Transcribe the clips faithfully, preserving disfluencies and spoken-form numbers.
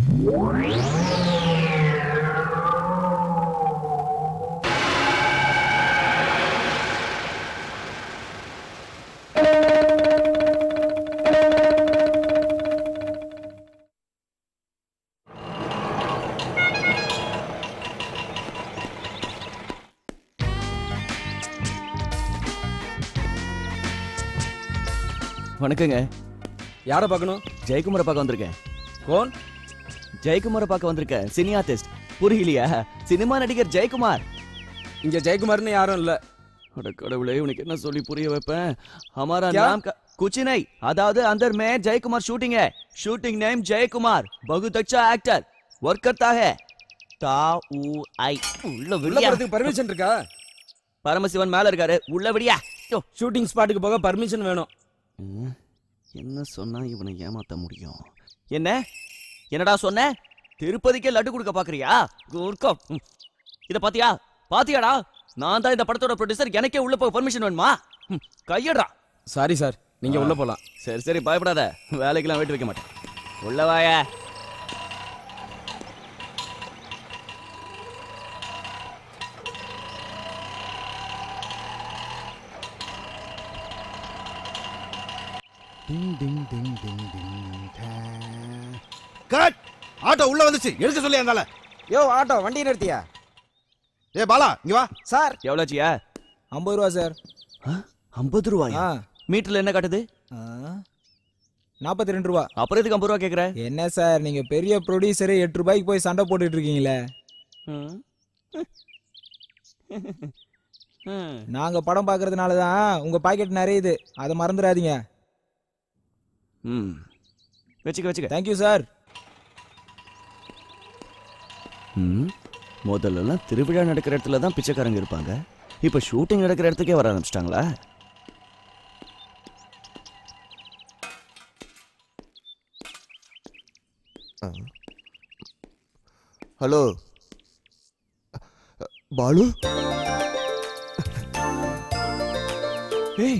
வணக்கங்க. யாரை பார்க்கணும்? ஜெயக்குமாரை பார்க்க வந்திருக்கேன். கோன்? ஜெயக்குமாரை பார்க்க வந்திருக்கேன். Cine artist. புரியலையா? சினிமா நடிகர் ஜெயக்குமார். இங்க ஜெயக்குமார்னு யாரும் இல்ல. அட கடவுளே, உனக்கு என்ன சொல்லி புரிய வைப்பேன்? हमारा नाम कुछ नहीं, अदावद अंदर में जयकुमार शूटिंग है. Shooting name Jayakumar. बहुत अच्छा एक्टर. वर्क करता है. ता उ आई. உள்ள விடியா பர்மிஷன் இருக்கா? பரமசிவன் மேல இருக்காரு. உள்ள விடியா. ஷூட்டிங் ஸ்பாட்டுக்கு போக பர்மிஷன் வேணும். என்ன சொன்னா இவனை ஏமாத்த முடியும்? என்ன என்னடா சொன்ன? திருப்பதிக்கே லட்டு கொடுக்க பாக்குறியா? இத பாத்தியா? பாத்தியாடா? நான் தான் இந்த படத்தோட ப்ரொடியூசர். எனக்கே உள்ள போக பர்மிஷன் வேணுமா? கையடா. சாரி சார், நீங்க உள்ள போலாம். சரி சரி, பயப்படாத. வேலைக்கெல்லாம் வெயிட் வைக்க மாட்டேன். உள்ள வாயா. டிங் டிங் டிங் டிங் டிங் டா. கட். ஆட்டோ உள்ள வந்துச்சு. எடுக்க சொல்லி அந்தால. யோ ஆட்டோ, வண்டி நிறுத்தியா? ஏ பாலா, இங்க வா. சார் எவ்வளவுச்சியா? ஐம்பது ரூபா சார். ஐம்பது ரூபாயா? மீட்டர்ல என்ன காட்டுது? நாற்பத்தி ரெண்டு ரூபா. அப்புறம் எதுக்கு ஐம்பது ரூபா கேக்குற? என்ன சார், நீங்க பெரிய ப்ரொடியூசரே எட்டு ரூபாய்க்கு போய் சண்டை போட்டுட்டு இருக்கீங்களே. நாங்க படம் பாக்குறதுனால தான் உங்க பாக்கெட் நிறையுது. அதை மறந்துடாதீங்க. ம், வெச்சுக்க வெச்சுக்க. Thank you sir. ம், முதல்லலாம் திருவிழா நடக்கிற இடத்துல தான் பிச்சைக்காரங்க இருப்பாங்க. இப்ப ஷூட்டிங் நடக்கிற இடத்துக்கே வர ஆரம்பிச்சிட்டாங்களா? ஹலோ பாலு. ஏய்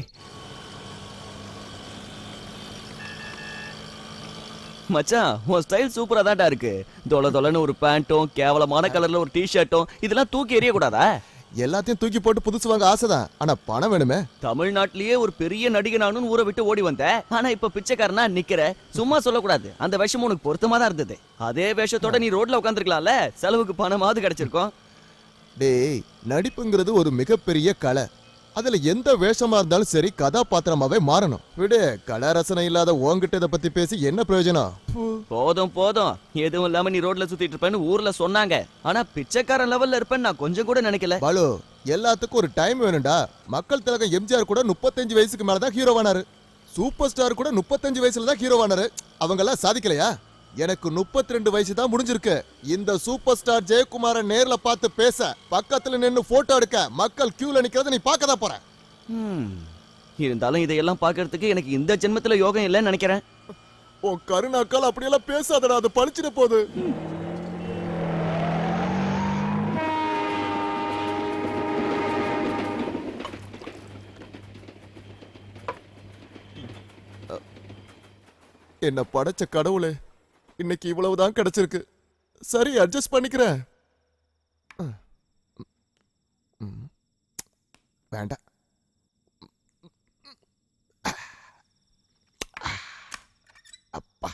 மச்சான், உன் ஸ்டைல் சூப்பரா தான்டா இருக்கு. தொலை தொலைன்னு ஒரு பேண்ட்டும் கேவலமான கலர்ல ஒரு டிஷர்ட்டும் இதெல்லாம் தூக்கி எறிய கூடாதா? எல்லாத்தையும் தூக்கி போட்டு புதுசு வாங்க ஆசைதான், ஆனா பணம் வேணுமே. தமிழ்நாட்டிலேயே ஒரு பெரிய நடிகனானு ஊரை விட்டு ஓடி வந்த, ஆனா இப்ப பிச்சைக்காரனா நிக்கிற. சும்மா சொல்லக்கூடாது, அந்த வேஷம் உனக்கு பொருத்தமா தான் இருந்தது. அதே வேஷத்தோட நீ ரோட்ல உட்காந்துருக்கலாம்ல, செலவுக்கு பணமாவது கிடைச்சிருக்கும். டேய், நடிப்புங்கிறது ஒரு மிகப்பெரிய கலை. அதுல எந்த வேஷமா இருந்தாலும் சரி கதாபாத்திரமாவே மாறணும். விடு, கலை ரசனை இல்லாத உன்கிட்ட இதை பத்தி பேசி என்ன பிரயோஜனம்? போதும் போதும், எதுவும் இல்லாம நீ ரோட்ல சுத்திட்டு இருப்பேன்னு ஊர்ல சொன்னாங்க. ஆனா பிச்சைக்காரன் லெவல்ல இருப்பேன்னு நான் கொஞ்சம் கூட நினைக்கல. பாலு, எல்லாத்துக்கும் ஒரு டைம் வேணும்டா. மக்கள் திலகம் எம்ஜிஆர் கூட முப்பத்தஞ்சு வயசுக்கு மேலதான் ஹீரோவானாரு. சூப்பர் ஸ்டார் கூட முப்பத்தஞ்சு வயசுல தான் ஹீரோவானாரு. அவங்க எல்லாம் சாதிக்கலையா? எனக்கு முப்பத்தி ரெண்டு வயசு தான் முடிஞ்சிருக்கு. இந்த சூப்பர் ஸ்டார் ஜெயக்குமார நேர்ல பார்த்து பேச, பக்கத்துல நின்னு போட்டோ எடுக்க மக்கள் கியூல நிக்கிறத நீ பார்க்கதான் போற. இருந்தாலும் இதையெல்லாம் பார்க்கறதுக்கு எனக்கு இந்த ஜென்மத்துல யோகம் இல்லைன்னு நினைக்கிறேன். ஓ கருணாக்கால் அப்படியெல்லாம் பேசாதடா, அது பழிச்சிட போகுது. என்ன படைச்ச கடவுளே, இன்னைக்கு இவ்வளவுதான் கிடைச்சிருக்கு. சரி, அட்ஜஸ்ட் பண்ணிக்கிறேன். வேண்டாம். அப்பா,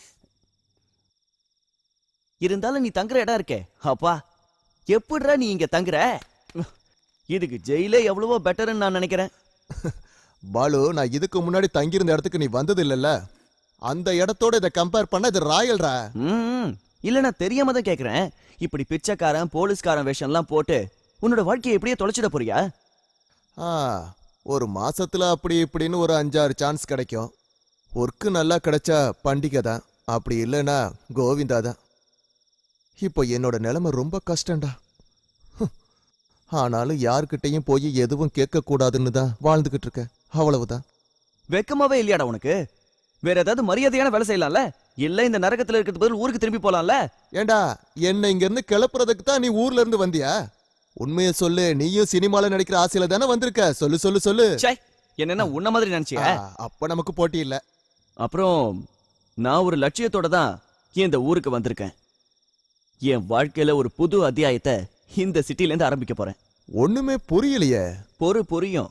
இருந்தாலும் நீ தங்குற இடம் இருக்கே, அப்பா எப்படிடா நீ இங்க தங்குற? இதுக்கு ஜெயிலே எவ்வளவோ பெட்டர்ன்னு நான் நினைக்கிறேன். பாலு, நான் இதுக்கு முன்னாடி தங்கியிருந்த இடத்துக்கு நீ வந்தது இல்லல்ல, அந்த இடத்தோட இதை கம்பேர் பண்ண இது ராயல்ரா. ம், இல்ல நான் தெரியாம தான் கேக்குறேன். இப்படி பிச்சைக்காரன் போலீஸ்காரன் வேஷம்லாம் போட்டு உன்னோட வாழ்க்கையை எப்படியே தொலைச்சிட போறியா? ஆ, ஒரு மாசத்துல அப்படி இப்படின்னு ஒரு அஞ்சாறு சான்ஸ் கிடைக்கும். ஒர்க்கு நல்லா கிடைச்சா பண்டிகை தான், அப்படி இல்லைன்னா கோவிந்தா தான். இப்போ என்னோட நிலைமை ரொம்ப கஷ்டம்டா. ஆனாலும் யாருக்கிட்டையும் போய் எதுவும் கேட்க கூடாதுன்னு தான் வாழ்ந்துகிட்டு இருக்கேன். அவ்வளவுதான். வெக்கமாவே இல்லையாடா உனக்கு? வேற ஏதாவது மரியாதையான வேலை செய்யலாம்ல? இல்ல இந்த நரகத்துல இருக்கிறது பதில் ஊருக்கு திரும்பி போலாம்ல? ஏண்டா, என்ன இங்க இருந்து கிளப்புறதுக்கு தான் நீ ஊர்ல இருந்து வந்தியா? உண்மையை சொல்லு, நீயும் சினிமால நடிக்கிற ஆசையில தானே வந்திருக்க. சொல்லு சொல்லு சொல்லு. என்னன்னா உன்ன மாதிரி நினைச்சியா? அப்ப நமக்கு போட்டி இல்ல. அப்புறம் நான் ஒரு லட்சியத்தோட தான் இந்த ஊருக்கு வந்திருக்கேன். என் வாழ்க்கையில ஒரு புது அத்தியாயத்தை இந்த சிட்டில இருந்து ஆரம்பிக்க போறேன். ஒண்ணுமே புரியலையே. பொறு புரியும்.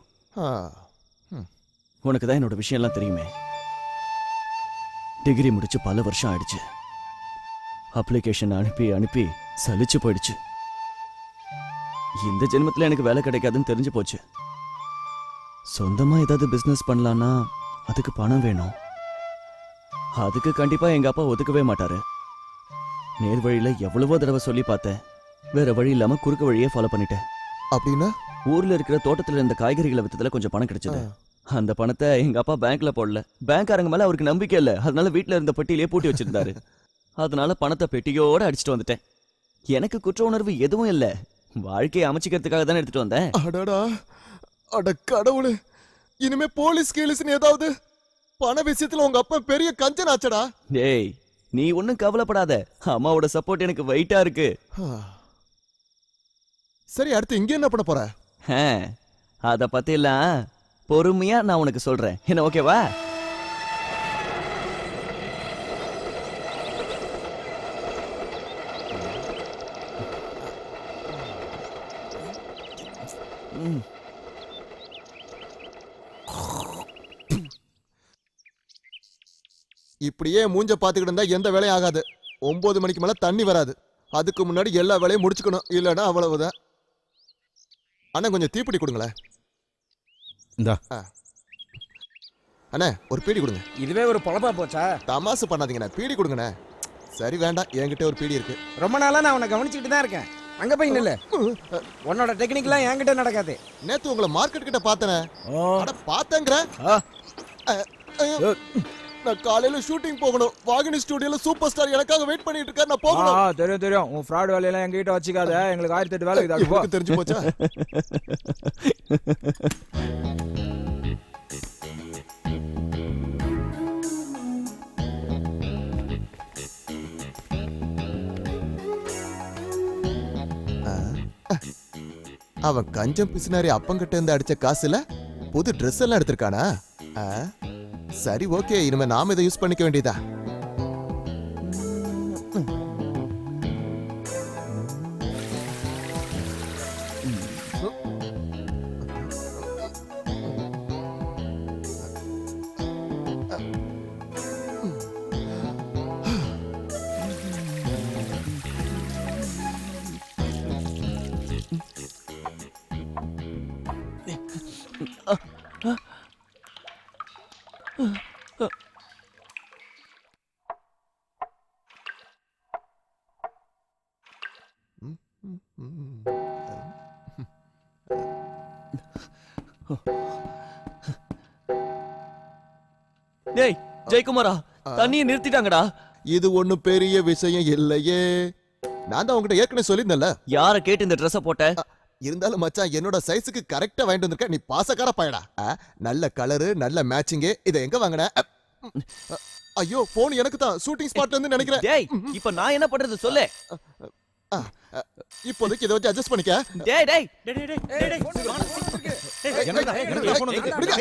உனக்கு தான் என்னோட விஷயம் எல்லாம் தெரியுமே. டிகிரி முடிச்சு பல வருஷம் ஆயிடுச்சு. அப்ளிகேஷன் அனுப்பி அனுப்பி சலிச்சு போயிடுச்சு. இந்த ஜென்மத்துல எனக்கு வேலை கிடைக்காதுன்னு தெரிஞ்சு போச்சு. சொந்தமா ஏதாவது பிசினஸ் பண்ணலான்னா அதுக்கு பணம் வேணும். அதுக்கு கண்டிப்பா எங்க அப்பா ஒதுக்கவே மாட்டாரு. நேர் வழியில எவ்வளவோ தடவை சொல்லி பார்த்தேன். வேற வழி இல்லாம குறுக்கு வழியே ஃபாலோ பண்ணிட்டேன். அப்படின்னா ஊர்ல இருக்கிற தோட்டத்துல இருந்த காய்கறிகளை வித்ததுல கொஞ்சம் பணம் கிடைச்சது. அந்த பணத்தை எங்க அப்பா பேங்க்ல போடல. பேங்க்காரங்க மேல அவருக்கு நம்பிக்கை இல்ல. அதனால வீட்டுல இருந்த பெட்டியிலே பூட்டி வச்சிருந்தாரு. அதனால பணத்தை பெட்டியோட அடிச்சுட்டு வந்துட்டேன். எனக்கு குற்ற உணர்வு எதுவும் இல்ல. வாழ்க்கையை அமைச்சிக்கிறதுக்காக தானே எடுத்துட்டு வந்தேன். அடடா அட கடவுளே, இனிமே போலீஸ் கேலிஸ்னு ஏதாவது பண விஷயத்துல உங்க அப்பா பெரிய கஞ்சன் ஆச்சடா. டேய் நீ ஒன்னும் கவலைப்படாத. அம்மாவோட சப்போர்ட் எனக்கு வெயிட்டா இருக்கு. சரி, அடுத்து இங்க என்ன பண்ண போற? அத பத்தி எல்லாம் பொறுமையா நான் உனக்கு சொல்றேன். என்ன ஓகேவா? இப்படியே மூஞ்ச பாத்துக்கிட்டு இருந்தா எந்த வேலையும் ஆகாது. ஒன்பது மணிக்கு மேல தண்ணி வராது. அதுக்கு முன்னாடி எல்லா வேலையும் முடிச்சுக்கணும். இல்லன்னா அவ்வளவுதான். அண்ணா கொஞ்சம் தீப்பிடி கொடுங்களேன். இந்தா அண்ணா ஒரு பீடி கொடுங்க. இதுவே ஒரு பொழப்பா போச்சா? தமாசு பண்ணாதீங்கண்ணா, பீடி கொடுங்கண்ணே. சரி வேண்டாம், என்கிட்ட ஒரு பீடி இருக்கு. ரொம்ப நாளா நான் உன்னை கவனிச்சுக்கிட்டு தான் இருக்கேன். அங்க போய் நில்லு. உன்னோட டெக்னிக்லாம் என்கிட்ட நடக்காது. நேத்து உங்களை மார்க்கெட் கிட்ட பார்த்தனே. அட பார்த்தேங்கற. நான் காலையில ஷூட்டிங் போகணும். வாகினி ஸ்டுடியோல சூப்பர் ஸ்டார் எனக்காக வெயிட் பண்ணிட்டு இருக்காரு. நான் போகணும். ஆ தெரியும் தெரியும். உன் ஃப்ராட் வேலையெல்லாம் எங்க கிட்ட வச்சுக்காத. எங்களுக்கு ஆயிரத்தி எட்டு வேலை இதாக்கு போ. தெரிஞ்சு போச்சா? அவன் கஞ்சம் பிசினாரி அப்பங்கிட்ட இருந்து அடிச்ச காசுல புது ட்ரெஸ் எல்லாம் எடுத்திருக்கானா? சரி ஓகே, இனிமே நாம இதை யூஸ் பண்ணிக்க வேண்டியதா. டேய் ஜெயக்குமாரா, தண்ணியை நிறுத்திட்டாங்கடா. இது ஒண்ணு பெரிய விஷயம் இல்லையே. நான் தான் உங்ககிட்ட ஏற்கனவே சொல்லியிருந்தேன்ல. யார கேட்டு இந்த ட்ரெஸ் போட்ட? இருந்தாலும் மச்சான் என்னோட சைஸுக்கு கரெக்டா வாங்கிட்டு வந்திருக்க. நீ பாசக்கார பயடா. நல்ல கலரு, நல்ல மேட்சிங். இத எங்க வாங்குன? ஐயோ போன் எனக்கு தான். ஷூட்டிங் ஸ்பாட்ல இருந்து நினைக்கிறேன். டேய் இப்போ நான் என்ன பண்றது சொல்லு. இப்போதைக்கு இத வச்சு அட்ஜஸ்ட் பண்ணிக்க. டேய் டேய் டேய் டேய் டேய் டேய் என்னடா என்னடா போன்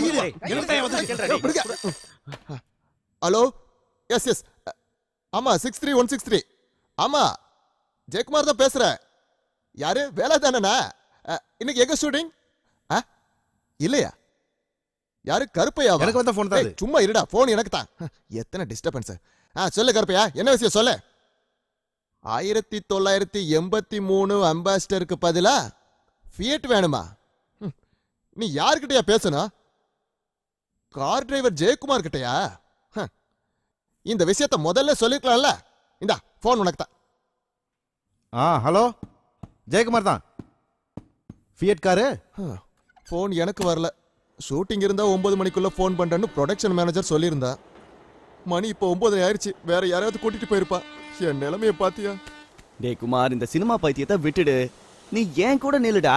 வந்து? ஹலோ, எஸ் எஸ், ஆமா six three one six three. ஆமா ஜெயக்குமார் தான் பேசுறேன். யாரு? வேலை தானேண்ணா? இன்னைக்கு எங்க ஷூட்டிங்? இல்லையா? யாரு? கருப்பையா? எனக்கு வந்த போன் தான். சும்மா இருடா, போன் எனக்கு தான். எத்தனை டிஸ்டர்பன்ஸ். ஆ சொல்லு கருப்பையா, என்ன விஷயம் சொல்லு. ஆயிரத்தி தொள்ளாயிரத்தி எண்பத்தி மூணு அம்பாசிடருக்கு பதிலா ஃபியட் வேணுமா? நீ யாருக்கிட்டயா பேசணும்? கார் டிரைவர் ஜெயக்குமார் கிட்டயா? இந்த விஷயத்த முதல்ல சொல்லிருக்கலாம்ல. இந்தா போன் உனக்கு தான். ஆ ஹலோ, ஜெயக்குமார் தான். Fiat car. போன் எனக்கு வரல. ஷூட்டிங் இருந்தா ஒன்பது மணிக்குள்ள போன் பண்றேன்னு ப்ரொடக்ஷன் மேனேஜர் சொல்லியிருந்தா. மணி இப்போ ஒன்பது ஆயிடுச்சு. வேற யாராவது கூட்டிட்டு போயிருப்பா. என் நிலைமைய பாத்தியா? டேய் குமார், இந்த சினிமா பைத்தியத்தை விட்டுடு. நீ ஏன் கூட நில்லுடா.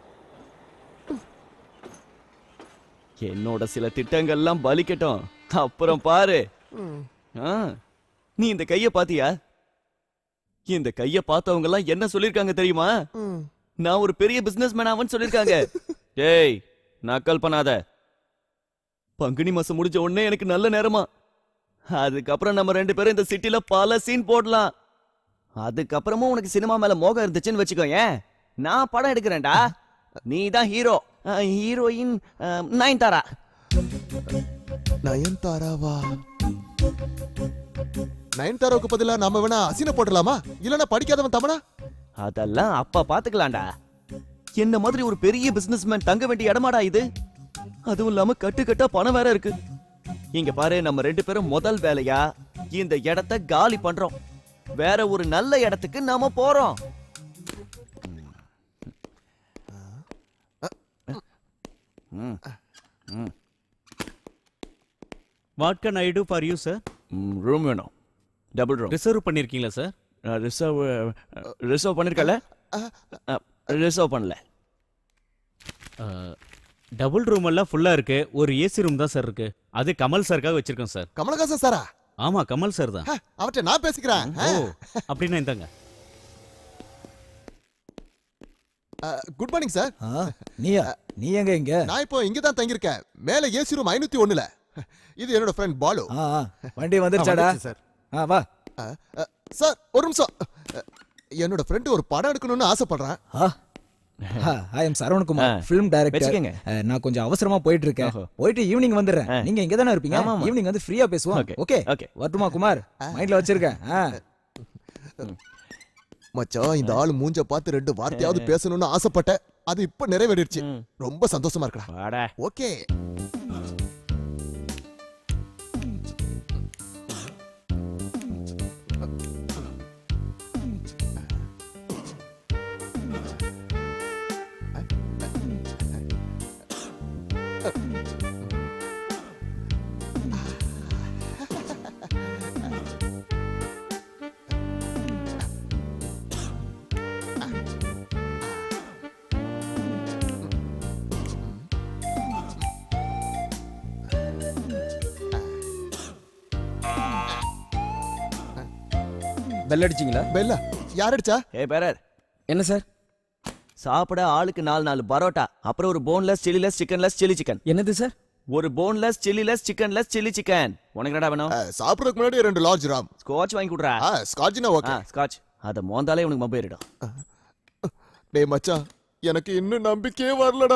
என்னோட சில திட்டங்கள்லாம் பலிக்கட்டும், அப்புறம் பாரு. நீ இந்த கைய பாத்தியா? இந்த கைய பார்த்தவங்க எல்லாம் என்ன சொல்லிருக்காங்க தெரியுமா? நான் ஒரு பெரிய பிசினஸ் மேன் ஆவன்னு சொல்லிருக்காங்க. டேய் நக்கல் பண்ணாத. பங்குனி மாசம் முடிஞ்ச உடனே எனக்கு நல்ல நேரமா. அதுக்கப்புறம் நம்ம ரெண்டு பேரும் இந்த சிட்டில பல சீன் போடலாம். அதுக்கப்புறமும் உனக்கு சினிமா மேல மோகம் இருந்துச்சுன்னு வச்சுக்கோ, ஏன் நான் படம் எடுக்கிறேன்டா. நீ தான் ஹீரோ, ஹீரோயின் நயன்தாரா. நயன்தாராவா? நயன்தாராவுக்கு பதிலா நாம வேணா அசின போடலாமா? இல்லனா படிக்காதவன் தமனா? அதெல்லாம் அப்பா பாத்துக்கலாம்டா. என்ன மாதிரி ஒரு பெரிய பிசினஸ்மேன் தங்க வேண்டிய இடமாடா இது. அதுவும் இல்லாம கட்டு கட்டா பணம் வேற இருக்கு. இங்க பாரு, நம்ம ரெண்டு பேரும் முதல் வேலையா இந்த இடத்தை காலி பண்றோம். வேற ஒரு நல்ல இடத்துக்கு நாம போறோம். What can I do for you, sir? Room வேணும். Double room. ரிசர்வ் பண்ணிருக்கீங்களா சார்? ரிசர்வ் ரிசர்வ் பண்ணிருக்கல? ரிசர்வ் பண்ணல. டபுள் ரூம் எல்லாம் ஃபுல்லா இருக்கு. ஒரு ஏசி ரூம் தான் சார் இருக்கு. அது கமல் சாருக்காக வச்சிருக்கோம் சார். கமலஹாசன் சாரா? ஆமா, கமல் சார் தான். அவர்ட்ட நான் பேசிக்கிறேன். ஓ, அப்படின்னா இந்தாங்க. Good morning sir. நீயா? நீ எங்க இங்க? நான் இப்போ இங்க தான் தங்கி இருக்கேன். மேல ஏசி ரூம் ஐநூத்தி ஒண்ணுல. இது என்னோட ஃப்ரெண்ட் பாலு. வண்டி வந்துருச்சாடா? சார். ஆ வா. சார் ஒரு நிமிஷம். என்னோட ஃப்ரெண்ட் ஒரு படம் எடுக்கணும்னு ஆசைப்படுறேன். I am Saravanakumar, film director. நான் கொஞ்சம் அவசரமா போயிட்டு இருக்கேன். போயிட்டு ஈவினிங் வந்துடுறேன். நீங்க இங்க தானே இருப்பீங்க? ஈவினிங் வந்து ஃப்ரீயா பேசுவோம். Okay okay. வரட்டுமா குமார்? மைண்ட்ல வச்சிருக்கேன். மச்சான், இந்த ஆளு மூஞ்ச பார்த்து ரெண்டு வார்த்தையாவது பேசணும்னு ஆசைப்பட்டேன். அது இப்ப நிறைவேறிடுச்சு. ரொம்ப சந்தோஷமா இருக்கடா. ஓகே. பெல் அடிச்சீங்களா? பெல்லா? யார் அடிச்சா? ஏ பேரர். என்ன சார்? சாப்பிட ஆளுக்கு நாலு நாலு பரோட்டா, அப்புறம் ஒரு boneless chilliless chickenless chilli chicken. என்னது சார்? ஒரு boneless chilliless chickenless chilli chicken. உனக்கு என்னடா வேணும்? சாப்பிடுறதுக்கு முன்னாடி ரெண்டு லார்ஜ் ராம். ஸ்காட்ச் வாங்கி கொடுறா. ஸ்காட்ச்னா ஓகே. ஸ்காட்ச். அத மோந்தாலே உனக்கு மொபைல் ஏறிடும். டேய் மச்சான், எனக்கு இன்னும் நம்பிக்கையே வரலடா.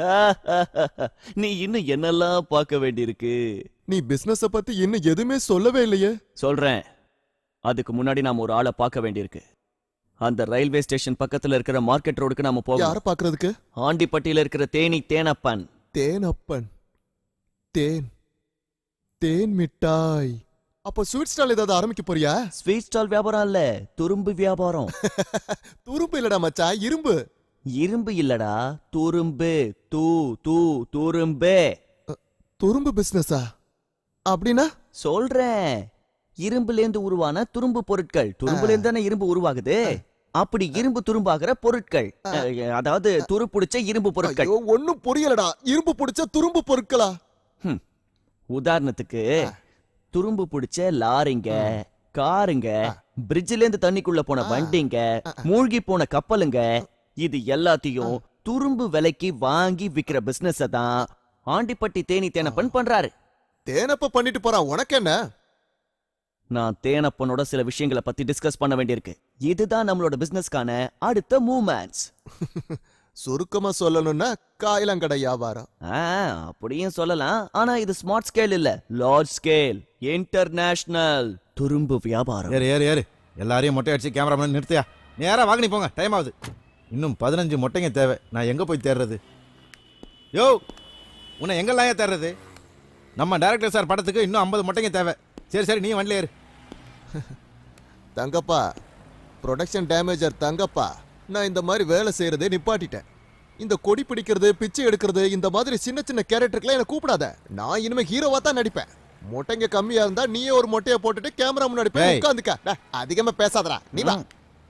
நீ இன்னும் என்னெல்லாம் பார்க்க வேண்டியிருக்கு. நீ பிசினஸ் பத்தி இன்னும் எதுவுமே சொல்லவே இல்லையே. சொல்றேன். அதுக்கு முன்னாடி நாம ஒரு ஆளை பார்க்க வேண்டியிருக்கு. அந்த ரயில்வே ஸ்டேஷன் பக்கத்துல இருக்கிற மார்க்கெட் ரோடுக்கு நாம போவோம். யார பாக்குறதுக்கு? ஆண்டிப்பட்டியில இருக்கிற தேனி தேனப்பன். தேனப்பன்? தேன் தேன் மிட்டாய். அப்ப ஸ்வீட் ஸ்டால் ஏதாவது ஆரம்பிக்க போறியா? ஸ்வீட் ஸ்டால் வியாபாரம் இல்ல, துரும்பு வியாபாரம். துரும்பு இல்லடா மச்சான், இரும்பு. இரும்பு இல்லடா, துரும்பு. தூ தூ துரும்பு. துரும்பு பிசினஸா? அப்படின்னா? சொல்றேன். இரும்புல இருந்து உருவான துரும்பு பொருட்கள். துரும்புல இருந்து தானே இரும்பு உருவாகுது. அப்படி இரும்பு துரும்பாகிற பொருட்கள், அதாவது துரு பிடிச்ச இரும்பு பொருட்கள். ஒன்னும் புரியலடா. இரும்பு பிடிச்ச துரும்பு பொருட்களா? உதாரணத்துக்கு துரும்பு பிடிச்ச லாரிங்க, காருங்க, பிரிட்ஜ்ல இருந்து தண்ணிக்குள்ள போன வண்டிங்க, மூழ்கி போன கப்பலுங்க, இது எல்லாத்தையும் துரும்பு விலைக்கு வாங்கி விக்கிற பிசினஸ் தான் ஆண்டிப்பட்டி தேனி தேனப்பன் பண்றாரு. தேனப்ப பண்ணிட்டு போறான், உனக்கு என்ன? நான் தேனப்பனோட சில விஷயங்களை பத்தி டிஸ்கஸ் பண்ண வேண்டியிருக்கு. இதுதான் நம்மளோட பிசினஸ்க்கான அடுத்த மூவ்மெண்ட்ஸ். சுருக்கமா சொல்லணும்னா காயிலங்கடை வியாபாரம். அப்படியும் சொல்லலாம். ஆனா இது ஸ்மார்ட் ஸ்கேல் இல்ல, லார்ஜ் ஸ்கேல், இன்டர்நேஷனல் துரும்பு வியாபாரம். ஏறு ஏறு ஏறு. எல்லாரையும் மொட்டை அடிச்சு கேமராமேன் நிறுத்தியா? நேரா வாங்கி போங்க, டைம் ஆகுது. இன்னும் பதினஞ்சு மொட்டைங்க தேவை. நான் எங்க போய் தேடுறது? யோ, உன்னை எங்கெல்லாம் ஏன் தேடுறது? நம்ம டைரக்டர் சார் படத்துக்கு இன்னும் ஐம்பது மொட்டைங்க தேவை. சரி சரி, நீ வண்டில ஏறு. தங்கப்பா, ப்ரொடக்ஷன் டேமேஜர் தங்கப்பா, நான் இந்த மாதிரி வேலை செய்யறதே நிப்பாட்டிட்டேன். இந்த கொடி பிடிக்கிறது, பிச்சை எடுக்கிறது, இந்த மாதிரி சின்ன சின்ன கேரக்டருக்குலாம் என்ன கூப்பிடாத. நான் இனிமே ஹீரோவா தான் நடிப்பேன். மொட்டைங்க கம்மியா இருந்தா நீயே ஒரு மொட்டையை போட்டுட்டு கேமரா முன்னாடி போய் உட்காந்துக்க. அதிகமா பேசாதடா, நீ வா.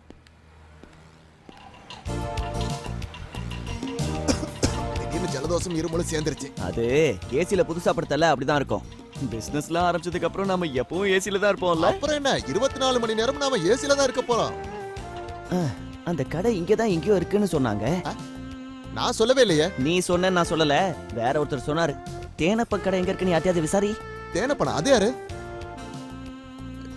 திடீர்னு ஜலதோஷம் இருமலும் சேர்ந்துருச்சு. அது ஏசில புதுசா படுத்தல, அப்படிதான் இருக்கும். பிசினஸ்லாம் ஆரம்பிச்சதுக்கு அப்புறம் நாம எப்பவும் ஏசில தான் இருப்போம்ல. அப்புறம் என்ன, இருபத்தி நாலு மணி நேரம் நாம ஏசில தான் இருக்க போறோம். அந்த கடை இங்க தான் எங்கேயோ இருக்குன்னு சொன்னாங்க. நான் சொல்லவே இல்லையே. நீ சொன்ன, நான் சொல்லல. வேற ஒருத்தர் சொன்னாரு. தேனப்ப கடை எங்க இருக்குன்னு யார்ட்டையாவது விசாரி. தேனப்பனா? அது யாரு?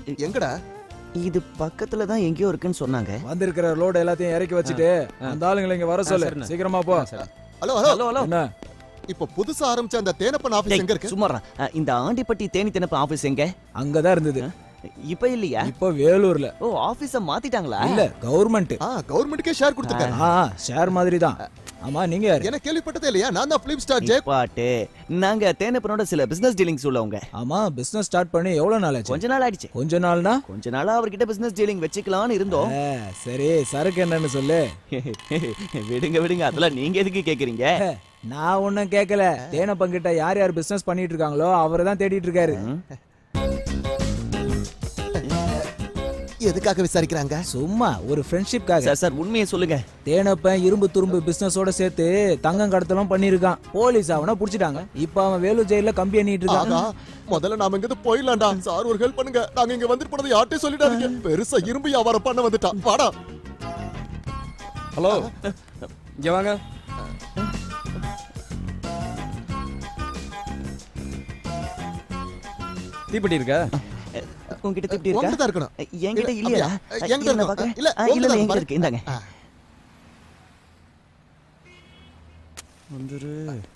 எங்கடா? இது பக்கத்துல தான் எங்கேயோ இருக்குன்னு சொன்னாங்க. வந்திருக்கிற லோட் எல்லாத்தையும் இறக்கி வச்சுட்டு அந்த ஆளுங்களை இங்க வர சொல்லு. சீக்கிரமா போ. Hello hello hello hello. என்ன? இப்ப புதுசா ஆரம்பிச்ச அந்த தேனப்பன் ஆபீஸ் எங்க இருக்கு? சும்மா இந்த ஆண்டிப்பட்டி தேனி தேனப்பன் ஆபீஸ் எங்க? அங்கதான் இருந்தது. இப்ப இல்லையா? இப்ப வேலூர்ல. ஓ ஆபீஸ மாத்திட்டாங்களா? இல்ல கவர்மெண்ட். ஆ கவர்மெண்ட்க்கே ஷேர் கொடுத்துட்டாங்க. ஆ ஷேர் மாதிரி தான். ஆமா நீங்க யாரு? என்ன கேள்விப்பட்டதே இல்லையா? நான் தான் ஃபிலிம் ஸ்டார் ஜெய் பாட்டு. நாங்க தேனப்பனோட சில பிசினஸ் டீலிங்ஸ் உள்ளவங்க. ஆமா பிசினஸ் ஸ்டார்ட் பண்ணி எவ்வளவு நாள் ஆச்சு? கொஞ்ச நாள் ஆயிடுச்சு. கொஞ்ச நாள்னா? கொஞ்ச நாளா அவர்கிட்ட பிசினஸ் டீலிங் வச்சுக்கலாம்னு இருந்தோம். சரி சரக்கு என்னன்னு சொல்லு. விடுங்க விடுங்க அதெல்லாம் நீங்க எதுக்கு கேக்குறீங்க? நான் ஒன்னும் கேட்கல. தேனப்பன் கிட்ட யார் யார் பிசினஸ் பண்ணிட்டு இருக்காங்களோ அவரை தான் தேடிட்டு இருக்காரு. எதுக்காக விசாரிக்கிறாங்க? சும்மா ஒரு ஃப்ரெண்ட்ஷிப்காக. சார் சார் உண்மையை சொல்லுங்க. தேனப்பன் இரும்பு துரும்பு பிசினஸோட சேர்த்து தங்கம் கடத்தலும் பண்ணிருக்கான். போலீஸ் அவனை புடிச்சிட்டாங்க. இப்ப அவன் வேலூர் ஜெயில கம்பி எண்ணிட்டு இருக்கான். முதல்ல நாம இங்க போயிடலாம்டா. சார் ஒரு ஹெல்ப் பண்ணுங்க. நாங்க இங்க வந்துட்டு போனது யார்ட்டையும் சொல்லிடாதீங்க. பெருசா இரும்பு வியாபாரம் பண்ண வந்துட்டான். வாடா. ஹலோ இங்க வாங்க. தீப்பெட்டி இருக்கா? உன்கிட்ட திட்டி இருக்கா? உன்கிட்ட இருக்கணும். என்கிட்ட இல்லையா? என்கிட்ட இல்ல இருக்கு. இல்ல இல்ல என்கிட்ட இருக்கு. இந்தாங்க. வந்துரு.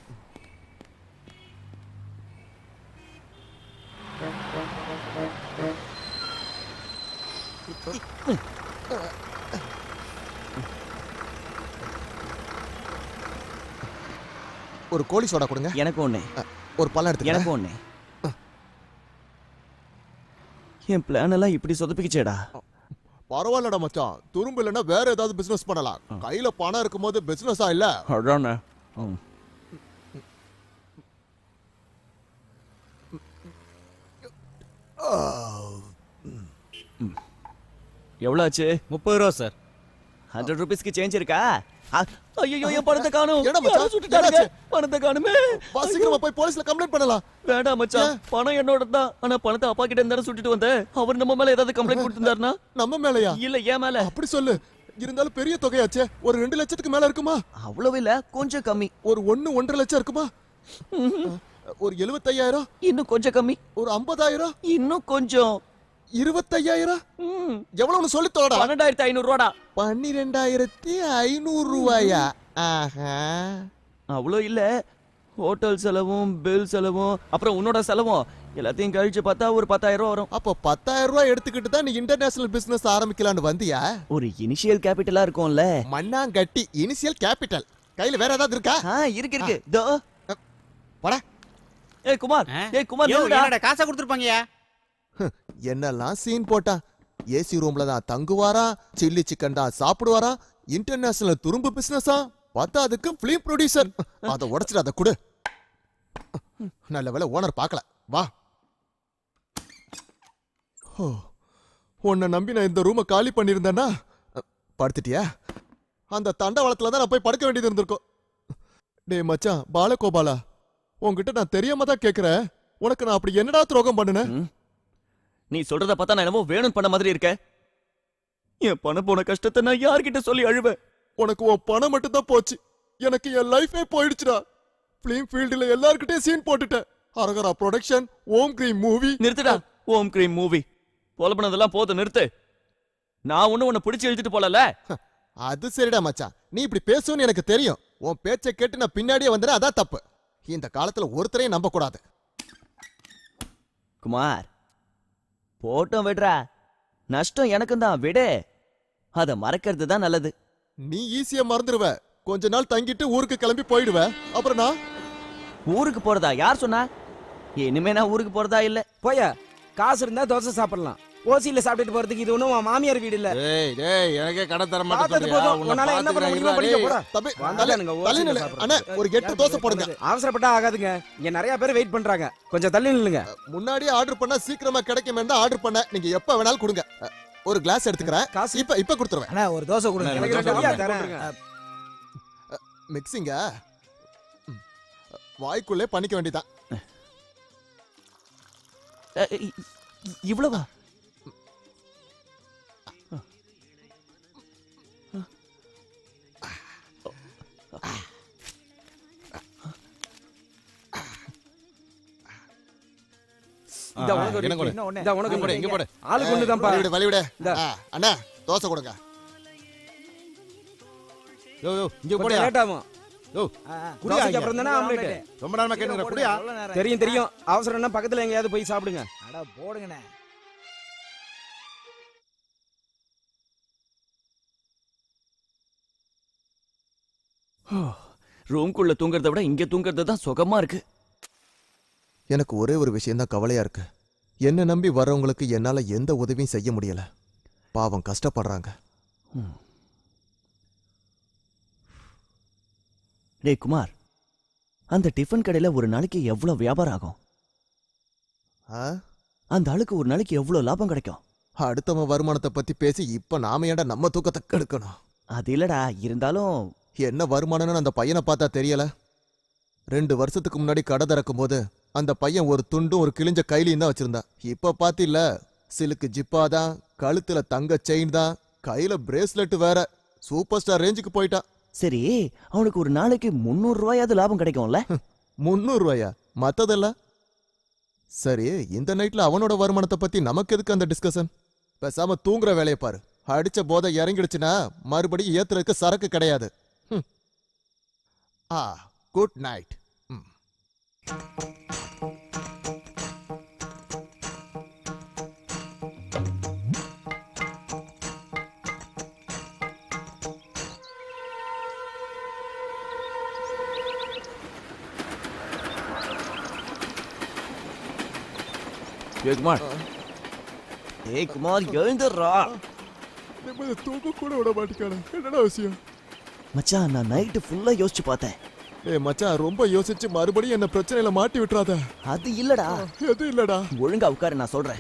ஒரு கோழி சோடா கொடுங்க. எனக்கு ஒண்ணு. ஒரு பழம் எடுத்து. எனக்கு ஒண்ணு. என் பிளான் எல்லாம் இப்படி சொதப்பிக்கிச்சேடா. பரவாயில்லடா மச்சான். துரும்பு இல்லைன்னா வேற ஏதாவது பிசினஸ் பண்ணலாம். கையில பணம் இருக்கும் போது பிசினஸா இல்ல? அதானே. எவ்வளவு ஆச்சு? முப்பது ரூபா சார். ஹண்ட்ரட் ருபீஸ்க்கு சேஞ்ச் இருக்கா? ஐயோ என் பணத்தை காணும். என்ன மச்சான் சுட்டுட்டாங்க. பணத்தை காணுமே. சீக்கிரமா போய் போலீஸ்ல கம்ப்ளைண்ட் பண்ணலாம். வேண்டாம் மச்சான். பணம் என்னோட தான். ஆனா பணத்தை அப்பா கிட்ட இருந்தாலும் சுட்டுட்டு வந்தேன். அவர் நம்ம மேல ஏதாவது கம்ப்ளைண்ட் கொடுத்திருந்தாருனா? நம்ம மேலயா? இல்ல ஏன் மேல. அப்படி சொல்லு. இருந்தாலும் பெரிய தொகையாச்சே. ஒரு ரெண்டு லட்சத்துக்கு மேல இருக்குமா? அவ்வளவு இல்ல, கொஞ்சம் கம்மி. ஒரு ஒன்னு ஒன்றரை லட்சம் இருக்குமா? ஒரு எழுபத்தையாயிரம்? இன்னும் கொஞ்சம் கம்மி. ஒரு ஐம்பதாயிரம்? இன்னும் கொஞ்சம். இருபத்தையாயிரம்? எவ்வளவுன்னு சொல்லி தோடா. பன்னெண்டாயிரத்தி ஐநூறு ரூபாடா. பன்னிரெண்டாயிரத்தி ஐநூறு ரூபாயா? அவ்வளோ இல்ல. ஹோட்டல் செலவும் பில் செலவும் அப்புறம் உன்னோட செலவும் எல்லாத்தையும் கழிச்சு பார்த்தா ஒரு பத்தாயிரம் ரூபாய் வரும். அப்போ பத்தாயிரம் ரூபாய் எடுத்துக்கிட்டு தான் நீ இன்டர்நேஷனல் பிசினஸ் ஆரம்பிக்கலான்னு வந்தியா? ஒரு இனிஷியல் கேபிட்டலா இருக்கும்ல. மண்ணாங்கட்டி இனிஷியல் கேபிட்டல். கையில வேற ஏதாவது இருக்கா? இருக்கு இருக்கு. தோ போடா. ஏய் குமார். ஏய் குமார் என்னடா காசை கொடுத்துருப்பாங்கயா? என்னெல்லாம் சீன் போட்டா. ஏசி ரூம்ல தான் தங்குவாரா, சில்லி சிக்கன் தான் சாப்பிடுவாரா, இன்டர்நேஷனல் துரும்பு பிசினஸா, பார்த்தா அதுக்கு பிலிம் ப்ரொடியூசர். அதை உடைச்சிட்டு அதை கொடு. நல்ல வேலை ஓனர் பார்க்கல. வா. உன்னை நம்பி நான் இந்த ரூமை காலி பண்ணியிருந்தேன்னா படுத்துட்டியா? அந்த தண்டவாளத்துல தான் நான் போய் படுக்க வேண்டியது இருந்திருக்கும். டே மச்சான் பாலகோபாலா, உன்கிட்ட நான் தெரியாம தான் கேட்கிறேன். உனக்கு நான் அப்படி என்னடா துரோகம் பண்ணுனேன்? நீ சொல்றத பார்த்தா நான் என்னமோ வேணும் பண்ண மாதிரி இருக்க. என் பணம் போன கஷ்டத்தை நான் யார்கிட்ட சொல்லி அழுவேன்? உனக்கு உன் பணம் மட்டும் தான் போச்சு. எனக்கு என் லைஃபே போயிடுச்சுடா. பிலிம் ஃபீல்டுல எல்லார்கிட்டயும் சீன் போட்டுட்டேன். அரகரா ப்ரொடக்ஷன், ஓம் கிரீம் மூவி. நிறுத்துடா. ஓம் கிரீம் மூவி போலப்பனதெல்லாம் போது நிறுத்து. நான் ஒண்ணு உன்னை பிடிச்சு எழுதிட்டு போலல. அது சரிடா மச்சான். நீ இப்படி பேசுன்னு எனக்கு தெரியும். உன் பேச்சை கேட்டு நான் பின்னாடியே வந்தேன். அதான் தப்பு. இந்த காலத்துல ஒருத்தரையும் நம்ப கூடாது. குமார் போட்டோம் விடுறா. நஷ்டம் எனக்கும் தான். விடு. அத மறக்கிறது தான் நல்லது. நீ ஈஸியா மறந்துடுவ. கொஞ்ச நாள் தங்கிட்டு ஊருக்கு கிளம்பி போயிடுவ. அப்புறம் நான் ஊருக்கு போறதா? யார் சொன்னா? இனிமே நான் ஊருக்கு போறதா இல்ல. போயா, காசு இருந்தா தோசை சாப்பிடலாம். ஓசியில சாப்பிட்டுட்டு போறதுக்கு இது ஒண்ணும் மாமியார் வீடு இல்ல. டேய் டேய் எனக்கே கடை தர பார்த்தது போதும். உன்னால என்ன பண்ண முடியுமோ பண்ணிக்க போடா. தம்பி வந்தானுங்க தள்ளி ஓசியில நில்லு. சாப்பிடுறது. அண்ணா ஒரு எட்டு தோசை போடுங்க. அவசரப்பட்டா ஆகாதுங்க. இங்க நிறைய பேர் வெயிட் பண்றாங்க. கொஞ்சம் தள்ளி நில்லுங்க. முன்னாடியே ஆர்டர் பண்ணா சீக்கிரமா கிடைக்குமே தான் ஆர்டர் பண்ண. நீங்க எப்ப வேணாலும் கொடுங்க. ஒரு கிளாஸ் எடுத்துக்கிறேன். காசு இப்ப இப்ப கொடுத்துருவேன். அண்ணா ஒரு தோசை கொடுங்க. எனக்கு ரெண்டு ஐயா தரேன். மிக்சிங்க வாய்க்குள்ளே பண்ணிக்க வேண்டியதான். இவ்வளவா? இந்த உனக்கு எனக்கு கொடு. இந்த உனக்கு கொடு, இங்க போடு. ஆளு கொண்டு தான் பா. வலிவிடு வலிவிடு அண்ணா தோசை கொடுங்க. யோ யோ இங்க போடியா. லேட் ஆகும். யோ குடியா. அப்புறம் தானே ஆம்லெட். ரொம்ப நேரமா கேக்குற குடியா. தெரியும் தெரியும். அவசரம்னா பக்கத்துல எங்கயாவது போய் சாப்பிடுங்க. அட போடுங்கண்ணே. ரூம்குள்ள தூங்குறத விட இங்க தூங்குறது தான் சுகமா இருக்கு. எனக்கு ஒரே ஒரு விஷயம் தான் கவலையா இருக்கு. என்ன நம்பி வர்றவங்களுக்கு என்னால எந்த உதவியும் செய்ய முடியல. பாவம் கஷ்டப்படுறாங்க. டேய் குமார், அந்த டிஃபன் கடையில ஒரு நாளைக்கு எவ்வளவு வியாபாரம் ஆகும்? அந்த ஆளுக்கு ஒரு நாளைக்கு எவ்வளவு லாபம் கிடைக்கும்? அடுத்தவன் வருமானத்தை பத்தி பேசி இப்ப நாம ஏன்டா நம்ம தூக்கத்தை கெடுக்கணும்? அது இல்லடா, இருந்தாலும் என்ன வருமானம்னு அந்த பையனை பார்த்தா தெரியல. ரெண்டு வருஷத்துக்கு முன்னாடி கடை திறக்கும் போது அந்த பையன் ஒரு துண்டும் ஒரு கிழிஞ்ச கைலியும் தான் வச்சிருந்தான். இப்ப பாத்தில சிலுக்கு ஜிப்பாதான், கழுத்துல தங்க செயின் தான், கையில பிரேஸ்லெட் வேற. சூப்பர் ஸ்டார் ரேஞ்சுக்கு போயிட்டான். சரி, அவனுக்கு ஒரு நாளைக்கு முன்னூறு ரூபாயாவது லாபம் கிடைக்கும்ல? முன்னூறு ரூபாயா? மத்ததெல்லாம் சரி. இந்த நைட்ல அவனோட வருமானத்தை பத்தி நமக்கு எதுக்கு அந்த டிஸ்கஷன்? பேசாம தூங்குற வேலையை பாரு. அடிச்ச போதை இறங்கிடுச்சுன்னா மறுபடியும் ஏத்துறதுக்கு சரக்கு கிடையாது. ஆ குட் நைட். குமார், ஏய் குமார், எழுந்துடுறா. தூக்க கூட விட மாட்டேங்கான. என்னடா விஷயம்? மச்சான், நான் நைட்டு ஃபுல்லா யோசிச்சு பார்த்தேன். ஏய் மச்சான், ரொம்ப யோசிச்சு மறுபடியும் என்ன பிரச்சனையில மாட்டி விட்டுறாத. அது இல்லடா. எது இல்லடா? ஒழுங்கா உட்காரு, நான் சொல்றேன்.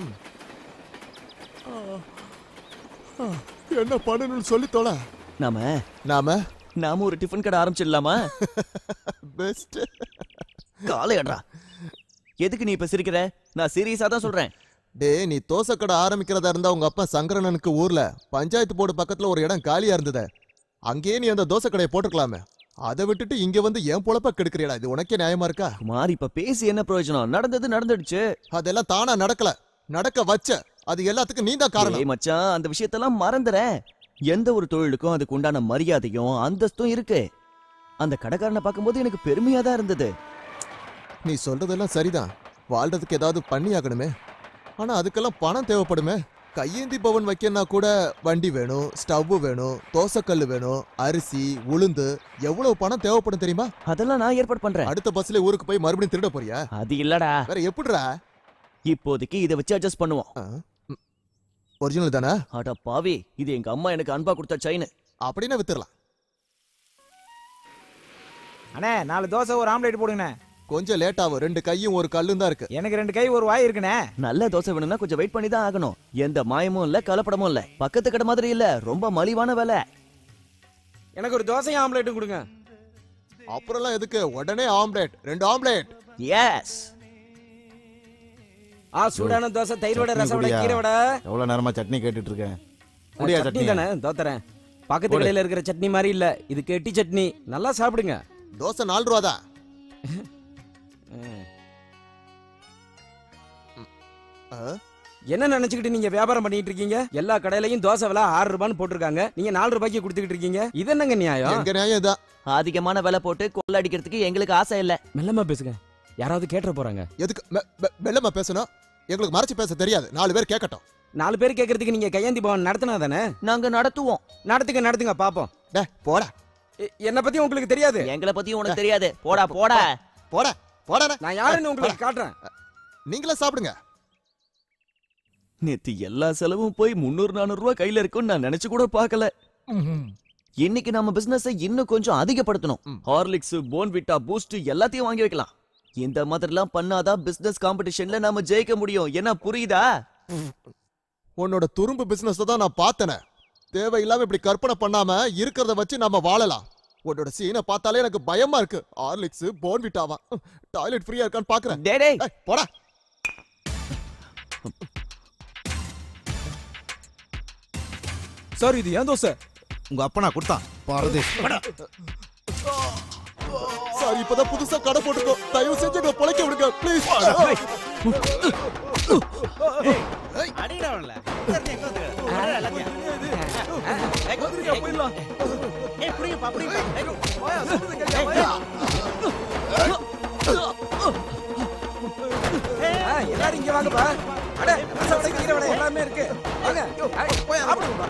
என்ன பண்ணணும்னு சொல்லி தோல. நாம நாம நாம ஒரு டிஃபன் கடை ஆரம்பிச்சிடலாமா? பெஸ்ட். காலையடா. எதுக்கு நீ இப்ப சிரிக்கிற? நான் சீரியஸா தான் சொல்றேன். டே, நீ தோசை கடை ஆரம்பிக்கிறதா இருந்தா உங்க அப்பா சங்கரனனுக்கு ஊர்ல பஞ்சாயத்து போர்டு பக்கத்துல ஒரு இடம் காலியா இருந்தது. அங்கேயே நீ அந்த தோசை கடையை போட்டுக்கலாமே. அதை விட்டுட்டு இங்க வந்து ஏன் பொழப்ப கெடுக்கிறியடா? இது உனக்கே நியாயமா இருக்கா? குமார், இப்ப பேசி என்ன பிரயோஜனம்? நடந்தது நடந்துடுச்சு. அதெல்லாம் தானா நடக்கல, நடக்க வச்ச. அது எல்லாத்துக்கும் நீ தான் காரணம். ஏய் மச்சான், அந்த விஷயத்தெல்லாம் மறந்துறேன். எந்த ஒரு தொழிலுக்கும் அதுக்கு உண்டான மரியாதையும் அந்தஸ்தும் இருக்கு. அந்த கடைக்காரனை பார்க்கும்போது எனக்கு பெருமையா தான் இருந்தது. நீ சொல்றதெல்லாம் சரிதான். வாழ்றதுக்கு ஏதாவது பண்ணி ஆகணுமே. ஆனா அதுக்கெல்லாம் பணம் தேவைப்படுமே. கையேந்தி பவன் வைக்கனா கூட வண்டி வேணும், ஸ்டவ் வேணும், தோசைக்கல்லு வேணும், அரிசி, உளுந்து, எவ்வளவு பணம் தேவைப்படும் தெரியுமா? அதெல்லாம் நான் ஏற்பாடு பண்றேன். அடுத்த பஸ்ல ஊருக்கு போய் மறுபடியும் திருட போறியா? அது இல்லடா. வேற எப்படிடா? இப்போதைக்கு இதை வச்சு அட்ஜஸ்ட் பண்ணுவோம். ஒரிஜினல் தானே? அட பாவி, இது எங்க அம்மா எனக்கு அன்பா கொடுத்த செயின். அப்படின்னா வித்துறலாம். அண்ணே, நாலு தோசை ஒரு ஆம்லெட் போடுங்கண்ணே. கொஞ்சம் லேட் ஆகும். ரெண்டு கையும் ஒரு கல்லும் தான் இருக்கு. எனக்கு ரெண்டு கை ஒரு வாய் இருக்குண்ணே. நல்ல தோசை வேணும்னா கொஞ்சம் வெயிட் பண்ணி தான் ஆகணும். எந்த மாயமும் இல்ல, கலப்படமும் இல்ல. பக்கத்து கடை மாதிரி இல்ல, ரொம்ப மலிவான வேலை. எனக்கு ஒரு தோசையும் ஆம்லெட்டும் கொடுங்க. அப்புறம்லாம் எதுக்கு? உடனே ஆம்லெட், ரெண்டு ஆம்லெட். எஸ். ஆ, சூடான தோசை, தயிர் வடை, ரசம் வடை, கீரை வடை. எவ்வளவு நேரமா சட்னி கேட்டுட்டு இருக்கேன். குடியா சட்னி தானே தோத்தறேன். பக்கத்து கடையில இருக்கிற சட்னி மாதிரி இல்ல, இது கெட்டி சட்னி. நல்லா சாப்பிடுங்க. தோசை நாலு ரூபா தான். என்ன நினைச்சுக்கிட்டு நீங்க வியாபாரம் பண்ணிட்டு இருக்கீங்க? எல்லா கடையிலயும் தோசை விலை ஆறு ரூபான்னு போட்டிருக்காங்க. நீங்க நாலு ரூபாய்க்கு கொடுத்துக்கிட்டு இருக்கீங்க. இது என்னங்க நியாயம்? எங்க நியாயம் இதான். அதிகமான விலை போட்டு கொள்ள அடிக்கிறதுக்கு எங்களுக்கு ஆசை இல்ல. மெல்லமா பேசுங்க, யாராவது கேட்ட போறாங்க. எதுக்கு மெல்லமா பேசணும்? எங்களுக்கு மறைச்சு பேச தெரியாது. நாலு பேர் கேட்கட்டும். நாலு பேர் கேட்கறதுக்கு நீங்க கையேந்தி பவன் நடத்தினா தானே? நாங்க நடத்துவோம். நடத்துங்க நடத்துங்க பாப்போம். டே போடா. என்ன பத்தி உங்களுக்கு தெரியாது. எங்களை பத்தி உனக்கு தெரியாது. போடா போடா போடா போடா. நான் யாருன்னு உங்களுக்கு காட்டுறேன். நீங்களே சாப்பிடுங்க. நேத்து எல்லா செலவும் போய் முன்னூறு நானூறு ரூபாய் கையில இருக்கும்னு நான் நினைச்சு கூட பார்க்கல. இன்னைக்கு நம்ம பிசினஸ் இன்னும் கொஞ்சம் அதிகப்படுத்தணும். ஹார்லிக்ஸ், போன்விட்டா, பூஸ்ட் எல்லாத்தையும் வாங்கி வைக்கலாம். இந்த மாதிரிலாம் பண்ணாதான் பிசினஸ் காம்படிஷன்ல நாம ஜெயிக்க முடியும். என்ன புரியுதா? உன்னோட துரும்பு பிசினஸ் தான் நான் பார்த்தேன். தேவையில்லாம இப்படி கற்பனை பண்ணாம இருக்கிறத வச்சு நாம வாழலாம். உன்னோட சீனை பார்த்தாலே எனக்கு பயமா இருக்கு. ஹார்லிக்ஸ், போன்விட்டாவா? டாய்லெட் ஃப்ரீயா இருக்கான்னு பாக்குறேன். டேய் டேய் போடா. சார், இது ஏன் தோசை? உங்க அப்பா நான் கொடுத்தான். பாரதி சார், இப்பதான் புதுசா கடை போட்டுக்கோ. தயவு செஞ்சு எங்களை பொழைக்க விடுங்க ப்ளீஸ். அடிடா அவள எங்க வந்து போயிடலாம். ஏய் புடிங்க புடிங்க வாயா சொல்லுங்க கேட்க வாயா. ஏய் எல்லாரும் இங்க வாங்கப்பா. அட ரசவடை கீரவடை எல்லாமே இருக்கு. வாங்க போய் சாப்பிடுங்கப்பா.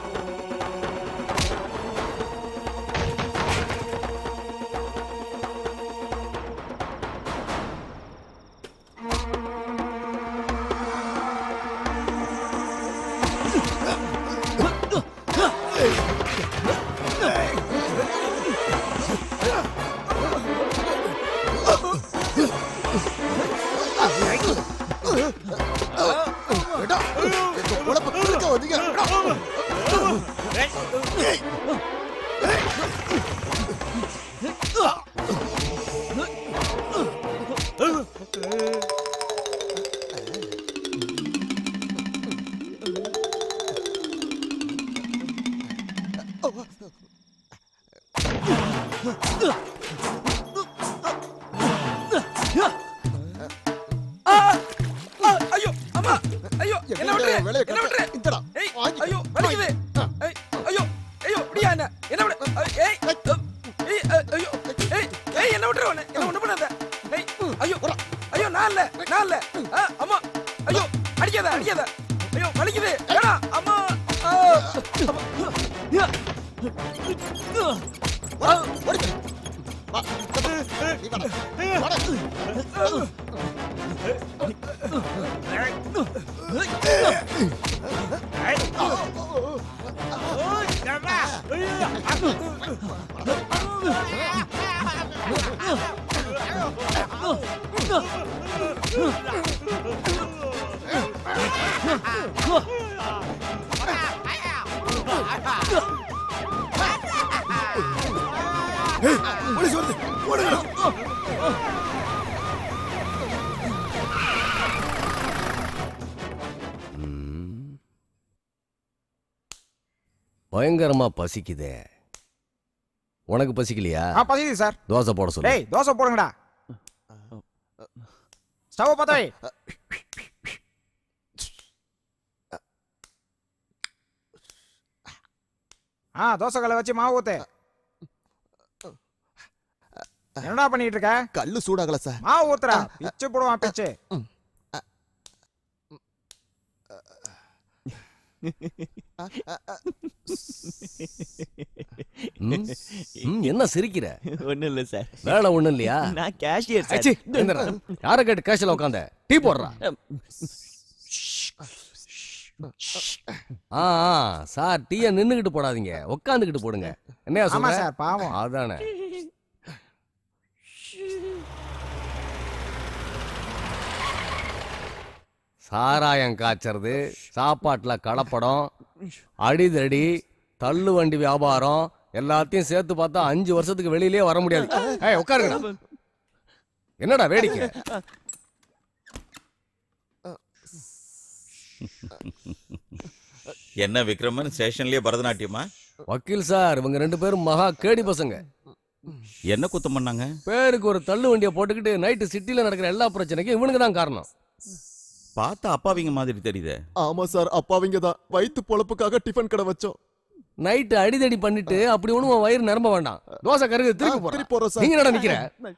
பயங்கரமா பசிக்குதே. உனக்கு பசிக்கலையா? பசிக்குது சார். தோசை போட சொல்லு. டேய் தோசை போடுங்கடா. ஸ்டவ் பத்த வை. ஆ தோசை கல்ல வச்சு மாவு ஊத்து. என்னடா பண்ணிட்டு இருக்க? கல்லு சூடாகல சார். மாவு ஊத்துறா. பிச்சு போடுவான் பிச்சு. என்ன சிரிக்கிற? ஒண்ணும் இல்ல சார். வேலை ஒண்ணும் இல்லையா? நான் கேஷியர் சார். யார கேட்டு கேஷ்ல உட்கார்ந்த? டீ போடுறா. ஆ சார் டீயை நின்னுகிட்டு போடாதீங்க, உட்காந்துக்கிட்டு போடுங்க. என்னையா சொல்ற? சார் பாவம். அதானே. சாராயம் காய்ச்சறது, சாப்பாட்டுல கலப்படம், அடிதடி, தள்ளு வண்டி வியாபாரம் எல்லாத்தையும் சேர்த்து பார்த்தா அஞ்சு வருஷத்துக்கு வெளியிலே வர முடியாது. ஏய் உட்காருங்க. என்னடா வேடிக்கை? என்ன விக்ரமன் ஸ்டேஷன்லயே பரதநாட்டியமா? வக்கீல் சார் இவங்க ரெண்டு பேரும் மகா கேடி பசங்க. என்ன குத்தம் பண்ணாங்க? பேருக்கு ஒரு தள்ளு வண்டியை போட்டுக்கிட்டு நைட்டு சிட்டில நடக்கிற எல்லா பிரச்சனைக்கும் இவனுக்கு தான் காரணம். பார்த்தா அப்பாவிங்க மாதிரி தெரியுது. ஆமா சார் அப்பாவிங்க தான். வயிற்று பொழப்புக்காக டிஃபன் கடை வச்சோம். நைட்டு அடிதடி பண்ணிட்டு அப்படி ஒண்ணும் வயிறு நிரம்ப வேண்டாம். தோசை கருகு திருப்பி போறோம். நீங்க என்னடா நிக்கிற?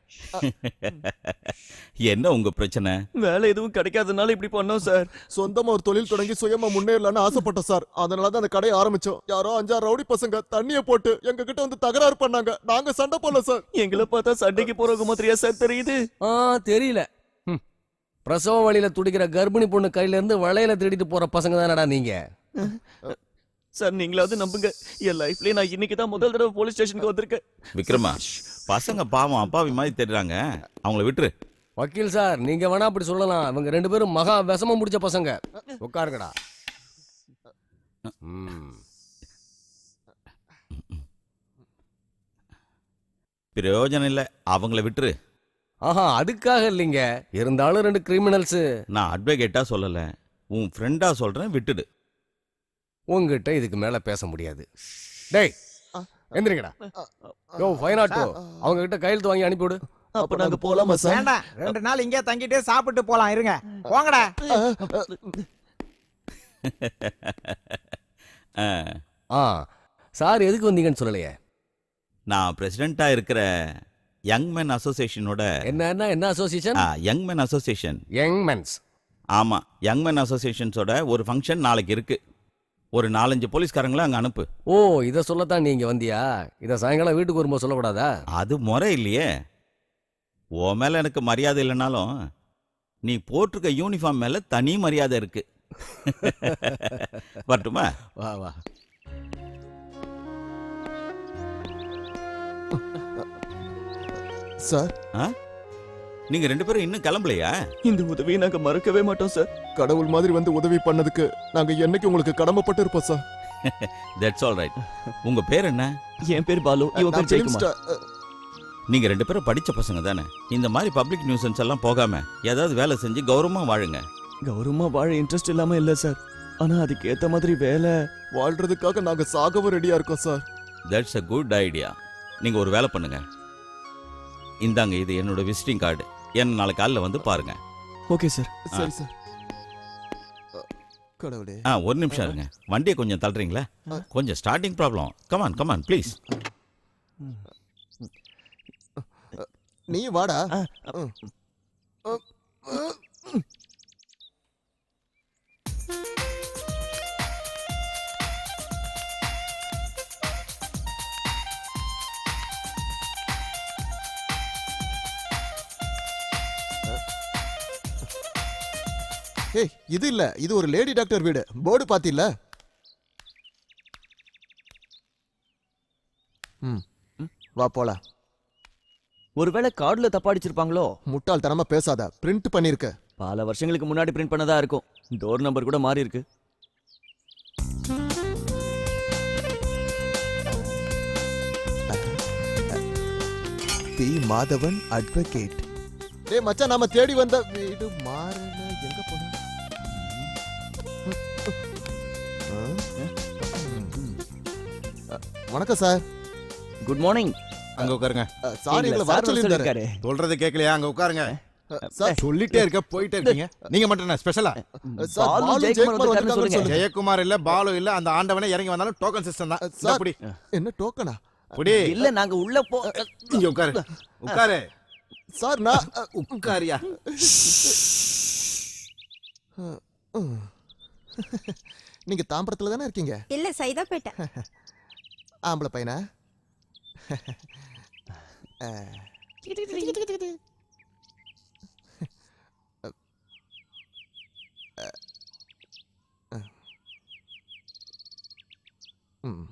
என்ன உங்க பிரச்சனை? வேலை எதுவும் கிடைக்காதனால இப்படி பண்ணோம் சார். சொந்தமா ஒரு தொழில் தொடங்கி சுயமா முன்னேறலான்னு ஆசைப்பட்டோம் சார். அதனாலதான் அந்த கடையை ஆரம்பிச்சோம். யாரோ அஞ்சாறு ரவுடி பசங்க தண்ணிய போட்டு எங்க கிட்ட வந்து தகராறு பண்ணாங்க. நாங்க சண்டை போடல சார். எங்களை பார்த்தா சண்டைக்கு போறவங்க மாதிரியா சார் தெரியுது? ஆ தெரியல. பிரசவ வழியில துடிக்கிற கர்ப்பிணி பொண்ணு கையில இருந்து வளையல திருடிட்டு போற பசங்க தானடா நீங்க. சார் நீங்களாவது நம்புங்க, என் லைஃப்லயே நான் இன்னைக்கு தான் முதல் தடவை போலீஸ் ஸ்டேஷனுக்கு வந்திருக்கேன். விக்ரமா பசங்க பாவம் அப்பாவி மாதிரி தெரியுறாங்க, அவங்கள விட்டுரு. வக்கீல் சார் நீங்க வேணா அப்படி சொல்லலாம். இவங்க ரெண்டு பேரும் மகா விஷமம் முடிச்ச பசங்க. உட்காருங்கடா. பிரயோஜனம் இல்ல, அவங்கள விட்டுரு. ஆஹா அதுக்காக இல்லைங்க, இருந்தாலும் ரெண்டு கிரிமினல்ஸ். நான் அட்வொகேட்டா சொல்லல, உன் ஃப்ரெண்டா சொல்றேன், விட்டுடு. உங்ககிட்ட இதுக்கு மேல பேச முடியாது. டேய் எந்திரிங்கடா. யோ ஃபைன் ஆட்டோ அவங்க கிட்ட கையெழுத்து வாங்கி அனுப்பிவிடு. அப்ப நாங்க போலாமா சார்? வேண்டாம், ரெண்டு நாள் இங்கே தங்கிட்டு சாப்பிட்டு போலாம். இருங்க, போங்கடா. ஆ சார் எதுக்கு வந்தீங்கன்னு சொல்லலையே? நான் பிரசிடென்ட்டா இருக்கிற யங் மென் அசோசியேஷனோட. என்ன என்ன association? Young men association. Young men's? ஆமா, யங் மென் அசோசியேஷன்ஸோட ஒரு ஃபங்க்ஷன் நாளைக்கு இருக்கு. ஒரு நாலஞ்சு போலீஸ்காரங்களை அங்க அனுப்பு. ஓ, இத சொல்லத்தான் நீங்க வந்தியா? இத சாயங்காலம் வீட்டுக்கு வரும்போது சொல்லக்கூடாதா? அது முறை இல்லையே. ஓ மேல எனக்கு மரியாதை இல்லைனாலும் நீ போட்டிருக்க யூனிஃபார்ம் மேல தனி மரியாதை இருக்கு. வரட்டுமா? வா வா. சார், நீங்க ரெண்டு பேரும் இன்னும் கிளம்பலையா? இந்த உதவியை நாங்க மறக்கவே மாட்டோம் சார். கடவுள் மாதிரி வந்து உதவி பண்ணதுக்கு நாங்க என்னைக்கு உங்களுக்கு கடமைப்பட்டு இருப்போம் சார். That's all right. உங்க பேர் என்ன? என் பேர் பாலு, இவன் பேர் ஜெயக்குமார். நீங்க ரெண்டு பேரும் படிச்ச பசங்க தானே? இந்த மாதிரி பப்ளிக் நியூசன்ஸ் எல்லாம் போகாம ஏதாவது வேலை செஞ்சு கௌரவமா வாழுங்க. கௌரவமா வாழ இன்ட்ரெஸ்ட் இல்லாம இல்ல சார், ஆனா அதுக்கு ஏத்த மாதிரி வேலை வாழ்றதுக்காக நாங்க சாகவும் ரெடியா இருக்கோம் sir. That's a good idea. நீங்க ஒரு வேலை பண்ணுங்க. இந்தாங்க, இது என்னோட விசிட்டிங் கார்டு. என்ன நாளை காலையில் வந்து பாருங்க. Okay sir. சரி சார். கடவுளே. ஆ ஒரு நிமிஷம் இருங்க. வண்டியை கொஞ்சம் தள்ளுறீங்களா? கொஞ்சம் starting problem. Come on come on please. நீ வாடா. ஏய், இது இல்ல, இது ஒரு லேடி டாக்டர் வீடு. போர்டு பாத்தீல்ல? ம், வா போலாம். ஒருவேளை கார்டுல தப்பா அடிச்சிருப்பாங்களோ? முட்டாள்தனமா பேசாத. பிரிண்ட் பண்ணிருக்க. பல வருஷங்களுக்கு முன்னாடி பிரிண்ட் பண்ணதா இருக்கும். டோர் நம்பர் கூட மாறி இருக்கு. B Madhavan advocate. டேய் மச்சான், நாம தேடி வந்த வீடு மாறல. எங்க போன? வணக்கம் சார். Good morning. அங்க உட்காருங்க. சார், எங்களை வர சொல்லிருக்காரு. சொல்றது கேட்கலையா? அங்க உட்காருங்க. சார், சொல்லிட்டே இருக்க, போயிட்டே இருக்கீங்க. நீங்க மட்டும் என்ன ஸ்பெஷலா? பாலு ஜெயக்குமார் வந்திருக்காருன்னு சொல்லுங்க. ஜெயக்குமார் இல்ல, பாலு இல்ல, அந்த ஆண்டவனே இறங்கி வந்தாலும் டோக்கன் சிஸ்டம் தான். சார், என்ன டோக்கனா? புடி. இல்ல, நாங்க உள்ள போ. இங்க உட்காரு. உட்காரு. சார், நான் உட்காரியா? நீங்க தாம்பரத்துல தானே இருக்கீங்க? இல்ல, சைதாப்பேட்டை. ஆம்பளை பையனா? ம்.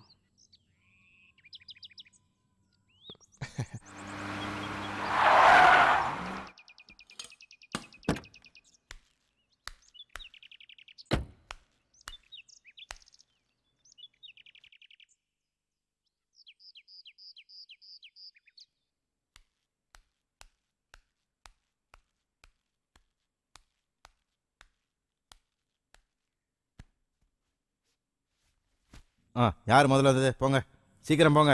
ஆ, யார் முதல்ல வந்தது? போங்க, சீக்கிரம் போங்க.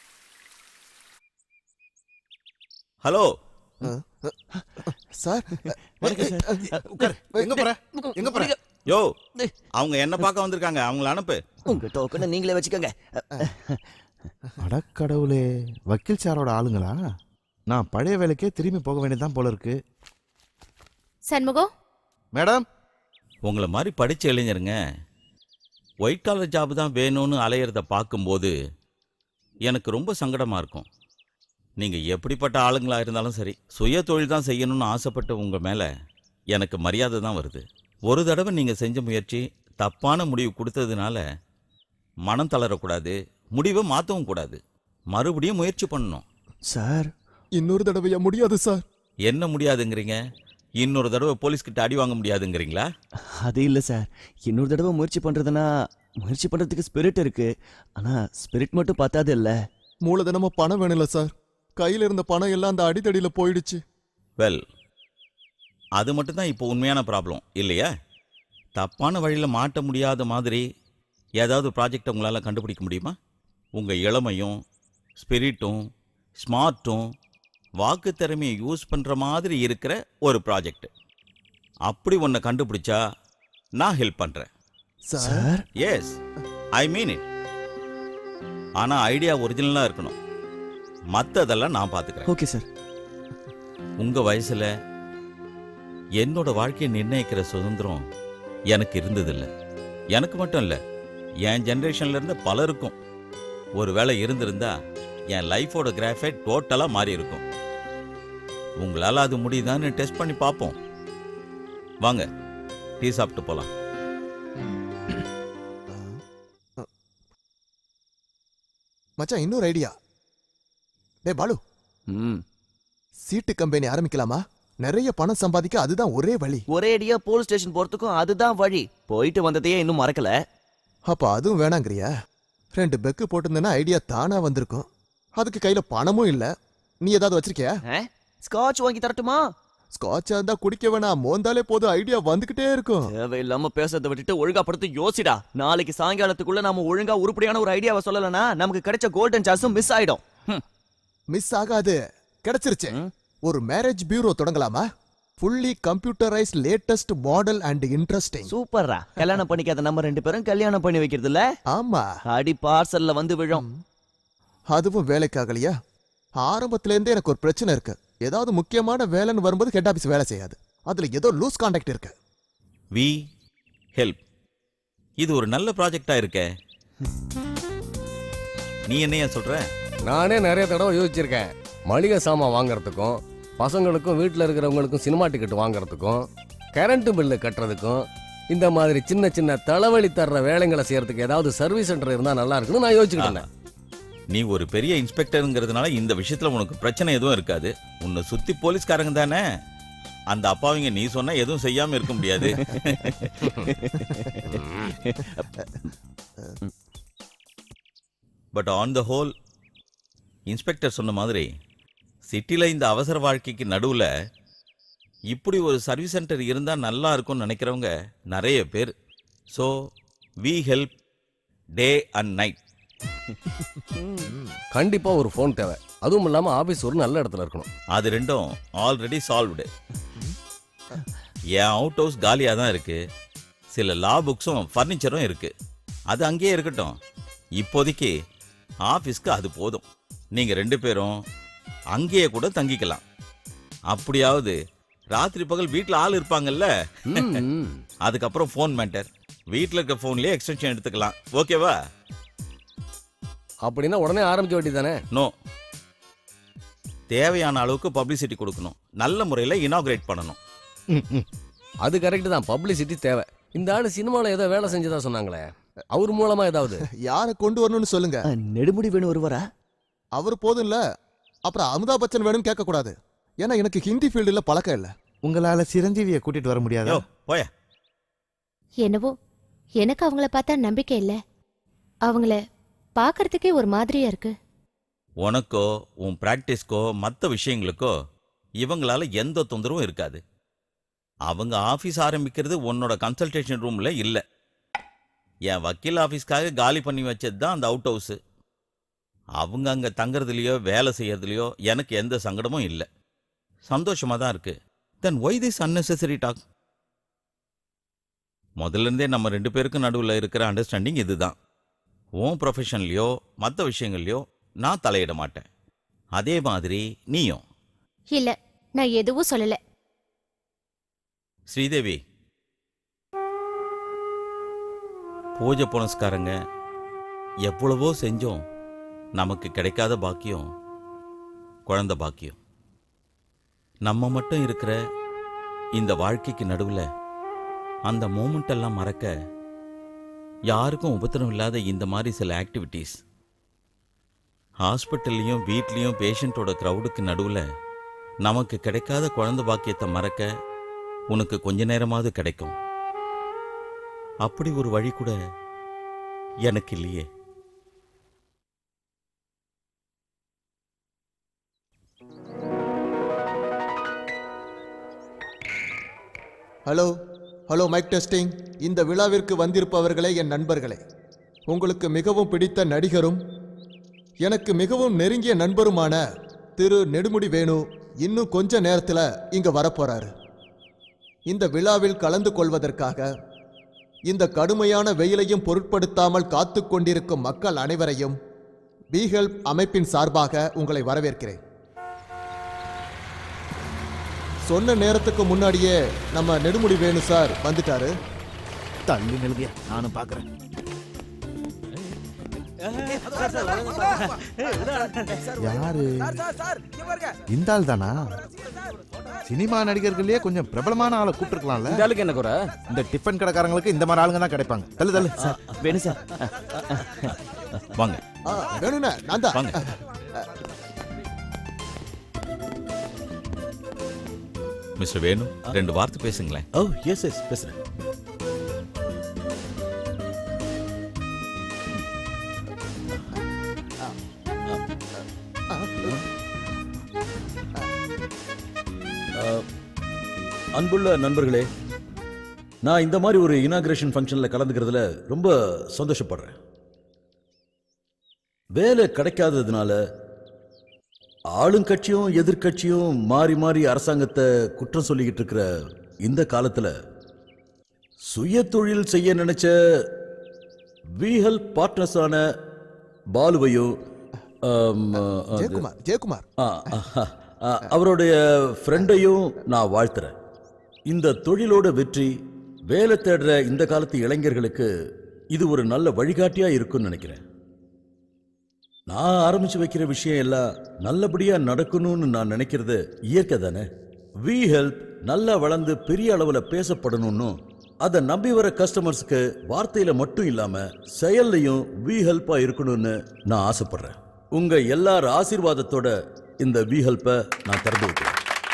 ஹலோ சார், உட்காரு. எங்க போற? எங்க போற? யோ, அவங்க என்ன பார்க்க வந்திருக்காங்க. அவங்கள அனுப்பு. உங்க டோக்கனை நீங்களே வச்சுக்கோங்க. அடக்கடவுளே, வக்கீல் சாரோட ஆளுங்களா? நான் பழைய வேலைக்கே திரும்பி போக வேண்டியதான் போல இருக்கு. சண்முகம் மேடம், உங்களை மாதிரி படிச்ச இளைஞருங்க ஒயிட் காலர் ஜாப் தான் வேணும்னு அலையிறத பார்க்கும்போது எனக்கு ரொம்ப சங்கடமாக இருக்கும். நீங்கள் எப்படிப்பட்ட ஆளுங்களா இருந்தாலும் சரி, சுய தொழில் தான் செய்யணும்னு ஆசைப்பட்ட உங்கள் மேலே எனக்கு மரியாதை தான் வருது. ஒரு தடவை நீங்கள் செஞ்ச முயற்சி தப்பான முடிவு கொடுத்ததுனால மனம் தளரக்கூடாது, முடிவை மாற்றவும் கூடாது. மறுபடியும் முயற்சி பண்ணணும். சார், இன்னொரு தடவையா? முடியாது சார். என்ன முடியாதுங்கிறீங்க? இன்னொரு தடவை போலீஸ்கிட்ட அடி வாங்க முடியாதுங்கிறீங்களா? அது இல்லை சார், இன்னொரு தடவை முயற்சி பண்ணுறதுனா முயற்சி பண்ணுறதுக்கு ஸ்பிரிட் இருக்கு. ஆனால் ஸ்பிரிட் மட்டும் பார்த்தாது இல்லை, மூலதனமா பணம் வேணும்ல சார். கையில் இருந்த பணம் எல்லாம் அந்த அடித்தடியில் போயிடுச்சு. வெல், அது மட்டும்தான் இப்போ உண்மையான ப்ராப்ளம் இல்லையா? தப்பான வழியில் மாட்ட முடியாத மாதிரி ஏதாவது ப்ராஜெக்டை உங்களால் கண்டுபிடிக்க முடியுமா? உங்கள் இளமையும் ஸ்பிரிட்டும் ஸ்மார்ட்டும் வாக்கு திறமையை யூஸ் பண்ற மாதிரி இருக்கிற ஒரு ப்ராஜெக்ட். அப்படி ஒன்றை கண்டுபிடிச்சா நான் ஹெல்ப் பண்றேன். Sir? Yes, I mean it. ஆனா ஐடியா ஒரிஜினலா இருக்கணும். மற்றதெல்லாம் நான் பார்த்துக்கிறேன். Okay sir. உங்க வயசுல என்னோட வாழ்க்கையை நிர்ணயிக்கிற சுதந்திரம் எனக்கு இருந்ததில்லை. எனக்கு மட்டும் இல்லை, என் ஜெனரேஷன்ல இருந்து பலருக்கும். ஒரு வேளை இருந்திருந்தா என் லைஃபோட கிராஃபை டோட்டலா மாறி இருக்கும். உங்களால அது முடியுதான்னு டெஸ்ட் பண்ணி பார்ப்போம். வாங்க, டீ சாப்பிட்டு போலாம். மச்சான், இன்னொரு ஐடியா. டே பாலு, சீட்டு கம்பெனி ஆரம்பிக்கலாமா? நிறைய பணம் சம்பாதிக்க அதுதான் ஒரே வழி. ஒரே அடியா போலீஸ் ஸ்டேஷன் போறதுக்கும் அதுதான் வழி. போயிட்டு வந்ததையே இன்னும் மறக்கல. அப்ப அதுவும் வேணாங்கிறியா? ரெண்டு பெக்கு போட்டிருந்தேன்னா ஐடியா தானா வந்திருக்கும். அதுக்கு கையில பணமும் இல்ல. நீ ஏதாவது வச்சிருக்கியா? ஸ்காட்ச் வாங்கி தரட்டுமா? ஸ்காட்சா இருந்தா குடிக்க வேணாம், மோந்தாலே போதும், ஐடியா வந்துகிட்டே இருக்கும். தேவையில்லாம பேசுறதை விட்டுட்டு ஒழுங்கா படுத்து யோசிடா. நாளைக்கு சாயங்காலத்துக்குள்ள நாம ஒழுங்கா உருப்படியான ஒரு ஐடியாவை சொல்லலனா நமக்கு கிடைச்ச கோல்டன் சான்ஸும் மிஸ் ஆயிடும். மிஸ் ஆகாது, கிடைச்சிருச்சு. ஒரு மேரேஜ் பியூரோ தொடங்கலாமா? Fully computerised, latest model and interesting. சூப்பர்ரா. கல்யாணம் பண்ணிக்காத நம்ம ரெண்டு பேரும் கல்யாணம் பண்ணி வைக்கிறது இல்ல? ஆமா. அடி பார்சல்ல வந்து விழும். அதுவும் வேலைக்காகலையா? ஆரம்பத்துல இருந்தே எனக்கு ஒரு பிரச்சனை இருக்கு. ஏதாவது முக்கியமான வேலைன்னு வரும்போது ஹெட் ஆபீஸ் வேலை செய்யாது. அதுல ஏதோ லூஸ் கான்டாக்ட் இருக்கு. We help. இது ஒரு நல்ல ப்ராஜெக்டா இருக்கே. நீ என்னையா சொல்ற? நானே நிறைய தடவை யோசிச்சிருக்கேன். மளிகை சாமான் வாங்குறதுக்கும், பசங்களுக்கும் வீட்டில் இருக்கிறவங்களுக்கும் சினிமா டிக்கெட் வாங்குறதுக்கும், கரண்ட் பில்லு கட்டுறதுக்கும், இந்த மாதிரி சின்ன சின்ன தலைவலி தர்ற வேலைங்களை செய்யறதுக்கு ஏதாவது சர்வீஸ் சென்டர் இருந்தா நல்லா இருக்குன்னு நான் யோசிச்சுக்கிட்டேன். நீ ஒரு பெரிய இன்ஸ்பெக்டருங்கிறதுனால இந்த விஷயத்துல உனக்கு பிரச்சனை எதுவும் இருக்காது. உன்னை சுத்தி போலீஸ்காரங்க தானே. அந்த அப்பாவிங்க நீ சொன்னா எதுவும் செய்யாம இருக்க முடியாது. But on the whole, inspector சொன்ன மாதிரி சிட்டில இந்த அவசர வாழ்க்கைக்கு நடுவில் இப்படி ஒரு சர்வீஸ் சென்டர் இருந்தால் நல்லா இருக்கும்னு நினைக்கிறவங்க நிறைய பேர். So we help day and night. கண்டிப்பா ஒரு ஃபோன் தேவை. அதுவும் இல்லாம ஆபீஸ் ஒரு நல்ல இடத்துல இருக்கணும். அது ரெண்டும் ஆல்ரெடி சால்வ்டு. என் அவுட் ஹவுஸ் காலியாக தான் இருக்கு. சில லா புக்ஸும் ஃபர்னிச்சரும் இருக்கு. அது அங்கேயே இருக்கட்டும். இப்போதைக்கு ஆஃபீஸ்க்கு அது போதும். நீங்க ரெண்டு பேரும் அங்கேயே கூட தங்கிக்கலாம். அப்படியாவது ராத்திரி பகல் வீட்டில் ஆள் இருப்பாங்கல்ல. அதுக்கப்புறம் ஃபோன் மேட்டர். வீட்டில் இருக்க ஃபோன்லேயே எக்ஸ்டென்ஷன் எடுத்துக்கலாம். ஓகேவா? அப்படின்னா உடனே ஆரம்பிக்க வேண்டியதானே? நோ, தேவையான அளவுக்கு பப்ளிசிட்டி கொடுக்கணும். நல்ல முறையில் இனாகிரேட் பண்ணணும். அது கரெக்ட் தான். பப்ளிசிட்டி தேவை. இந்த ஆளு சினிமாவில் ஏதோ வேலை செஞ்சதா சொன்னாங்களே, அவர் மூலமா ஏதாவது யாரை கொண்டு வரணும்னு சொல்லுங்க. நெடுமுடி வேணும் ஒருவரா? அவர் போதும் இல்ல, அப்புறம் அமிதாப் பச்சன் வேணும்னு கேட்க கூடாது. ஏன்னா எனக்கு ஹிந்தி ஃபீல்டுல பழக்கம் இல்ல. உங்களால சிரஞ்சீவியை கூட்டிட்டு வர முடியாது? போய. என்னவோ எனக்கு அவங்கள பார்த்தா நம்பிக்கை இல்ல. அவங்கள பார்க்கறதுக்கே ஒரு மாதிரியா இருக்கு. உனக்கோ உன் பிராக்டிஸ்க்கோ மற்ற விஷயங்களுக்கோ இவங்களால எந்த தொந்தரவும் இருக்காது. அவங்க ஆஃபீஸ் ஆரம்பிக்கிறது உன்னோட கன்சல்டேஷன் ரூம்ல இல்லை. என் வக்கீல் ஆஃபீஸ்க்காக காலி பண்ணி வச்சது தான் அந்த அவுட் ஹவுஸு. அவங்க அங்கே தங்குறதுலையோ வேலை செய்யறதுலையோ எனக்கு எந்த சங்கடமும் இல்லை. சந்தோஷமாக தான் இருக்கு. Then why this unnecessary talk? முதல்ல இருந்தே நம்ம ரெண்டு பேருக்கும் நடுவில் இருக்கிற அண்டர்ஸ்டாண்டிங் இதுதான். உன் ப்ரொஃபஷன்லையோ மற்ற விஷயங்கள்லையோ நான் தலையிட மாட்டேன். அதே மாதிரி நீயும். இல்ல, நான் எதுவும் சொல்லல. ஸ்ரீதேவி, பூஜை புனஸ்காரங்க எவ்வளவோ செஞ்சோம் நமக்கு கிடைக்காத பாக்கியம் குழந்தை பாக்கியம். நம்ம மட்டும் இருக்கிற இந்த வாழ்க்கைக்கு நடுவில் அந்த மூமெண்ட் எல்லாம் மறக்க யாருக்கும் உபத்திரம் இல்லாத இந்த மாதிரி சில ஆக்டிவிட்டீஸ், ஹாஸ்பிட்டல்லையும் வீட்லேயும் பேஷண்ட்டோட க்ரௌடுக்கு நடுவில் நமக்கு கிடைக்காத குழந்தை பாக்கியத்தை மறக்க உனக்கு கொஞ்ச நேரமாவது கிடைக்கும். அப்படி ஒரு வழி கூட எனக்கு இல்லையே. Hello hello, mic testing. இந்த விழாவிற்கு வந்திருப்பவர்களே என் நண்பர்களே, உங்களுக்கு மிகவும் பிடித்த நடிகரும் எனக்கு மிகவும் நெருங்கிய நண்பருமான திரு நெடுமுடி வேணு இன்னும் கொஞ்ச நேரத்துல இங்க வரப்போறாரு. இந்த விழாவில் கலந்து கொள்வதற்காக இந்த கடுமையான வெயிலையும் பொருட்படுத்தாமல் காத்து கொண்டிருக்கும் மக்கள் அனைவரையும் வி ஹெல்ப் அமைப்பின் சார்பாக உங்களை வரவேற்கிறேன். சொன்ன நேரத்துக்கு முன்னாடியே நம்ம நெடுமுடி வேணு சார் வந்துட்டாரு. தள்ளி நிலுதியா, நானும் பாக்குறேன். யாரு இந்த ஆள் தானா? சினிமா நடிகர்களே கொஞ்சம் பிரபலமான ஆளை கூப்பிட்டுருக்கலாம்ல. இந்த ஆளுக்கு என்ன குறை? இந்த டிஃபன் கடைக்காரங்களுக்கு இந்த மாதிரி ஆளுங்க தான் கிடைப்பாங்க. தள்ளு தள்ளு சார். வேணு சார் வாங்க. வேணுண்ணே, நான் தான். வாங்க. மிஸ்டர் வேணு, ரெண்டு வார்த்தை பேசுங்களேன். ஓ எஸ் எஸ் பேசுறேன். அன்புள்ள நண்பர்களே, நான் இந்த மாதிரி ஒரு இனாகிரேஷன் ஃபங்க்ஷனில் கலந்துக்கிறதுல ரொம்ப சந்தோஷப்படுறேன். வேலை கிடைக்காததுனால ஆளுங்கட்சியும் எதிர்கட்சியும் மாறி மாறி அரசாங்கத்தை குற்றம் சொல்லிக்கிட்டு இருக்கிற இந்த காலத்தில் சுய தொழில் செய்ய நினைச்ச வி ஹெல்ப் பார்ட்னர்ஸான பாலுவையும் ஜெயக்குமார் ஜெயக்குமார் அவருடைய ஃப்ரெண்டையும் நான் வாழ்த்துறேன். இந்த தொழிலோட வெற்றி வேலை தேடுற இந்த காலத்து இளைஞர்களுக்கு இது ஒரு நல்ல வழிகாட்டியா இருக்கும்னு நினைக்கிறேன். நான் ஆரம்பிச்சு வைக்கிற விஷயம் எல்லாம் நல்லபடியா நடக்கணும்னு நான் நினைக்கிறது இயற்கை தானே. வி ஹெல்ப் நல்லா வளர்ந்து பெரிய அளவுல பேசப்படணும்னு அதை நம்பி வர கஸ்டமர்ஸ்க்கு வார்த்தையில மட்டும் இல்லாம செயல்லையும் வி ஹெல்ப்பா இருக்கணும்னு நான் ஆசைப்படுறேன். உங்க எல்லார் ஆசீர்வாதத்தோட இந்த வி ஹெல்ப்பை நான் திறந்து வைக்கிறேன்.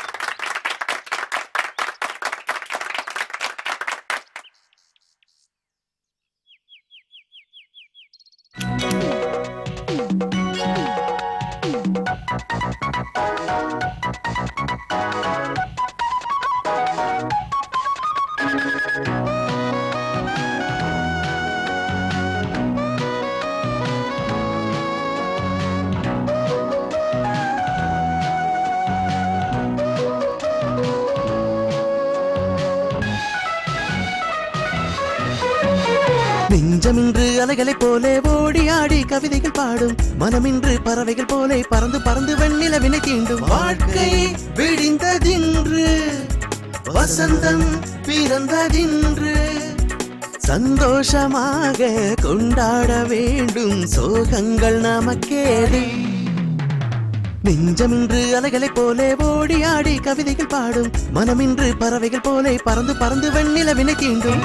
நெஞ்சமின்று அலைகளை போலே ஓடி ஆடி கவிதைகள் பாடும், மனமின்று பறவைகள் போலே பறந்து பறந்து வெண்ணிலவினை தீண்டும். வாழ்க்கை விடிந்ததின்று, வசந்தம் பிறந்ததின்று, சந்தோஷமாக கொண்டாட வேண்டும், சோகங்கள் நமக்கேது. நெஞ்சமின்று அலைகளை போலே ஓடி ஆடி கவிதைகள் பாடும், மனமின்று பறவைகள் போலே பறந்து பறந்து வெண்ணிலவினை தீண்டும்.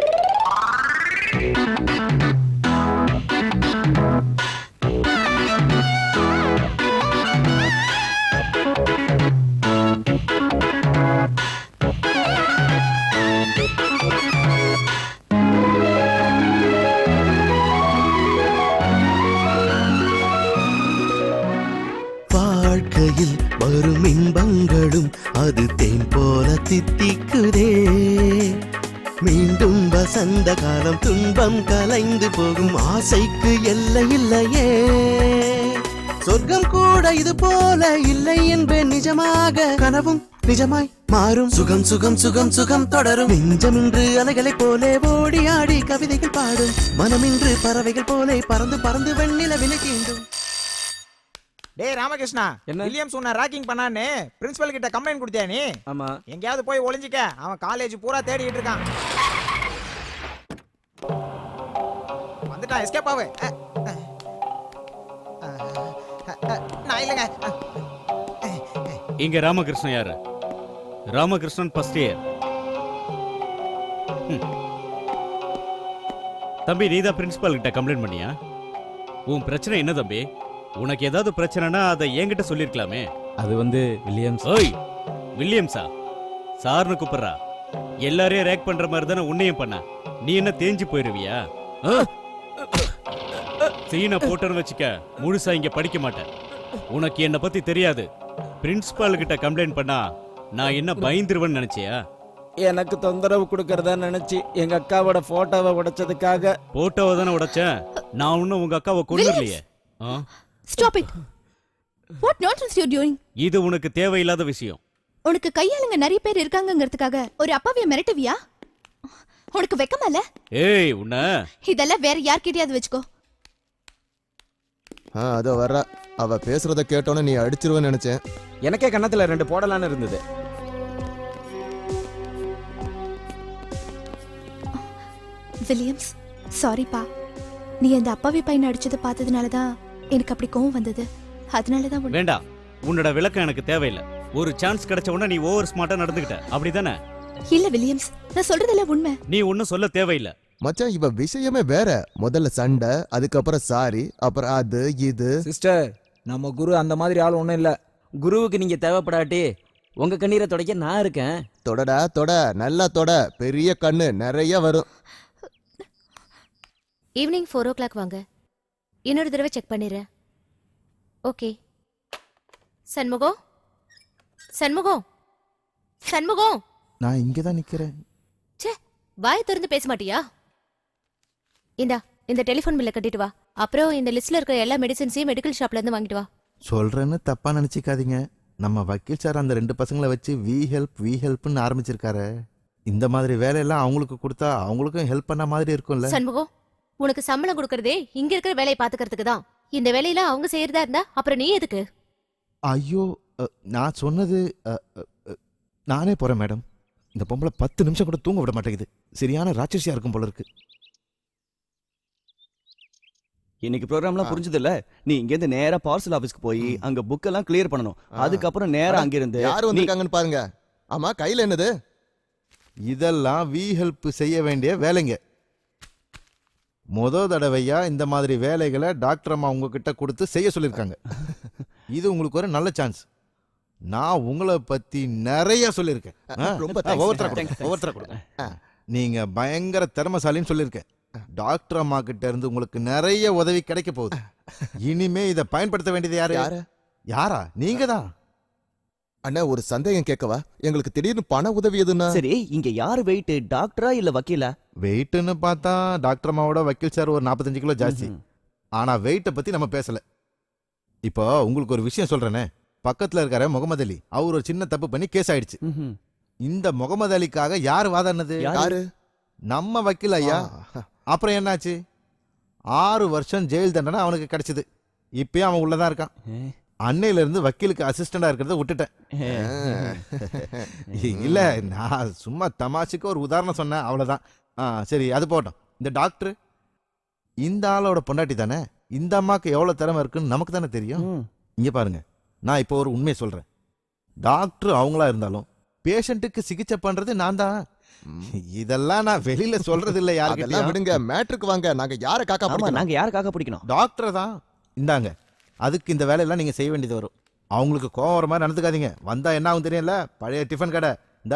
வாழ்க்கையில் வரும் இன்பங்களும் அது தேன் போல தித்திக்குதே. மீண்டும் வசந்த காலம், துன்பம் கலைந்து போகும், ஆசைக்கு எல்லை இல்லையே. சொர்க்கம் கூட இது போல இல்லை என்பேன் நிஜமாக, கனவும் நிஜமாய் மாறும், சுகம் சுகம் சுகம் சுகம் தொடரும். நெஞ்சமின்று அலைகளை போலே ஓடி ஆடி கவிதைகள் பாடும், மனமின்று பறவைகள் போலே பறந்து பறந்து வெண்ணிலவினை தீண்டும். டேய் ராமகிருஷ்ணா, வில்லியம்ஸ் உன்னை ராக்கிங் பண்ணான்னு பிரின்சிபல் கிட்ட கம்ப்ளைண்ட் கொடுத்தியா நீ? ஆமா. எங்கயாவது போய் ஒளிஞ்சிக்க, அவன் காலேஜ் பூரா தேடிட்டு இருக்கான். வந்துட்டான், எஸ்கேப் ஆவு. நான் இல்லங்க. இங்க ராமகிருஷ்ணன் யாரு? Ramakrishnan first year. தம்பி, நீதான் பிரின்சிபல் கிட்ட கம்ப்ளைண்ட் பண்ணியா? உன் பிரச்சனை என்ன தம்பி? உனக்கு ஏதாவது பிரச்சனைனா அதை என்கிட்ட சொல்லிருக்கலாமே. அது வந்து வில்லியம்ஸ். ஓய், வில்லியம்ஸா? சார்னு கூப்பிடுறா. எல்லாரையும் ரேக் பண்ற மாதிரி தானே உன்னையும் பண்ண. நீ என்ன தேஞ்சு போயிருவியா? சீனை போட்டன்னு வச்சுக்க, முழுசா இங்க படிக்க மாட்டேன். உனக்கு என்ன பத்தி தெரியாது. பிரின்சிபால் கிட்ட கம்ப்ளைண்ட் பண்ணா நான் என்ன பயந்துருவேன்னு நினைச்சியா? எனக்கு தொந்தரவு கொடுக்கறதா நினைச்சு எங்க அக்காவோட போட்டோவை உடைச்சதுக்காக. போட்டோவை தானே உடைச்சேன். நான் ஒன்னும் உங்க அக்காவை கொண்டு இல்லையே. Stop it. What nonsense you're doing? இது உனக்கு தேவையில்லாத விஷயம். உனக்கு கையாளுங்க நிறைய பேர் இருக்காங்கங்கிறதுக்காக ஒரு அப்பாவிய மிரட்டுவியா? உனக்கு வெக்கமா இல்ல? ஏய் உன்ன இதெல்லாம் வேற யார்கிட்டயாவது வெச்சுக்கோ. ஆ அதோ வர்றா. அவ பேசுறத கேட்டோனே நீ அடிச்சிருவேன்னு நினைச்சேன். எனக்கே கண்ணத்துல ரெண்டு போடலான்னு இருந்தது. வில்லியம்ஸ், சாரி பா. நீ அந்த அப்பாவி பையனை அடிச்சத பார்த்ததுனால தான் எனக்கு அப்படி கோவம் வந்தது. அதனால தான் வேண்டாம். உன்னோட விளக்கம் எனக்கு தேவையில்லை. ஒரு சான்ஸ் கிடைச்ச உடனே நீ ஓவர் ஸ்மார்ட்டா நடந்துக்கிட்ட. அப்படிதானே? இல்ல வில்லியம்ஸ், நான் சொல்றதெல்லாம் உண்மை. நீ ஒன்னும் சொல்ல தேவையில்லை. மச்சான் இவ விஷயமே வேற. முதல்ல சண்டை, அதுக்கப்புறம் சாரி, அப்புறம் அது இது. சிஸ்டர், நம்ம குரு அந்த மாதிரி ஆள் ஒண்ணும் இல்ல. குருவுக்கு நீங்க தேவைப்படாட்டி உங்க கண்ணீரை துடைக்க நான் இருக்கேன். தொடடா தொட, நல்லா தொட. பெரிய கண்ணு நிறைய வரும். ஈவினிங் ஃபோர் ஓ கிளாக் வாங்க. இன்னொரு தடவை செக் பண்ணிடுறேன். ஓகே. சண்முகம், சண்முகம், சண்முகம். நான் இங்கதான் நிக்கிறேன். ச்சே, வாயை திறந்து பேச மாட்டியா? இந்தா இந்த டெலிஃபோன் பில்லை கட்டிட்டு வா. அப்புறம் இந்த லிஸ்ட்ல இருக்கிற எல்லா மெடிசன்ஸையும் மெடிக்கல் ஷாப்ல இருந்து வாங்கிட்டு வா. சொல்றேன்னு தப்பா நினைச்சிக்காதீங்க. நம்ம வக்கீல் சார் அந்த ரெண்டு பசங்களை வச்சு வி ஹெல்ப் வி ஹெல்ப்னு ஆரம்பிச்சிருக்காரு. இந்த மாதிரி வேலையெல்லாம் அவங்களுக்கு கொடுத்தா அவங்களுக்கும் ஹெல்ப் பண்ண மாதிரி இருக்கும்ல. சண்முகம், உனக்கு சம்பளம் கொடுக்கறதே இங்க இருக்கிற வேலையை பாத்துக்கிறதுக்கு தான். இந்த வேலையெல்லாம் அவங்க செய்யறதா இருந்தா அப்புறம் நீ எதுக்கு? ஐயோ, நான் சொன்னது நானே போறேன் மேடம். இந்த பொம்பளை பத்து நிமிஷம் கூட தூங்க விட மாட்டேங்குது. சரியான ராட்சசியா இருக்கும் போல இருக்கு. இன்னைக்கு ப்ரோக்ராம்லாம் புரிஞ்சது இல்ல. நீ இங்க இருந்து நேரா பார்சல் ஆபீஸ்க்கு போய் அங்க புக் எல்லாம் கிளியர் பண்ணணும். அதுக்கப்புறம் நேரா அங்க இருந்து யார் வந்திருக்காங்கன்னு பாருங்க. ஆமா, கையில என்னது? இதெல்லாம் வி ஹெல்ப் செய்ய வேண்டிய வேலைங்க. முத தடவையா இந்த மாதிரி வேலைகளை டாக்டர் அம்மா உங்ககிட்ட கொடுத்து செய்ய சொல்லியிருக்காங்க. இது உங்களுக்கு ஒரு நல்ல சான்ஸ். நான் உங்களை பத்தி நிறைய சொல்லியிருக்கேன். நீங்க பயங்கர திறமசாலின்னு சொல்லியிருக்கேன். டாக்டர் அம்மா கிட்ட இருந்து உங்களுக்கு நிறைய உதவி கிடைக்க போகுது. இனிமே இதை பயன்படுத்த வேண்டியது யாரு? யாரா? நீங்க தான். அண்ணா, ஒரு சந்தேகம் கேட்கவா? எங்களுக்கு திடீர்னு பண உதவி எதுன்னா? சரி, இங்க யாரு வெயிட், டாக்டரா இல்ல வக்கீலா? வெயிட்னு பார்த்தா டாக்டர் அம்மாவோட வக்கீல் சார் ஒரு நாற்பத்தஞ்சு கிலோ ஜாஸ்தி. ஆனா வெயிட்டை பத்தி நம்ம பேசல. இப்போ உங்களுக்கு ஒரு விஷயம் சொல்றேனே. பக்கத்துல இருக்காரு முகமது அலி, அவர் ஒரு சின்ன தப்பு பண்ணி கேஸ் ஆயிடுச்சு. இந்த முகமது அலிக்காக யாரு வாதாடினது? யாரு? நம்ம வக்கீல் ஐயா. அப்புறம் என்னாச்சு? ஆறு வருஷம் ஜெயில் தண்டனை அவனுக்கு கிடைச்சது. இப்பயும் அவன் உள்ளதான் இருக்கான். அன்னையில இருந்து வக்கீலுக்கு அசிஸ்டண்டா இருக்கிறத விட்டுட்டேன். இல்ல, நான் சும்மா தமாஷுக்கு ஒரு உதாரணம் சொன்னேன், அவ்வளவுதான். சரி, அது போட்டோம். இந்த டாக்டர் இந்த ஆளோட பொண்டாட்டி தானே. இந்த அம்மாக்கு எவ்வளவு திறமை இருக்குன்னு நமக்கு தானே தெரியும். இங்க பாருங்க, நான் இப்போ ஒரு உண்மையை சொல்றேன். டாக்டர் அவங்களா இருந்தாலும் பேஷண்ட்டுக்கு சிகிச்சை பண்றது நான் தான். இதெல்லாம் நான் வெளியில சொல்றது இல்ல. யாருக்கெல்லாம் விடுங்க, மேட்ருக்கு வாங்க. நாங்க யார காக்கா பிடிக்கணும்? நாங்க யார காக்கா பிடிக்கணும்? டாக்டரை தான். இந்தாங்க, அதுக்கு இந்த வேலையெல்லாம் நீங்க செய்ய வேண்டியது வரும். அவங்களுக்கு கோவம் வர மாதிரி நடந்துக்காதீங்க. வந்தா என்ன ஆகும் தெரியல. பழைய டிஃபன் கடை இந்த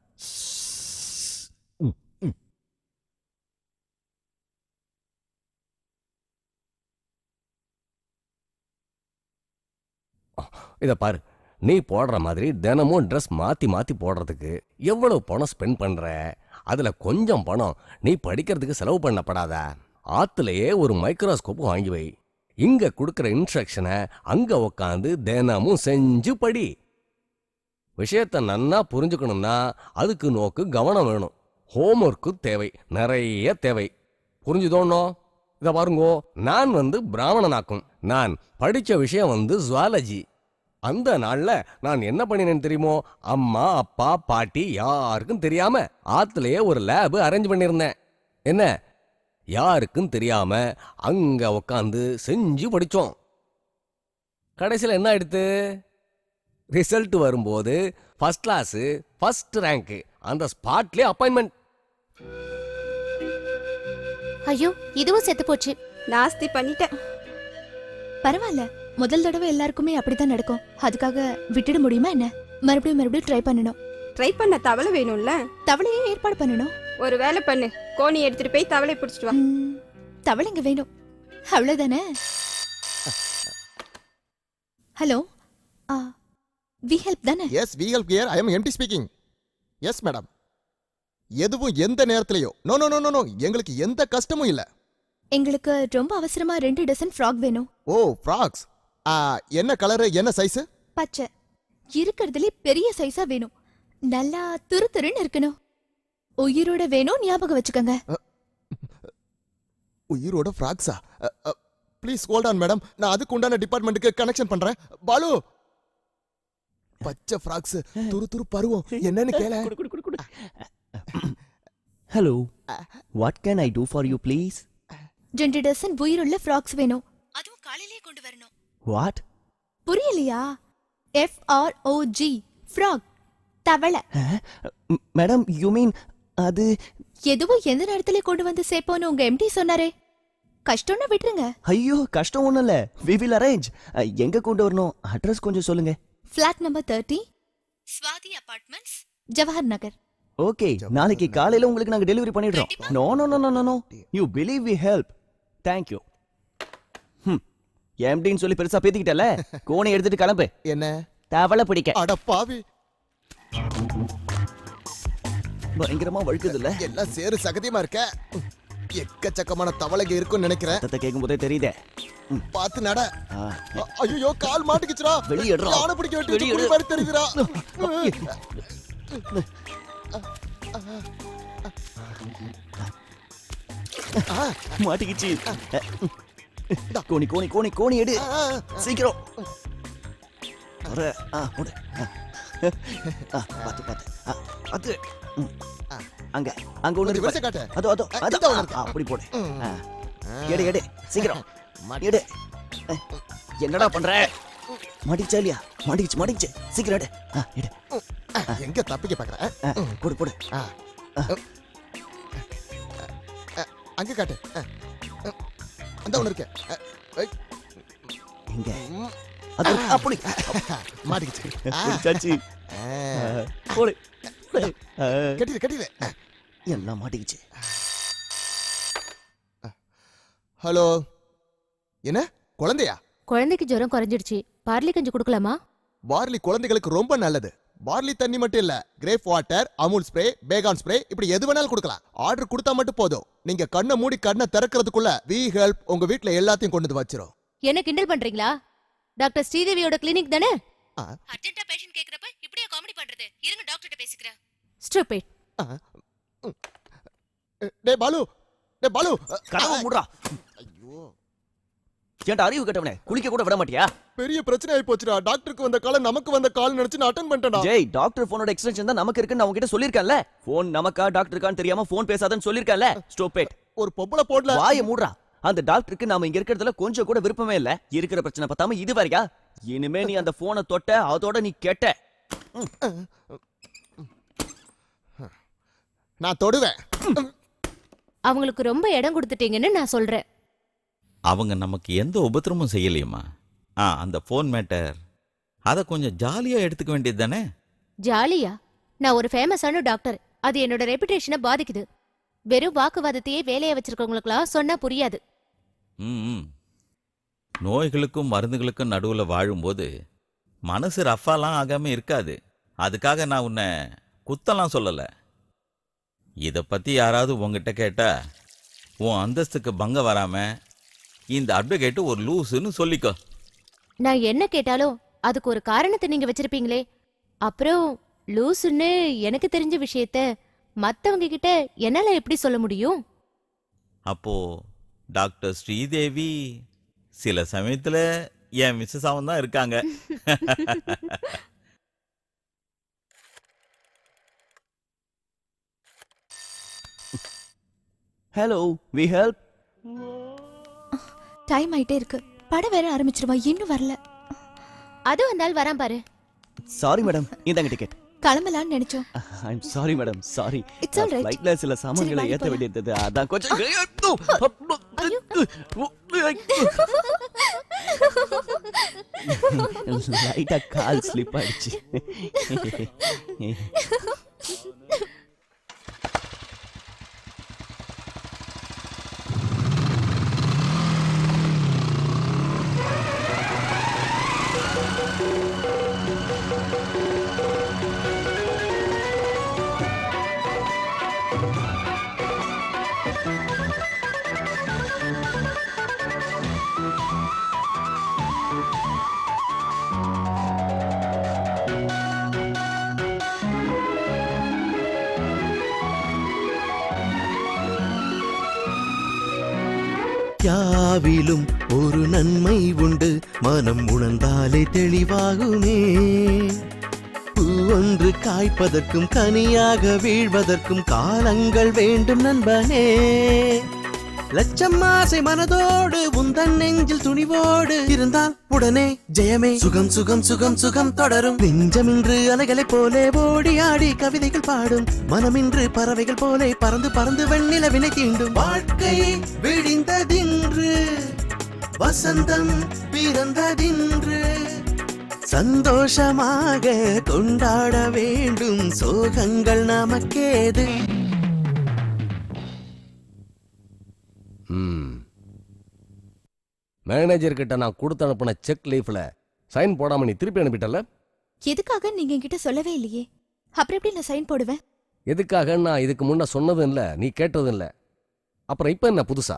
இத பாரு. நீ போடுற மாதிரி தினமும் ட்ரெஸ் மாத்தி மாத்தி போடுறதுக்கு எவ்வளவு பணம் ஸ்பெண்ட் பண்ற? அதுல கொஞ்சம் பணம் நீ படிக்கிறதுக்கு செலவு பண்ணப்படாத. ஆத்துலயே ஒரு மைக்ரோஸ்கோப் வாங்கி வை. இங்க கொடுக்கிற இன்ஸ்ட்ரக்ஷனை அங்க உக்காந்து தினமும் செஞ்சு படி. விஷயத்த நன்னா புரிஞ்சுக்கணும்னா அதுக்கு நோக்கு கவனம் வேணும். ஹோம்ஒர்க்கு தேவை, நிறைய தேவை. புரிஞ்சுதோன்னோ? இத பாருங்கோ, நான் வந்து பிராமணனாக்கும். நான் படிச்ச விஷயம் வந்து ஜுவாலஜி. அந்த நாள்ல நான் என்ன பண்ணினேன்னு தெரியுமோ? அம்மா அப்பா பாட்டி யாருக்கும் தெரியாம ஆத்துலயே ஒரு லேப் அரேஞ்ச் பண்ணிருந்தேன். என்ன, யாருக்கும் தெரியாம அங்க உக்காந்து செஞ்சு படிச்சோம். கடைசியில் என்ன ஆயிடுத்து? ரிசல்ட் வரும்போது ஃபர்ஸ்ட் கிளாஸ், ஃபர்ஸ்ட் ரேங்க், அந்த ஸ்பாட்லயே அப்பாயின்மெண்ட். ஐயோ, இதுவும் செத்து போச்சு. நாஸ்தி பண்ணிட்டேன். பரவாயில்ல, முதல் தடவை எல்லாருக்குமே அப்படித்தான் நடக்கும். அதுக்காக விட்டுட முடியுமா என்ன? மறுபடியும் மறுபடியும் ட்ரை பண்ணணும். ட்ரை பண்ண தவளை வேணும்ல? தவளையே ஏற்பாடு பண்ணணும். ஒரு வேலை பண்ணு, கோணி எடுத்துட்டு போய் தவளை பிடிச்சிட்டு வா. தவளைங்க வேணும், அவ்வளவுதானே? ஹலோ, வி ஹெல்ப் தானே? Yes, we help here. I am MD speaking. Yes madam. எதுவும் எந்த நேரத்திலயோ. நோ நோ நோ நோ, எங்களுக்கு எந்த கஷ்டமும் இல்ல. எங்களுக்கு ரொம்ப அவசரமா ரெண்டு டசன் ஃப்ராக் வேணும். Oh, frogs. என்ன கலர் என்ன சைஸ்? பச்சை. இருக்கிறதுல பெரிய சைஸா வேணும். நல்லா துரு துருன்னு இருக்கணும். உயிரோட வேணும், ஞாபகம் வச்சுக்கோங்க. உயிரோட ஃப்ராக்ஸா? ப்ளீஸ் ஹோல்ட் ஆன் மேடம், நான் அதுக்கு உண்டான டிபார்ட்மெண்ட்டுக்கு கனெக்ஷன் பண்றேன். பாலு, பச்சை ஃப்ராக்ஸ், துரு துரு பருவம், என்னன்னு கேள. Hello, what can I do for you please? ரெண்டு டசன் உயிருள்ள ஃப்ராக்ஸ் வேணும். அதுவும் காலையிலே கொண்டு வரணும். வாட்? புரியலையா? F R O G, frog, தவளை. மேடம், யூ மீன் அது எதுவும் எந்த நேரத்திலே கொண்டு வந்து சேப்போன்னு உங்க எம்டி சொன்னாரே. கஷ்டம்னு விட்டுருங்க. ஐயோ, கஷ்டம் ஒண்ணும் இல்ல. we will arrange. எங்க கொண்டு வரணும்? அட்ரஸ் கொஞ்சம் சொல்லுங்க. Flat number thirty, Swathi apartments, Jawahar Nagar. Okay, நாளைக்கு காலையில உங்களுக்கு நாங்க டெலிவரி பண்ணிடுறோம். No no no no no, you believe we help. thank you. ம், எம்டின்னு சொல்லி பெருசா பேத்திக்கிட்டல, கோணை எடுத்துட்டு கிளம்பு. என்ன தவளை பிடிக்க? அட பாவி, பயங்கரமா வழுக்குது இல்ல? எல்லாம் சேரு சகதியமா இருக்க. எக்கச்சக்கமான தவளைங்க இருக்குன்னு நினைக்கிறேன். சத்தத்தை கேட்கும் போதே தெரியுதே. பாத்து நட. ஐயோ, கால் மாட்டிக்கிச்சுடா. வெளியேடுறா. யானை பிடிக்க வேண்டிய குடி மாதிரி தெரியுதுடா. மாட்டிக்கிச்சு. கோணி கோணி கோணி கோணி எடு சீக்கிரம். அரே, ஆ போடு. ஆ, பாத்து பாத்து. அது அங்க அங்க ஒண்ணு இருக்கு. அதோ அதோ அதோ அப்படி போடு. எடு எடு சீக்கிரம் எடு. என்னடா பண்ற? மாட்டிச்சா இல்லையா? மாட்டிச்சு மாட்டிச்சு. சீக்கிரம் எடு. எடு. எங்க தப்பிக்க பாக்குற? போடு போடு. அங்க காட்டு. அந்த ஒண்ணு இருக்கு. எங்க? அது அப்படி மாட்டிச்சு. சாச்சி போடு. கட்டிடு கட்டிடு. எல்லாம் மாட்டிக்கிச்சு. ஹலோ, என்ன குழந்தையா? குழந்தைக்கு ஜுரம் குறைஞ்சிடுச்சு. பார்லி கஞ்சி கொடுக்கலாமா? பார்லி குழந்தைகளுக்கு ரொம்ப நல்லது. பார்லி தண்ணி மட்டும் இல்ல, grape water, Amul spray, Baygon spray, இப்படி எது வேணாலும் கொடுக்கலாம். ஆர்டர் கொடுத்தா மட்டும் போதும். நீங்க கண்ணை மூடி கண்ணை திறக்கிறதுக்குள்ள வி ஹெல்ப் உங்க வீட்ல எல்லாத்தையும் கொண்டு வந்து வச்சிரும். என்ன கிண்டல் பண்றீங்களா? டாக்டர் ஸ்ரீதேவியோட கிளினிக் தானே? அர்ஜென்ட்டா பேஷண்ட் கேக்குறப்ப இப்படியே காமெடி பண்றது. இருங்க டாக்டர்ட்ட பேசிக்கிறேன். ஸ்டூபிட். டேய் பாலு, டேய் பாலு, கதவு மூடுடா. ஐயோ, ஏன்டா அறிவு கட்டவனே, குளிக்க கூட விட மாட்டியா? பெரிய பிரச்சனை ஆயி போச்சுடா. டாக்டருக்கு வந்த கால் நமக்கு வந்த கால் நினைச்சு நான் அட்டெண்ட் பண்ணிட்டேன்டா. ஜெய், டாக்டர் போனோட எக்ஸ்டென்ஷன் தான் நமக்கு இருக்குன்னு நான் உன்கிட்ட சொல்லிருக்கேன்ல. போன் நமக்கா டாக்டருக்கான்னு தெரியாம போன் பேசாதன்னு சொல்லிருக்கேன்ல. ஸ்டூபிட். ஒரு பொம்பளை போடல. வாயை மூடுடா. அந்த டாக்டருக்கு நாம இங்க இருக்கிறதுல கொஞ்சம் கூட விருப்பமே இல்ல. இருக்கிற பிரச்சனை பார்த்தாம இது வரையா? இனிமே நீ அந்த போனை தொட்ட அதோட நீ கெட்ட. நான் தொடுவேன். அவங்களுக்கு ரொம்ப இடம் கொடுத்துட்டீங்கன்னு நான் சொல்றேன். அவங்க நமக்கு எந்த உபத்திரமும் செய்யலையம்மா. ஆ, அந்த போன் மேட்டர் அதை கொஞ்சம் ஜாலியா எடுத்துக்க வேண்டியது தானே? ஜாலியா? நான் ஒரு ஃபேமஸான டாக்டர். அது என்னோட ரெபுடேஷனை பாதிக்குது. வெறும் வாக்குவாதத்தையே வேலையை வச்சிருக்கவங்களுக்குலாம் சொன்னா புரியாது. ம், நோய்களுக்கும் மருந்துகளுக்கும் நடுவில் வாழும்போது மனசு ரஃபாலாம் ஆகாம இருக்காது. அதுக்காக நான் உன்னை குத்தலாம் சொல்லலை. இதை பற்றி யாராவது உங்ககிட்ட கேட்டா உன் அந்தஸ்துக்கு பங்க வராம இந்த அட்வொகேட்டு ஒரு லூசுன்னு சொல்லிக்கோ. நான் என்ன கேட்டாலும் அதுக்கு ஒரு காரணத்தை நீங்க வச்சிருப்பீங்களே. அப்புறம் லூசுன்னு எனக்கு தெரிஞ்ச விஷயத்த மத்தவங்க கிட்ட என்னால எப்படி சொல்ல முடியும்? அப்போ டாக்டர் ஸ்ரீதேவி சில சமயத்துல என் மிஸ்ஸஸாவும் தான் இருக்காங்க. Hello, we help. டைம் ஆயிட்டே இருக்கு. படம் வேற ஆரம்பிச்சிருவா, இன்னும் வரல. அது வந்தால் வரான் பாரு. சாரி மேடம், இந்தாங்க டிக்கெட். கிளம்பலாம்னு நினைச்சோம். I am sorry madam, sorry. It's all right. ஃளைட்ல சில சாமான்களை ஏத்த வேண்டியது, அதான் கொஞ்சம் லைட்டா கால் ஸ்லிப் ஆயிடுச்சு. யாவிலும் ஒரு நன்மை உண்டு, மனம் உணர்ந்தாலே தெளிவாகுமே. பூ ஒன்று காய்ப்பதற்கும் கனியாக வீழ்வதற்கும் காலங்கள் வேண்டும் நண்பனே. லட்சம் ஆசை மனதோடு உந்தன் நெஞ்சில் துணிவோடு இருந்தால் உடனே ஜெயமே. சுகம் சுகம் சுகம் சுகம் தொடரும். நெஞ்சமின்று அலைகளை போலே ஓடி ஆடி கவிதைகள் பாடும், மனமின்று பறவைகள் போலே பறந்து பறந்து வெண்ணிலவினை தீண்டும். வாழ்க்கை விடிந்ததின்று, வசந்தம் பிறந்ததின்று, சந்தோஷமாக கொண்டாட வேண்டும், சோகங்கள் நமக்கேது. மேனேஜர் கிட்ட நான் கொடுத்து அனுப்பின செக் லீஃப்ல சைன் போடாம நீ திருப்பி அனுப்பிட்டல. எதுக்காக நீங்க என்கிட்ட சொல்லவே இல்லையே, அப்புறம் எப்படி நான் சைன் போடுவேன்? எதுக்காக நான் இதுக்கு முன்ன சொன்னதும் இல்ல, நீ கேட்டதும் இல்ல, அப்புறம் இப்ப என்ன புதுசா?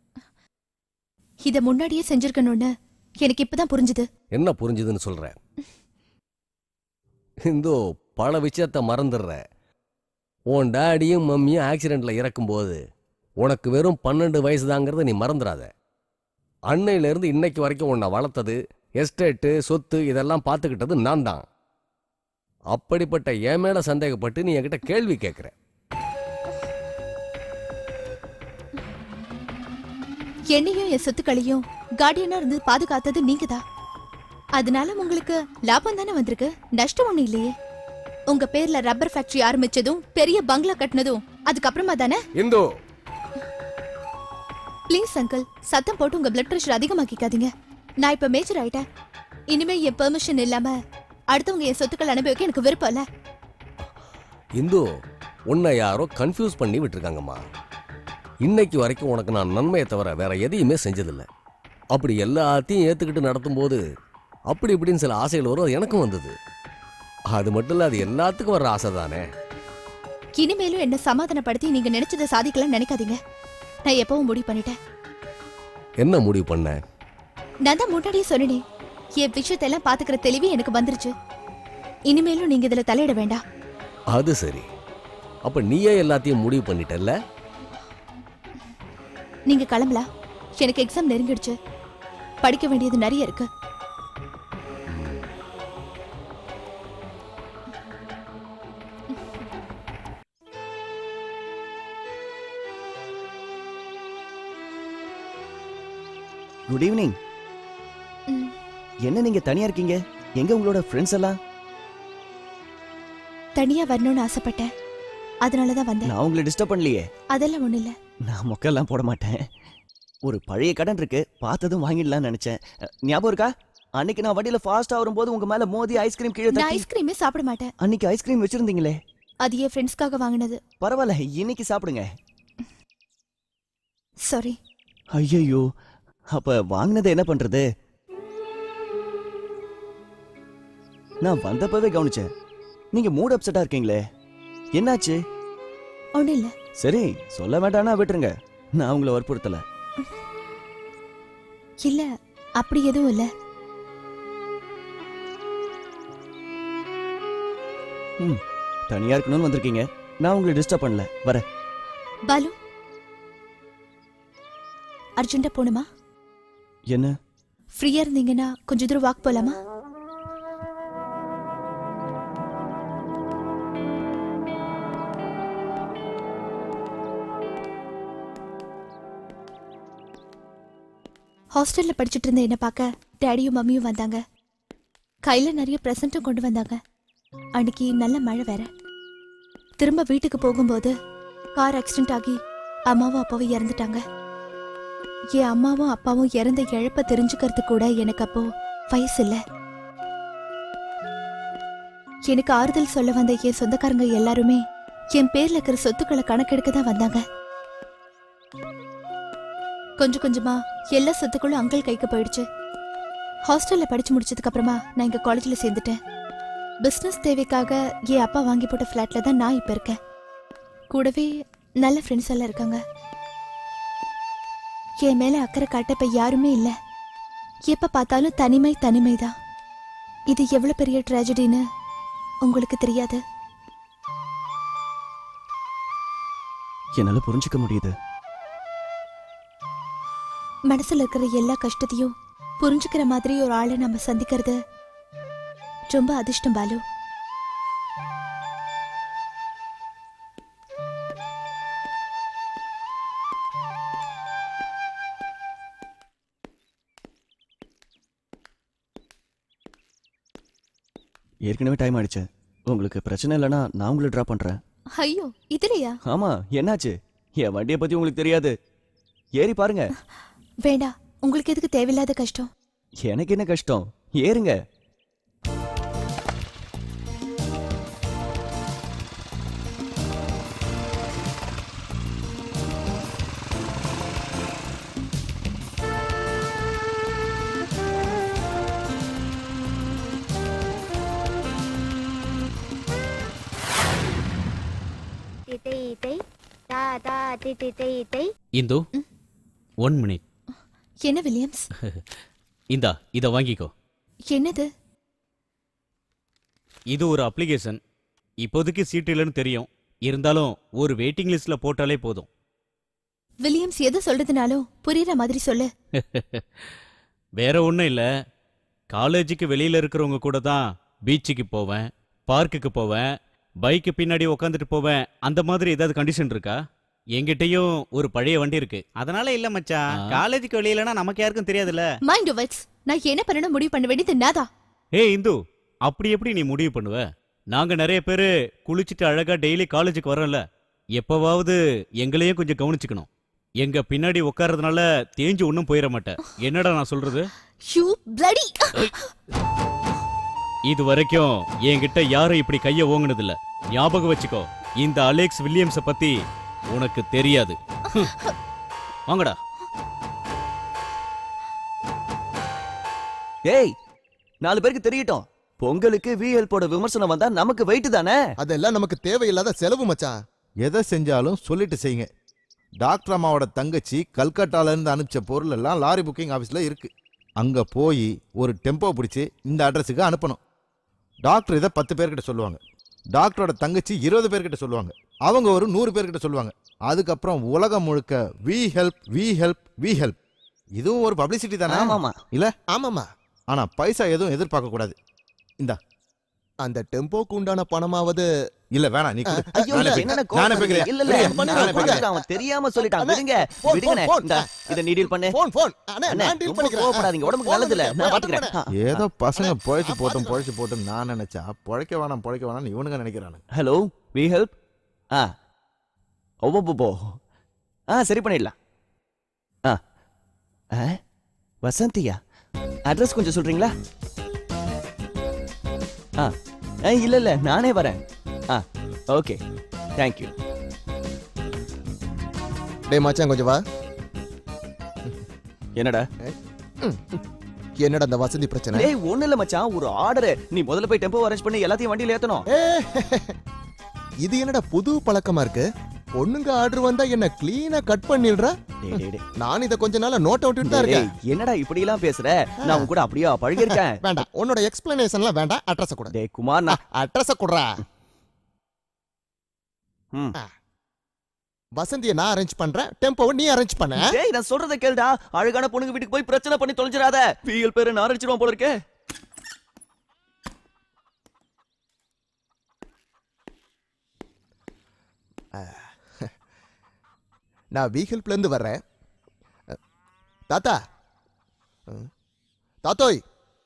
இத முன்னாடியே செஞ்சிருக்கணும்னு எனக்கு இப்பதான் புரிஞ்சுது. என்ன புரிஞ்சுதுன்னு சொல்ற? இந்தோ பல விஷயத்த மறந்துடுற. உன் டாடியும் மம்மியும் ஆக்சிடென்ட்ல இறக்கும் போது உனக்கு வெறும் பன்னெண்டு வயசு தாங்கிறத நீ மறந்துடாத. அன்னையில இருந்து இன்னைக்கு வரைக்கும் உன்னை வளர்த்தது, எஸ்டேட்டு, சொத்து இதெல்லாம் பார்த்துக்கிட்டது நான் தான். அப்படிப்பட்ட என் மேல சந்தேகப்பட்டு நீ என்கிட்ட கேள்வி கேட்கிற. என்னையும் என் சொத்துக்களையும் கார்டியனா இருந்து பாதுகாத்தது நீங்கதான். அதனால உங்களுக்கு லாபம் தானே வந்திருக்கு, நஷ்டம் ஒண்ணு இல்லையே. உங்க பேர்ல ரப்பர் ஃபேக்டரி ஆரம்பிச்சதும் பெரிய பங்களா கட்டினதும் அதுக்கப்புறமா தானே. இந்தோ ப்ளீஸ் அங்கிள், சத்தம் போட்டு உங்க பிளட் பிரஷர் அதிகமாக்கிக்காதீங்க. நான் இப்ப மேஜர் ஆயிட்டேன். இனிமே என் பெர்மிஷன் இல்லாம அடுத்தவங்க என் சொத்துக்கள் அனுபவிக்க எனக்கு விருப்பம் இல்ல. இந்தோ உன்னை யாரோ கன்ஃபியூஸ் பண்ணி விட்டுருக்காங்கம்மா. இன்னைக்கு வரைக்கும் உனக்கு நான் நன்மையை தவிர வேற எதையுமே செஞ்சதில்லை. அப்படி எல்லாத்தையும் ஏத்துக்கிட்டு நடத்தும் போது அப்படி இப்படின்னு சில ஆசைகள் வரும், அது எனக்கும் வந்தது. அது மட்டும் இல்ல, அது எல்லாத்துக்கும் வர்ற ஆசை தானே. இனிமேலும் என்ன சமாதானப்படுத்தி நீங்க நினைச்சதை சாதிக்கலாம் நினைக்காதீங்க. நான் எப்பவும் முடிவு பண்ணிட்டேன். என்ன முடிவு பண்ண? நான் தான் முன்னாடியே சொன்னேன், என் விஷயத்தெல்லாம் பாத்துக்கிற தெளிவு எனக்கு வந்துருச்சு. இனிமேலும் நீங்க இதுல தலையிட வேண்டாம். அது சரி, அப்ப நீயே எல்லாத்தையும் முடிவு பண்ணிட்டல்ல? நீங்க கிளம்பலாம், எனக்கு எக்ஸாம் நெருங்கிடுச்சு, படிக்க வேண்டியது நிறைய இருக்கு. Good evening. என்ன நீங்க தனியா இருக்கீங்க? எங்க உங்களோட ஃப்ரெண்ட்ஸ் எல்லாம்? தனியா வரணும்னு ஆசைப்பட்டேன், அதனாலதான் வந்தேன். நான் உங்களை டிஸ்டர்ப் பண்ணலையே. அதெல்லாம் ஒண்ணு இல்ல. நான் மொக்கெல்லாம் போட மாட்டேன். ஒரு பழைய கடன் இருக்கு, பார்த்ததும் வாங்கிடலாம்னு நினைச்சேன். ஞாபகம் இருக்கா? அன்னைக்கு நான் வண்டியில ஃபாஸ்டா வரும்போது உங்க மேல மோதி ஐஸ்கிரீம் கீழே தட்டி. நான் ஐஸ்கிரீமே சாப்பிட மாட்டேன். அன்னைக்கு ஐஸ்கிரீம் வச்சிருந்தீங்களே, அது என் ஃப்ரெண்ட்ஸ்க்காக வாங்கினது. பரவாயில்ல, இன்னைக்கு சாப்பிடுங்க. சாரி. ஐயோ, அப்ப வாங்கினதை என்ன பண்றது? நான் வந்தப்பவே கவனிச்சேன், நீங்க மூட் அப்செட்டா இருக்கீங்களே, என்னாச்சு? ஒண்ணு இல்ல. சரி, சொல்ல வேண்டாம்னா விட்டுருங்க, நான் உங்களை வற்புறுத்தல. இல்ல, அப்படி எதுவும் இல்ல. ம், தனியா இருக்கணும்னு வந்திருக்கீங்க, நான் உங்களை டிஸ்டர்ப் பண்ணல, வர. பாலு, அர்ஜென்ட்டா போணுமா? என்ன? ஃப்ரீயா இருந்தீங்கன்னா கொஞ்சம் தூரம் வாக் போலாமா? ஹாஸ்டல்ல படிச்சுட்டு இருந்த என்ன பார்க்க டேடியும் மம்மியும் வந்தாங்க. கையில நிறைய பிரசன்ட்டும் கொண்டு வந்தாங்க. அன்னைக்கு நல்ல மழை வேற. திரும்ப வீட்டுக்கு போகும்போது கார் ஆக்சிடென்ட் ஆகி அம்மாவும் அப்பாவும் இறந்துட்டாங்க. என் அம்மாவும் அப்பாவும் இறந்த இழப்ப தெரிஞ்சுக்கிறது கூட எனக்கு அப்போ வயசு இல்ல. எனக்கு ஆறுதல் சொல்ல வந்த என் சொந்தக்காரங்க எல்லாருமே என் பேர்ல இருக்கிற சொத்துக்களை கணக்கெடுக்க தான் வந்தாங்க. கொஞ்சம் கொஞ்சமா எல்லா சொத்துக்களும் அங்கிள் கைக்கு போயிடுச்சு. ஹாஸ்டல்ல படிச்சு முடிச்சதுக்கு அப்புறமா நான் இங்க காலேஜ்ல சேர்ந்துட்டேன். பிசினஸ் தேவைக்காக என் அப்பா வாங்கி போட்ட பிளாட்ல தான் நான் இப்ப இருக்கேன். கூடவே நல்ல ஃப்ரெண்ட்ஸ் எல்லாம் இருக்காங்க. என் மேல அக்கறை காட்ட இப்ப யாருமே இல்ல. எப்ப பார்த்தாலும் தனிமை தனிமைதான். இது எவ்வளவு பெரிய ட்ராஜடின்னு உங்களுக்கு தெரியாது. என்னால புரிஞ்சுக்க முடியுது. மனசுல இருக்கிற எல்லா கஷ்டத்தையும் புரிஞ்சுக்கிற மாதிரி ஒரு ஆளை நம்ம சந்திக்கிறது ரொம்ப அதிர்ஷ்டம் பாலு. ஏற்கனவே டைம் ஆயிடுச்சு. உங்களுக்கு பிரச்சனை இல்லைன்னா நான் உங்களை டிராப் பண்றேன். ஐயோ இதுலயா? ஆமா, என்னாச்சு? என் வண்டியை பத்தி உங்களுக்கு தெரியாது. ஏறி பாருங்க. வேண்டாம், உங்களுக்கு எதுக்கு தேவையில்லாத கஷ்டம்? எனக்கு என்ன கஷ்டம்? ஏறுங்க. Indhu one minute. என்ன வில்லியம்ஸ்? இந்தா இத வாங்கிக்கோ. என்னது? இது ஒரு அப்ளிகேஷன். இப்போதைக்கு சீட் இல்லைன்னு தெரியும், இருந்தாலும் ஒரு வெயிட்டிங் லிஸ்ட்ல போட்டாலே போதும். வில்லியம்ஸ் எது சொல்றதுனாலும் புரியுற மாதிரி சொல்லு. வேற ஒன்றும் இல்லை, காலேஜுக்கு வெளியில இருக்கிறவங்க கூட தான் பீச்சுக்கு போவேன், பார்க்குக்கு போவேன், பைக்கு பின்னாடி உக்காந்துட்டு போவேன். அந்த மாதிரி ஏதாவது கண்டிஷன் இருக்கா? என்கிட்டயும் ஒரு பழைய வண்டி இருக்கு. அதனால இல்ல மச்சான், காலேஜுக்கு வெளியிலனா நமக்கு யாருக்கும் தெரியாதுல்ல. மைண்ட் வெட்ஸ். நான் என்ன பண்ணணும் முடிவு பண்ண வேண்டியது நாதா. ஏய் இந்து, அப்படி எப்படி நீ முடிவு பண்ணுவ? நாங்க நிறைய பேரு குளிச்சுட்டு அழகா டெய்லி காலேஜுக்கு வரோம்ல, எப்பவாவது எங்களையும் கொஞ்சம் கவனிச்சுக்கணும். எங்க பின்னாடி உட்கார்றதுனால தேஞ்சு ஒன்னும் போயிட மாட்டேன். என்னடா நான் சொல்றது? You bloody. இது வரைக்கும் என்கிட்ட யாரும் இப்படி கைய ஓங்குனது இல்ல. ஞாபகம் வச்சுக்கோ, இந்த அலெக்ஸ் வில்லியம்ஸ பத்தி உனக்கு தெரியாது. வாங்கடா. ஏய், நாலு பேருக்கு தெரியட்டும், பொங்கலுக்கு வி ஹெல்ப்போட விமர்சனம் வந்தா நமக்கு வெயிட் தானே. அதெல்லாம் நமக்கு தேவையில்லாத செலவு மச்சான். எதை செஞ்சாலும் சொல்லிட்டு செய்யுங்க. டாக்டர் அம்மாவோட தங்கச்சி கல்கட்டால இருந்து அனுப்பிச்ச பொருள் எல்லாம் லாரி புக்கிங் ஆஃபீஸில் இருக்கு. அங்கே போய் ஒரு டெம்போ பிடிச்சி இந்த அட்ரஸுக்கு அனுப்பணும். டாக்டர் இதை பத்து பேர்கிட்ட சொல்லுவாங்க, டாக்டரோட தங்கச்சி இருபது பேர்கிட்ட சொல்லுவாங்க, அவங்க ஒரு நூறு பேர்கிட்ட சொல்லுவாங்க. அதுக்கப்புறம் உலகம் முழுக்க we help we help we help. இதுவும் ஒரு பப்ளிசிட்டி தானே? ஆமாமா. இல்ல? ஆமாமா. ஆனா பைசா எதுவும் எதிர்பார்க்க கூடாது. இந்த அந்த டெம்போக்கு உண்டான பணமாவது இல்ல வேணாம், நீ கொடு. ஐயோ இல்ல, என்னென்ன கோவம் வருது? இல்ல இல்ல, அவன் தெரியாம சொல்லிட்டான். விடுங்க விடுங்கனே. இந்த இத நீ டீல் பண்ணு. போன் போன் அண்ணே, நான் டீல் பண்ணிக்கிறேன். கோவப்படாதீங்க, உடம்புக்கு நல்லது இல்ல, நான் பாத்துக்கறேன். ஏதோ பசங்க பொழைச்சு போட்டும் பொழைச்சு போட்டும் நான் நினைச்சா பொழைக்க வேணாம் பொழைக்க வேணாம் இவனுங்க நினைக்கிறானு. Hello, we help. ஆ ஓபோ ஆ சரி பண்ணிடலாம். ஆ ஆ வசந்தியா, அட்ரஸ் கொஞ்சம் சொல்றீங்களா? ஆ இல்ல இல்ல, நானே வரேன். ஆ ஓகே, தேங்க் யூ. டேய் மச்சான் கொஞ்சம் வா. என்னடா என்னடா அந்த வசந்தி பிரச்சனை? டேய் ஒண்ணு இல்ல மச்சான், ஒரு ஆர்டர். நீ முதல்ல போய் டெம்போ அரேஞ்ச் பண்ணி எல்லாத்தையும் வண்டியில ஏத்தணும். இது என்னடா புது பழக்கமா இருக்கு? பொண்ணுங்க ஆர்டர் வந்தா என்ன கிளீனா கட் பண்ணிடுற? நான் இத கொஞ்ச நாளா நோட் அவுட் தான் இருக்கேன். என்னடா இப்படி எல்லாம் பேசுற? நான் உன் கூட அப்படியே பழகி இருக்கேன். வேண்டாம், உன்னோட எக்ஸ்பிளனேஷன்லாம் வேண்டாம். அட்ரஸ் கொடு. டேய் குமார், நான் அட்ரஸ் கொடுறா. ம் வசந்தியை நான் அரேஞ்ச் பண்றேன், டெம்போவை நீ அரேஞ்ச் பண்ண. டேய் நான் சொல்றத கேளுடா. அழகான பொண்ணுங்க வீட்டுக்கு போய் பிரச்சனை பண்ணி தொலைஞ்சிராத. பிஎல் பேரை நான் அரேஞ்சிடுவோம் போல இருக்கே. நான் வி ஹெல்ப்ல இருந்து வர்றேன். தாத்தா தாத்தோய்,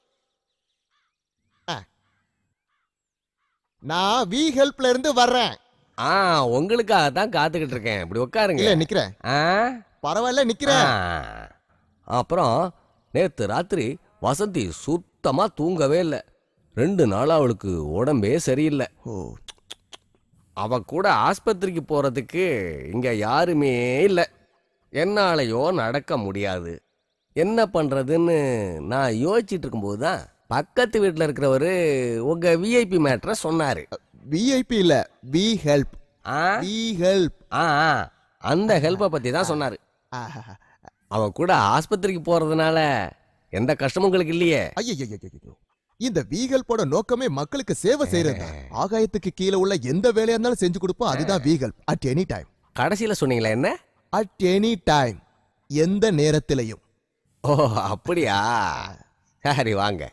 நான் வி ஹெல்ப்ல இருந்து வர்றேன். ஆ உங்களுக்காக தான் காத்துக்கிட்டு இருக்கேன். இப்படி உட்காருங்க. இல்ல நிக்கிறேன். பரவாயில்ல நிக்கிறேன். அப்புறம் நேத்து ராத்திரி வசந்தி சுத்தமா தூங்கவே இல்லை. ரெண்டு நாள் அவளுக்கு உடம்பே சரியில்லை. அவ கூட ஆஸ்பத்திரிக்கு போறதுக்கு இங்க யாருமே இல்லை. என்னாலையோ நடக்க முடியாது. என்ன பண்றதுன்னு நான் யோசிச்சுட்டு இருக்கும்போது தான் பக்கத்து வீட்டில் இருக்கிறவரு உங்க விஐபி மேட்டரை சொன்னாரு. விஐபி இல்ல, வி ஹெல்ப். We help. ஆ அந்த ஹெல்ப்பை பத்தி தான் சொன்னாரு. அவ கூட ஆஸ்பத்திரிக்கு போறதுனால எந்த கஷ்டமும் உங்களுக்கு இல்லையே. ஐயோ, இந்த வி ஹெல்ப்போட நோக்கமே மக்களுக்கு சேவை செய்யறது. ஆகாயத்துக்கு கீழே உள்ள எந்த வேலையா இருந்தாலும் செஞ்சு கொடுப்போம். அதுதான் we help. At any time. கடைசியில சொன்னீங்களா என்ன? At any time. எந்த நேரத்திலையும். ஓ அப்படியா? சரி வாங்க.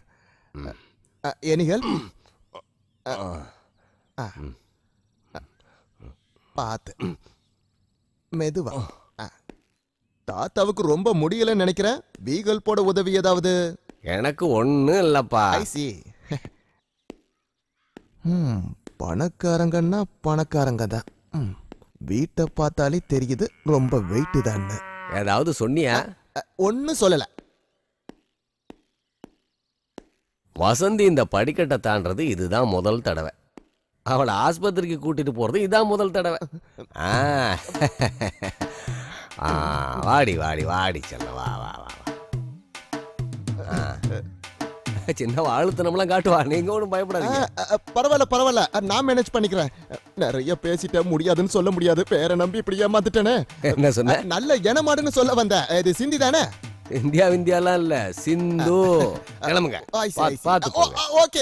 எனிகள் பார்த்து மெதுவா. தாத்தாவுக்கு ரொம்ப முடியலன்னு நினைக்கிறேன். வீகல் போட உதவி ஏதாவது? எனக்கு ஒன்றும் இல்லப்பா. ஐசி. பணக்காரங்கன்னா பணக்காரங்க தான். வீட்டை பார்த்தாலே தெரியுது ரொம்ப வெயிட் தான். ஏதாவது சொன்னியா? ஒன்னும் சொல்லல. வசந்தி இந்த படிக்கட்டை தாண்டது இதுதான் முதல் தடவை. அவளை ஆஸ்பத்திரிக்கு கூட்டிட்டு போறது இதான் முதல் தடவை. வாடி வாடி வாடி செல்ல வா வா வா. சின்ன வாழ்த்தனம்லாம் காட்டுவா, நீங்க ஒன்றும் பயப்படாதீங்க. பரவாயில்ல பரவாயில்ல, நான் மேனேஜ் பண்ணிக்கிறேன். நிறைய பேசிட்ட முடியாதுன்னு சொல்ல முடியாது. பேரை நம்பி இப்படி ஏமாத்துட்டேனே. என்ன சொன்ன? நல்ல எனமாடுன்னு சொல்ல வந்த. இது சிந்தி தானே? இந்தியா இந்தியாலாம் இல்ல, சிந்து. கிளம்புங்க. பாத்து. ஓகே.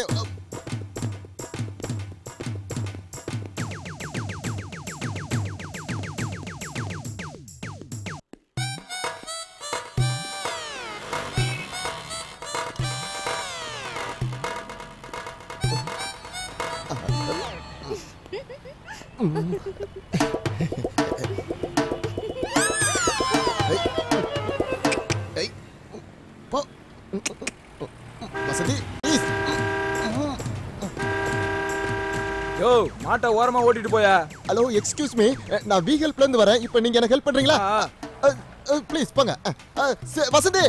யோ மாட்டை ஓரமா ஓட்டிட்டு போயா. ஹலோ எக்ஸ்கியூஸ் மீ, நான் வி ஹெல்ப்ல இருந்து வரேன். இப்போ நீங்க எனக்கு ஹெல்ப் பண்றீங்களா? ப்ளீஸ் போங்க. வசந்தி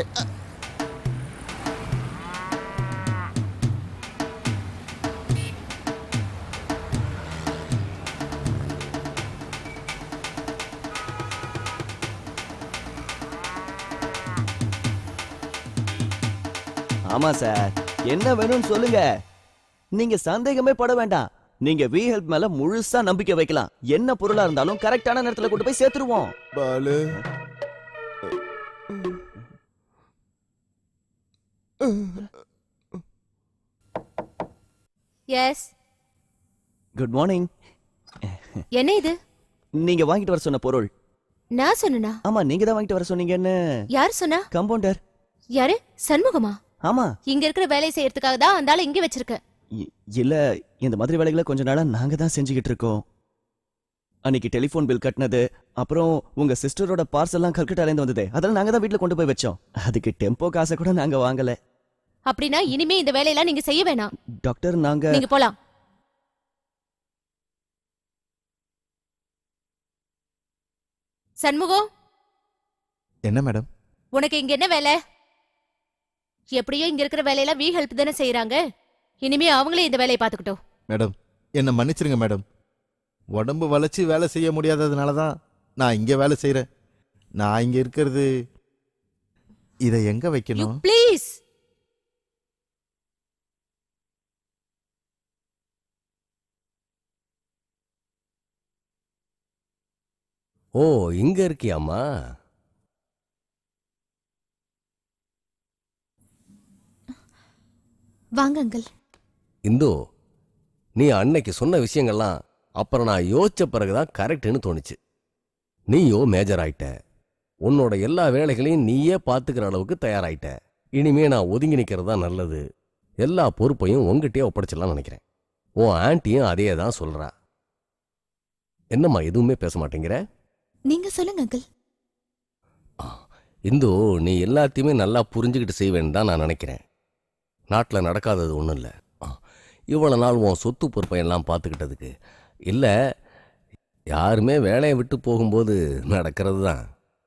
ஆமா சார், என்ன வேணும்னு சொல்லுங்க. நீங்க சந்தேகமே பட வேண்டாம். நீங்க வி ஹெல்ப் மேல முழுசா நம்பிக்கை வைக்கலாம். என்ன பொருளா இருந்தாலும் கரெக்டான நேரத்துல கொண்டு போய் சேர்த்துருவோம். பாலு எஸ். Good morning. என்ன இது? நீங்க வாங்கிட்டு வர சொன்ன பொருள். நான் சொன்னா? ஆமா, நீங்க தான் வாங்கிட்டு வர சொன்னீங்கன்னு. யார் சொன்னா? கம்பவுண்டர். யாரு? சண்முகமா? ஆமா. இங்க இருக்கிற வேலையை செய்யறதுக்காக தான் அந்த ஆளு இங்க வச்சிருக்க. இல்ல, இந்த மாதிரி வேலைகளை கொஞ்ச நாளா நாங்க தான் செஞ்சுக்கிட்டு இருக்கோம். அன்னைக்கு டெலிபோன் பில் கட்டினது, அப்புறம் உங்க சிஸ்டரோட பார்சல் எல்லாம் கல்கட்டால இருந்து வந்தது, அதெல்லாம் நாங்க தான் வீட்டுல கொண்டு போய் வச்சோம். அதுக்கு டெம்போ காசை கூட நாங்க வாங்கல. அப்படின்னா இனிமே இந்த வேலையெல்லாம் நீங்க செய்ய வேணாம். டாக்டர், நாங்க நீங்க போலாம். சண்முகம். என்ன மேடம்? உனக்கு இங்க என்ன வேலை? எப்படியோ இங்க இருக்கிற வேலையெல்லாம் வி ஹெல்ப் தானே செய்யறாங்க. இனிமே அவங்களே இந்த வேலையை பார்த்துக்கிட்டோம். மேடம், என்ன மன்னிச்சிருங்க மேடம். உடம்பு வளைச்சு வேலை செய்ய முடியாததுனால தான் நான் இங்க வேலை செய்யறேன். நான் இங்க இருக்கிறது இதை எங்க வைக்கணும்? ப்ளீஸ். ஓ, இங்க இருக்கியாமா? வாங்க அங்கிள். இந்து, நீ அன்னைக்கு சொன்ன விஷயங்கள்லாம் அப்புறம் நான் யோசிச்ச பிறகுதான் கரெக்டுன்னு தோணுச்சு. நீயோ மேஜர் ஆயிட்ட. உன்னோட எல்லா வேலைகளையும் நீயே பார்த்துக்கிற அளவுக்கு தயாராயிட்ட. இனிமே நான் ஒதுங்கி நிற்கிறது தான் நல்லது. எல்லா பொறுப்பையும் உங்ககிட்டயே ஒப்படைச்சிடலாம் நினைக்கிறேன். உன் ஆன்ட்டியும் அதே தான் சொல்றா. என்னம்மா எதுவுமே பேச மாட்டேங்கிற? நீங்க சொல்லுங்க அங்கிள். இந்து, நீ எல்லாத்தையுமே நல்லா புரிஞ்சுக்கிட்டு செய்வேன்னு தான் நான் நினைக்கிறேன். நாட்டில் நடக்காதது ஒன்றும் இல்லை. இவ்வளோ நாள் உன் சொத்து பொறுப்பை எல்லாம் பார்த்துக்கிட்டதுக்கு இல்லை, யாருமே வேலையை விட்டு போகும்போது நடக்கிறது தான்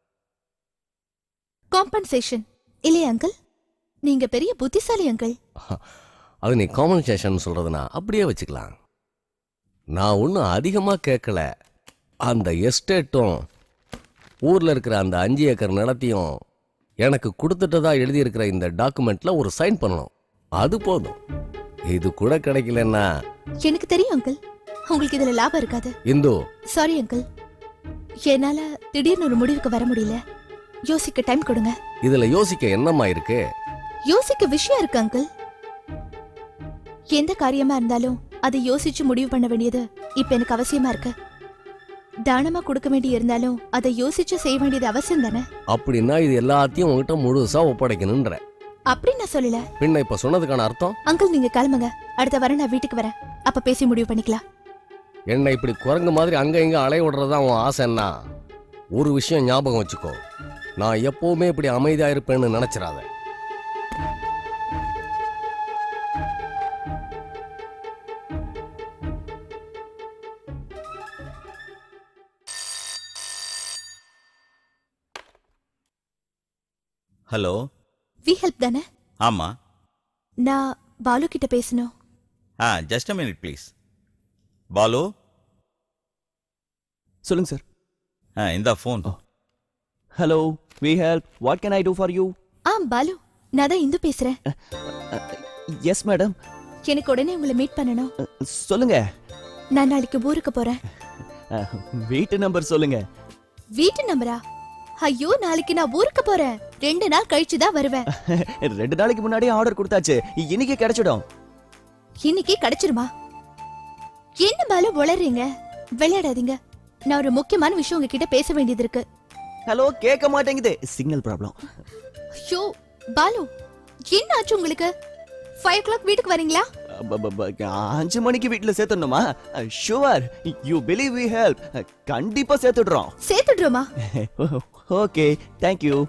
காம்பன்சேஷன் இல்லையா அங்கிள்? நீங்க பெரிய புத்திசாலி அங்கிள். அது நீ காம்பன்சேஷன் சொல்றதுனா அப்படியே வச்சுக்கலாம். நான் ஒன்றும் அதிகமாக கேட்கல. அந்த எஸ்டேட்டும் ஊரில் இருக்கிற அந்த அஞ்சு ஏக்கர் நிலத்தையும் எனக்கு கொடுத்துட்டதா எழுதியிருக்கிற இந்த டாக்குமெண்ட்ல ஒரு சைன் பண்ணணும். அது போதும். இது கூட கிடைக்கலன்னா எனக்கு தெரியும் அங்கிள், உங்களுக்கு இதுல லாபம் இருக்காது. இந்து, சாரி அங்கிள், என்னால திடீர்னு ஒரு முடிவுக்கு வர முடியல. யோசிக்க டைம் கொடுங்க. இதுல யோசிக்க என்னம்மா இருக்கு? யோசிக்க விஷயம் இருக்கு அங்கிள். எந்த காரியமா இருந்தாலும் அதை யோசிச்சு முடிவு பண்ண வேண்டியது இப்ப எனக்கு அவசியமா இருக்கு. தானமா கொடுக்க வேண்டி இருந்தாலும் அதை யோசிச்சு செய்ய வேண்டியது அவசியம் தானே. அப்படின்னா இது எல்லாத்தையும் உங்ககிட்ட முழுசா ஒப்படைக்கணும்ன்ற. அப்படி நான் சொல்லல. பின்ன இப்ப சொன்னதுக்கான அர்த்தம்? அங்கிள் நீங்க கிளம்புங்க, அடுத்த வாரம் நான் வீட்டுக்கு வரேன், அப்ப பேசி முடிவு பண்ணிக்கலாம். என்ன இப்படி குரங்கு மாதிரி அங்க இங்க அலைய விடுறதா உன் ஆசைன்னா ஒரு விஷயம் ஞாபகம் வச்சுக்கோ, நான் எப்பவுமே இப்படி அமைதியா இருப்பேன்னு நினைச்சிடாத. ஹலோ, வி ஹெல்ப் தானே? ஆமா. நான் பாலு கிட்ட பேசணும். ஆ just a minute please. Balu. சொல்லுங்க சார். ஆ இந்த phone. Hello, we help, what can I do for you? ஆ பாலு, நான் தான் இந்து பேசுறேன். Yes madam. எனக்கு உடனே உங்களை மீட் பண்ணணும். சொல்லுங்க. நான் நாளைக்கு ஊருக்கு போறேன். வீட்டு நம்பர் சொல்லுங்க. வீட்டு நம்பரா? ஐயோ, நாளைக்கு நான் ஊருக்கு போறேன், ரெண்டு நாள் கழிச்சு தான் வருவேன். ரெண்டு நாளைக்கு முன்னாடி ஆர்டர் கொடுத்தாச்சு, இன்னைக்கு கிடைச்சிடும். இன்னைக்கு கிடைச்சிருமா? என்ன பாலு உளறீங்க? விளையாடாதீங்க, நான் ஒரு முக்கியமான விஷயம் உங்ககிட்ட பேச வேண்டியது இருக்கு. ஹலோ, கேட்க மாட்டேங்குது, சிக்னல் ப்ராப்ளம். ஐயோ பாலு, என்ன ஆச்சு உங்களுக்கு? ஃபைவ் ஓ கிளாக் வீட்டுக்கு வரீங்களா? அஞ்சு மணிக்கு வீட்டுல சேர்த்துடணுமா? Sure, you believe we help, கண்டிப்பா சேர்த்துடுறோம். சேர்த்துடுறோமா? Okay, thank you.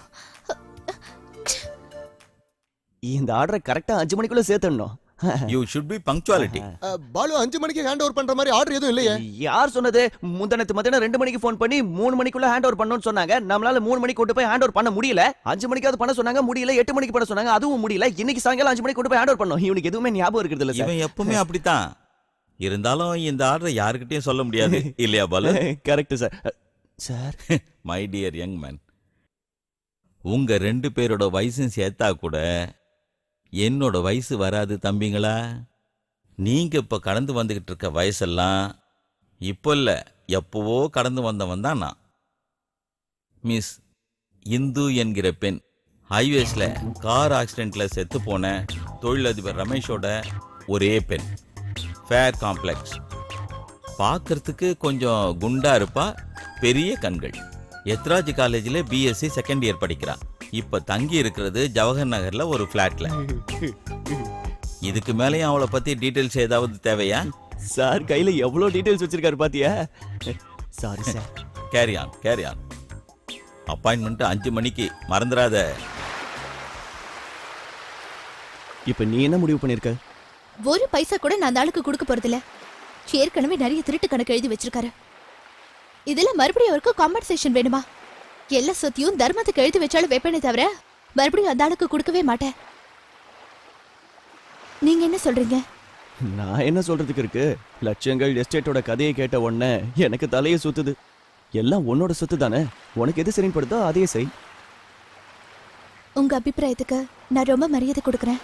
இந்த ஆர்டரை கரெக்டா அஞ்சு மணிக்குள்ள சேர்த்துடணும். You should be punctuality. Balu அஞ்சு மணிக்கு ஹேண்ட் ஓவர் பண்ற மாதிரி ஆர்டர் எதுவும் இல்லையே. யார் சொன்னது? முந்தனத்து மத்தியானம் ரெண்டு மணிக்கு ஃபோன் பண்ணி மூணு மணிக்குள்ள ஹேண்ட் ஓவர் பண்ணணும்னு சொன்னாங்க. நம்மளால மூணு மணிக்கு கொண்டு போய் ஹேண்ட் ஓவர் பண்ண முடியல. அஞ்சு மணிக்காவது பண்ண சொன்னாங்க, முடியல. எட்டு மணிக்கு பண்ண சொன்னாங்க, அதுவும் முடியல. இன்னைக்கு சாயங்காலம் அஞ்சு மணிக்கு கொண்டு போய் ஹேண்ட் ஓவர் பண்ணோம். இவனுக்கு எதுவுமே ஞாபகம் இருக்குது இல்ல சார்? இவன் எப்பவுமே அப்படித்தான். இருந்தாலும் இந்த ஆர்டரை யாருக்கிட்டையும் சொல்ல முடியாது இல்லையா Balu? Correct sir. Sir, my dear young man, உங்க ரெண்டு பேரோட வயசும் சேர்த்தா கூட என்னோட வயசு வராது தம்பிங்களா. நீங்க இப்ப கடந்து வந்துகிட்டு இருக்க வயசெல்லாம் இப்போ இல்ல, எப்பவோ கடந்து வந்தவன் தான் நான். மிஸ் இந்து என்கிற பெண் ஹைவேஸ்ல கார் ஆக்சிடென்ட்ல செத்து போன தொழிலதிபர் ரமேஷோட ஒரே பெண். ஃபேர் காம்ப்ளெக்ஸ், பார்க்கறதுக்கு கொஞ்சம் குண்டா இருப்பா, பெரிய கண்கள். எத்ராஜ் காலேஜில் பிஎஸ்சி செகண்ட் இயர் படிக்கிறா. இப்ப தங்கி இருக்கிறது ஜவஹர் நகர்ல ஒரு பிளாட்ல. இதுக்கு மேலேயும் அவளை பத்தி டீடைல்ஸ் ஏதாவது தேவையா? சார் கையில எவ்வளவு டீடைல்ஸ் வச்சிருக்காரு பாத்தியா? Sorry sir. Carry on, carry on. Appointment அஞ்சு மணிக்கு, மறந்துடாத. இப்ப நீ என்ன முடிவு பண்ணிருக்க? ஒரு பைசா கூட நான் அந்த ஆளுக்கு கொடுக்க போறதில்ல. ஏற்கனவே நிறைய திருட்டு கணக்கு எழுதி வச்சிருக்காரு. இதுல மறுபடியும் அவருக்கு காம்பன்சேஷன் வேணுமா? எல்லா சொத்தியும் தர்மத்துக்கு எழுதி வச்சாலும் வைப்பேனே தவிர மறுபடியும் அந்த ஆளுக்கு கொடுக்கவே மாட்டேன். நீங்க என்ன சொல்றீங்க? நான் என்ன சொல்றதுக்கு இருக்கு? லட்சங்கள் எஸ்டேட்டோட கதையை கேட்ட உடனே எனக்கு தலையை சுத்துது. எல்லாம் உன்னோட சொத்து தானே, உனக்கு எது சரிப்படுதோ அதையே செய். உங்க அபிப்பிராயத்துக்கு நான் ரொம்ப மரியாதை கொடுக்கறேன்.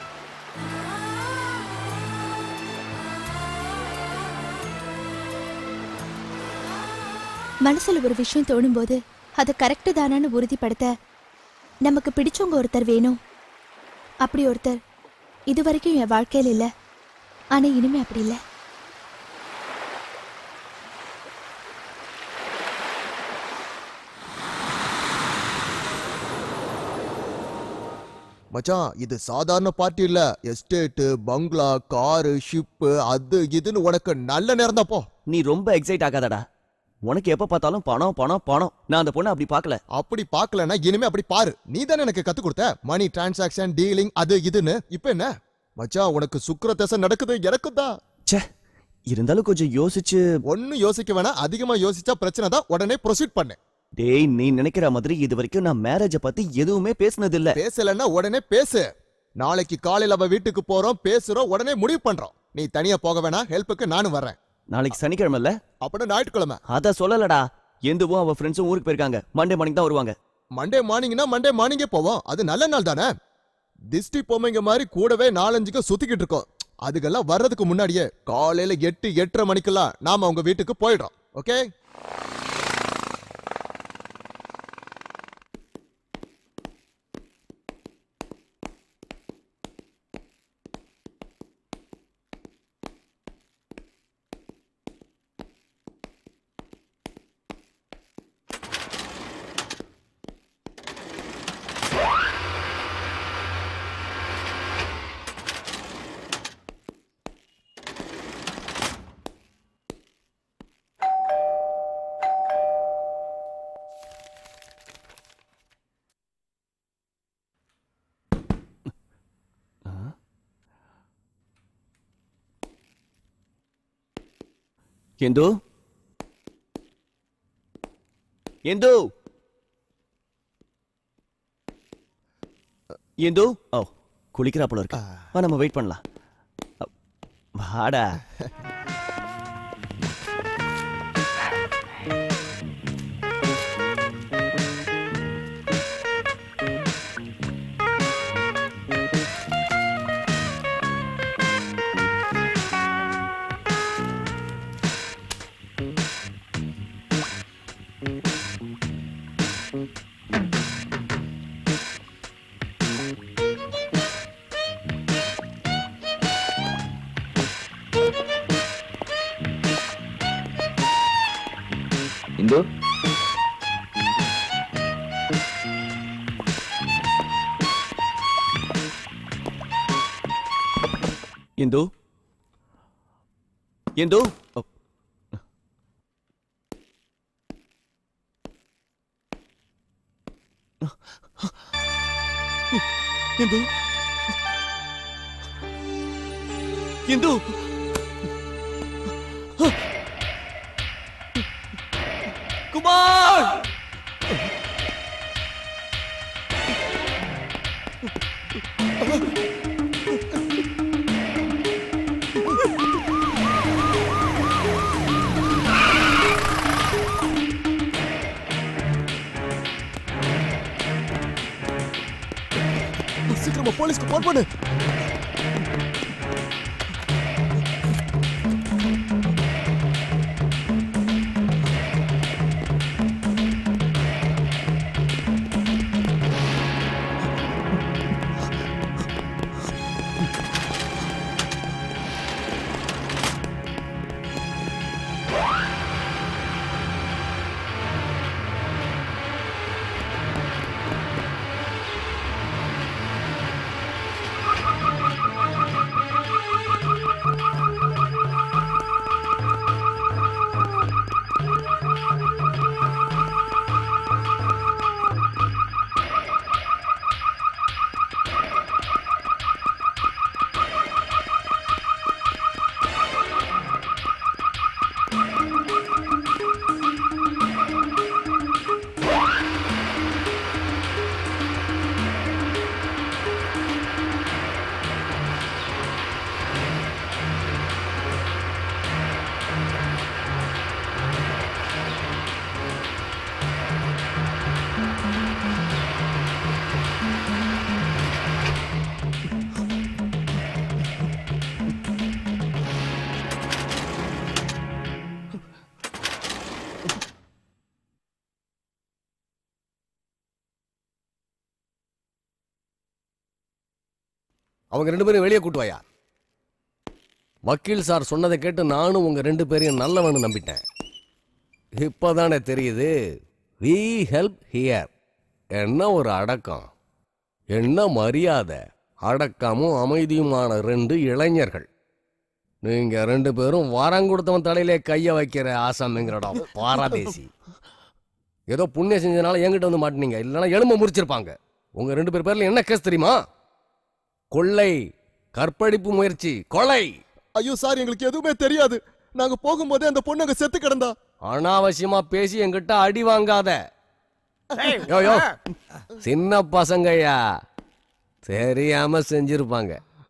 மனசுல ஒரு விஷயம் தோணும் போது அது கரெக்டு தானான்னு உறுதிப்படுத்த நமக்கு பிடிச்சவங்க ஒருத்தர் வேணும். அப்படி ஒருத்தர் இது வரைக்கும் என் வாழ்க்கையில் இல்லை, ஆனா இனிமே அப்படி இல்லை. மச்சான், இது சாதாரண பார்ட்டி இல்ல. எஸ்டேட், பங்களா, காரு, ஷிப்பு, அது இதுன்னு உனக்கு நல்ல நேரம் தான். போ, நீ ரொம்ப எக்ஸைட் ஆகாதடா. உனக்கு எப்ப பார்த்தாலும் பணம் பணம் பணம். நான் அந்த பொண்ணை அப்படி பார்க்கல. அப்படி பார்க்கலன்னா இனிமே அப்படி பாரு. நீ தானே எனக்கு கத்து கொடுத்த மணி டிரான்சாக்சன், டீலிங், அது இதுன்னு. இப்ப என்ன மச்சான், உனக்கு சுக்கிர தசை நடக்குது, எனக்கு தான். ச்சே, இருந்தாலும் கொஞ்சம் யோசிச்சு. ஒன்னும் யோசிக்க வேணாம். அதிகமா யோசிச்சா பிரச்சனை தான். உடனே ப்ரொசீட் பண்ணு. டேய், நீ நினைக்கிற மாதிரி இது வரைக்கும் நான் மேரேஜ பத்தி எதுவுமே பேசினது இல்ல. பேசலன்னா உடனே பேசு. நாளைக்கு காலையில அவ வீட்டுக்கு போறோம், பேசுறோம், உடனே முடிவு பண்றோம். நீ தனியா போக வேணாம், ஹெல்ப்புக்கு நானும் வரேன். நாளைக்கு சனிக்கிழமை இல்ல? அப்படி ஞாயிற்றுக்கிழமை. அத சொல்லலடா. எந்துவும் அவ ஃப்ரெண்ட்ஸும் ஊருக்கு போயிருக்காங்க. மண்டே மார்னிங் தான் வருவாங்க. மண்டே மார்னிங்னா மண்டே மார்னிங்கே போவோம். அது நல்ல நாள் தானே. திஷ்டி பொம்மைங்க மாதிரி கூடவே நாலஞ்சுக்கு சுத்திக்கிட்டு இருக்கோம். அதுக்கெல்லாம் வர்றதுக்கு முன்னாடியே காலையில எட்டு எட்டரை மணிக்கெல்லாம் நாம அவங்க வீட்டுக்கு போயிடுறோம். ஓகே? இந்து இந்து இந்து ஓ குளிக்கிறா போல இருக்கா? வா நம்ம வெயிட் பண்ணலாம். வாடா. இந்து இந்து இந்து இந்து இந்து குமார் சீக்கிரமா போலீஸ்க்கு போன் பண்ணு. அவங்க ரெண்டு பேரும் வெளியே கூட்டு வாயா. வக்கீல் சார் சொன்னதை கேட்டு நானும் உங்க ரெண்டு பேரையும் நல்லவனு நம்பிட்டேன். இப்பதானே தெரியுது we help here. என்ன ஒரு அடக்கம், என்ன மரியாதை, அடக்கமும் அமைதியுமான ரெண்டு இளைஞர்கள். நீங்க ரெண்டு பேரும் வாரம் கொடுத்தவன் தலையிலே கைய வைக்கிற ஆசாமிங்கிறடா பாராதேசி. ஏதோ புண்ணியம் செஞ்சதுனால என்கிட்ட வந்து மாட்டினீங்க, இல்லைன்னா எலும்பு முறிச்சிருப்பாங்க. உங்க ரெண்டு பேர் பேர்ல என்ன கேஸ் தெரியுமா? கொள்ளை, கற்பழிப்பு முயற்சி, கொலை. ஐயோ சார், எங்களுக்கு எதுவுமே தெரியாது. நாங்க போகும்போதே அந்த பொண்ணு அங்க செத்து கிடந்தா. அனாவசியமா பேசி என்கிட்ட அடி வாங்காத. யோ யோ சின்ன பசங்கய்யா, தெரியாம செஞ்சிருப்பாங்க.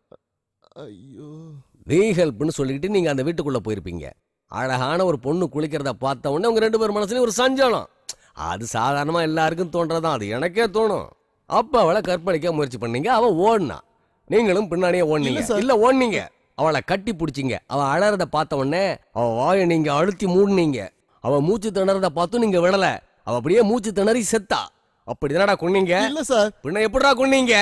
ஐயோ நீ ஹெல்ப்னு சொல்லிக்கிட்டு நீங்க அந்த வீட்டுக்குள்ள போயிருப்பீங்க. அழகான ஒரு பொண்ணு குளிக்கிறத பார்த்த உடனே உங்க ரெண்டு பேர் மனசுலயும் ஒரு சஞ்சலம். அது சாதாரணமா எல்லாருக்கும் தோன்றதான், அது எனக்கே தோணும். அப்ப அவளை கற்பழிக்க முயற்சி பண்ணீங்க, அவ ஓடுனா, நீங்களும் பின்னாடியே ஓடுனீங்க. இல்ல ஓடுனீங்க, அவளை கட்டி பிடிச்சிங்க. அவ அழறத பார்த்த உடனே அவ வாயை நீங்க அழுத்தி மூடுனீங்க. அவ மூச்சு திணறத பார்த்தும் நீங்க விடல. அவ அப்படியே மூச்சு திணறி செத்தா. அப்படி தானடா கொன்னீங்க? இல்ல சார். பின்ன எப்படிடா கொன்னீங்க?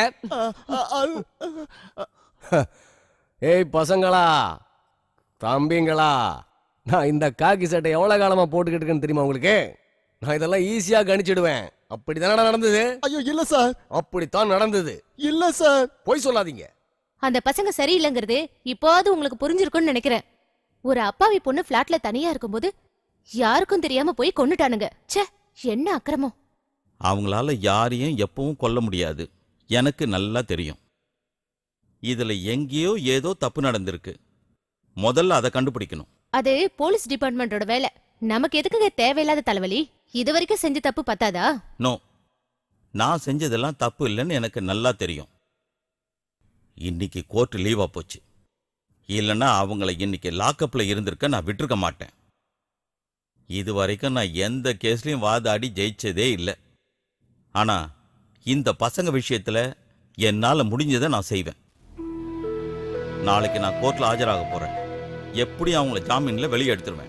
ஏய் பசங்களா, தம்பிங்களா, நான் இந்த காக்கி சட்டை எவ்வளவு காலமா போட்டுக்கிட்டு இருக்கேன்னு தெரியுமா உங்களுக்கு? நான் இதெல்லாம் ஈஸியா கணிச்சிடுவேன். அப்படித்தானடா நடந்தது? ஐயோ இல்ல சார். அப்படித்தான் நடந்தது. இல்ல சார். போய் சொல்லாதீங்க. அந்த பசங்க சரியில்லைங்கிறது இப்போது உங்களுக்கு புரிஞ்சிருக்கும்னு நினைக்கிறேன். ஒரு அப்பாவி பொண்ணு பிளாட்ல தனியா இருக்கும்போது யாருக்கும் தெரியாம போய் கொன்னுட்டானுங்க. ச்சே, என்ன அக்கிரமம். அவங்களால யாரையும் எப்பவும் கொல்ல முடியாது, எனக்கு நல்லா தெரியும். இதுல எங்கேயோ ஏதோ தப்பு நடந்திருக்கு. முதல்ல அதை கண்டுபிடிக்கணும். அது போலீஸ் டிபார்ட்மெண்டோட வேலை. நமக்கு எதுக்குங்க தேவையில்லாத தலைவலி? இது வரைக்கும் செஞ்ச தப்பு பத்தாதா? நோ, நான் செஞ்சதெல்லாம் தப்பு இல்லைன்னு எனக்கு நல்லா தெரியும். இன்னைக்கு கோர்ட் லீவா போச்சு. இல்லைன்னா அவங்கள இன்னைக்கு லாக்அப்ல இருந்திருக்க நான் விட்டுருக்க மாட்டேன். இது வரைக்கும் நான் எந்த கேஸ்லையும் வாதாடி ஜெயிச்சதே இல்லை. ஆனா இந்த பசங்க விஷயத்துல என்னால முடிஞ்சதை நான் செய்வேன். நாளைக்கு நான் கோர்ட்ல ஆஜராக போறேன். எப்படி அவங்கள ஜாமீன்ல வெளியே எடுத்துருவேன்.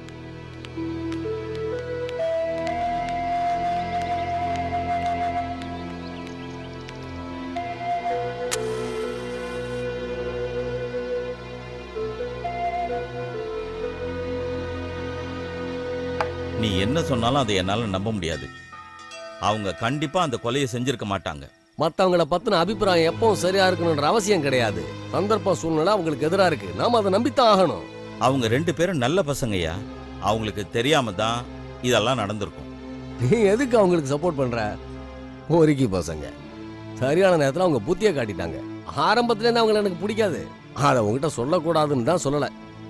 நீ என்ன சொன்னாலும் அதை என்னால நம்ப முடியாது. அவங்க கண்டிப்பா அந்த கொலையை செஞ்சிருக்க மாட்டாங்க. மற்றவங்களை பத்தின அபிப்பிராயம் எப்பவும் சரியா இருக்கணும்ன்ற அவசியம் கிடையாது. சந்தர்ப்ப சூழ்நிலை அவங்களுக்கு எதிராக இருக்கு. நாம அதை நம்பித்தான் ஆகணும். அவங்க ரெண்டு பேரும் நல்ல பசங்கய்யா. அவங்களுக்கு தெரியாம தான் இதெல்லாம் நடந்திருக்கும். நீ எதுக்கு அவங்களுக்கு சப்போர்ட் பண்ற? பொறுக்கி பசங்க சரியான நேரத்தில் அவங்க புத்தியை காட்டிட்டாங்க. ஆரம்பத்துலேருந்து அவங்களை எனக்கு பிடிக்காது. அதை உங்ககிட்ட சொல்லக்கூடாதுன்னு தான் சொல்லலை.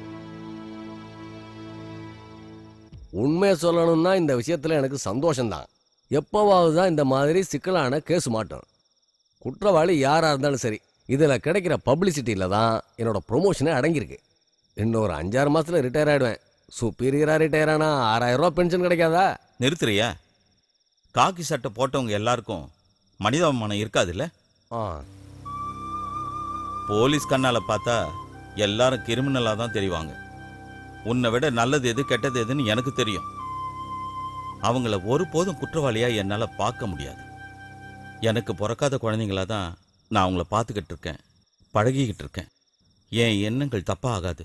உண்மையை சொல்லணும்னா இந்த விஷயத்தில் எனக்கு சந்தோஷம்தான். எப்போவாவது தான் இந்த மாதிரி சிக்கலான கேஸ் மாட்டோம். குற்றவாளி யாராக இருந்தாலும் சரி, இதில் கிடைக்கிற பப்ளிசிட்டியில் தான் என்னோட ப்ரொமோஷனே அடங்கியிருக்கு. இன்னொரு அஞ்சாறு மாதத்தில் ரிட்டையர் ஆகிடுவேன். சுப்பீரியராக ரிட்டையர் ஆனால் ஆறாயிரம் ரூபா பென்ஷன் கிடைக்காதா? நிறுத்துறியா? காக்கி சட்டை போட்டவங்க எல்லாருக்கும் மனிதாபிமானம் இருக்காதுல்ல? ஆ, போலீஸ் கண்ணால பார்த்தா எல்லாரும் கிரிமினலாக தான் தெரிவாங்க. உன்னை விட நல்லது எது கெட்டது எதுன்னு எனக்கு தெரியும். அவங்கள ஒருபோதும் குற்றவாளியா என்னால் பார்க்க முடியாது. எனக்கு பிறக்காத குழந்தைங்களா தான் நான் அவங்கள பார்த்துக்கிட்டு இருக்கேன், பழகிக்கிட்டு இருக்கேன். என் எண்ணங்கள் தப்பா ஆகாது.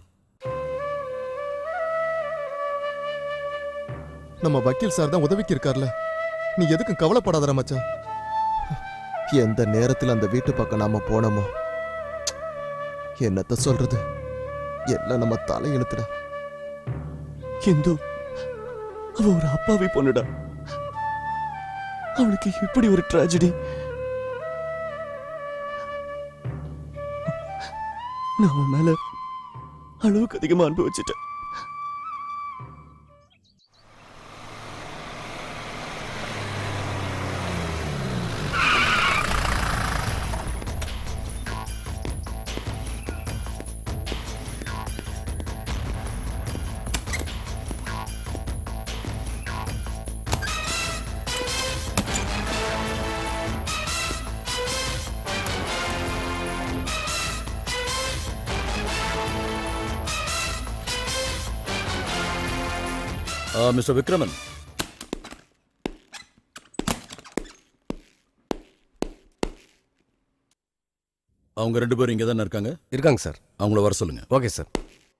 நம்ம வக்கீல் சார் தான் உதவிக்கு இருக்கார்ல, நீ எதுக்கும் கவலைப்படாத மச்சான். எந்த நேரத்தில் அந்த வீட்டு பக்கம் நாம போனோமோ, என்னத்த சொல்றது, எல்லாம் நம்ம தலை இழுத்துட. இந்து அவ ஒரு அப்பாவி பொண்ணுடா. அவளுக்கு இப்படி ஒரு ட்ராஜடி. நான் அவன் மேல அளவுக்கு அதிகமா அன்பு வச்சுட்டேன். மிஸ்டர் விக்ரமன், அவங்க ரெண்டு பேரும் இங்கே தானே இருக்காங்க? இருக்காங்க சார். அவங்கள வர சொல்லுங்க. Okay sir.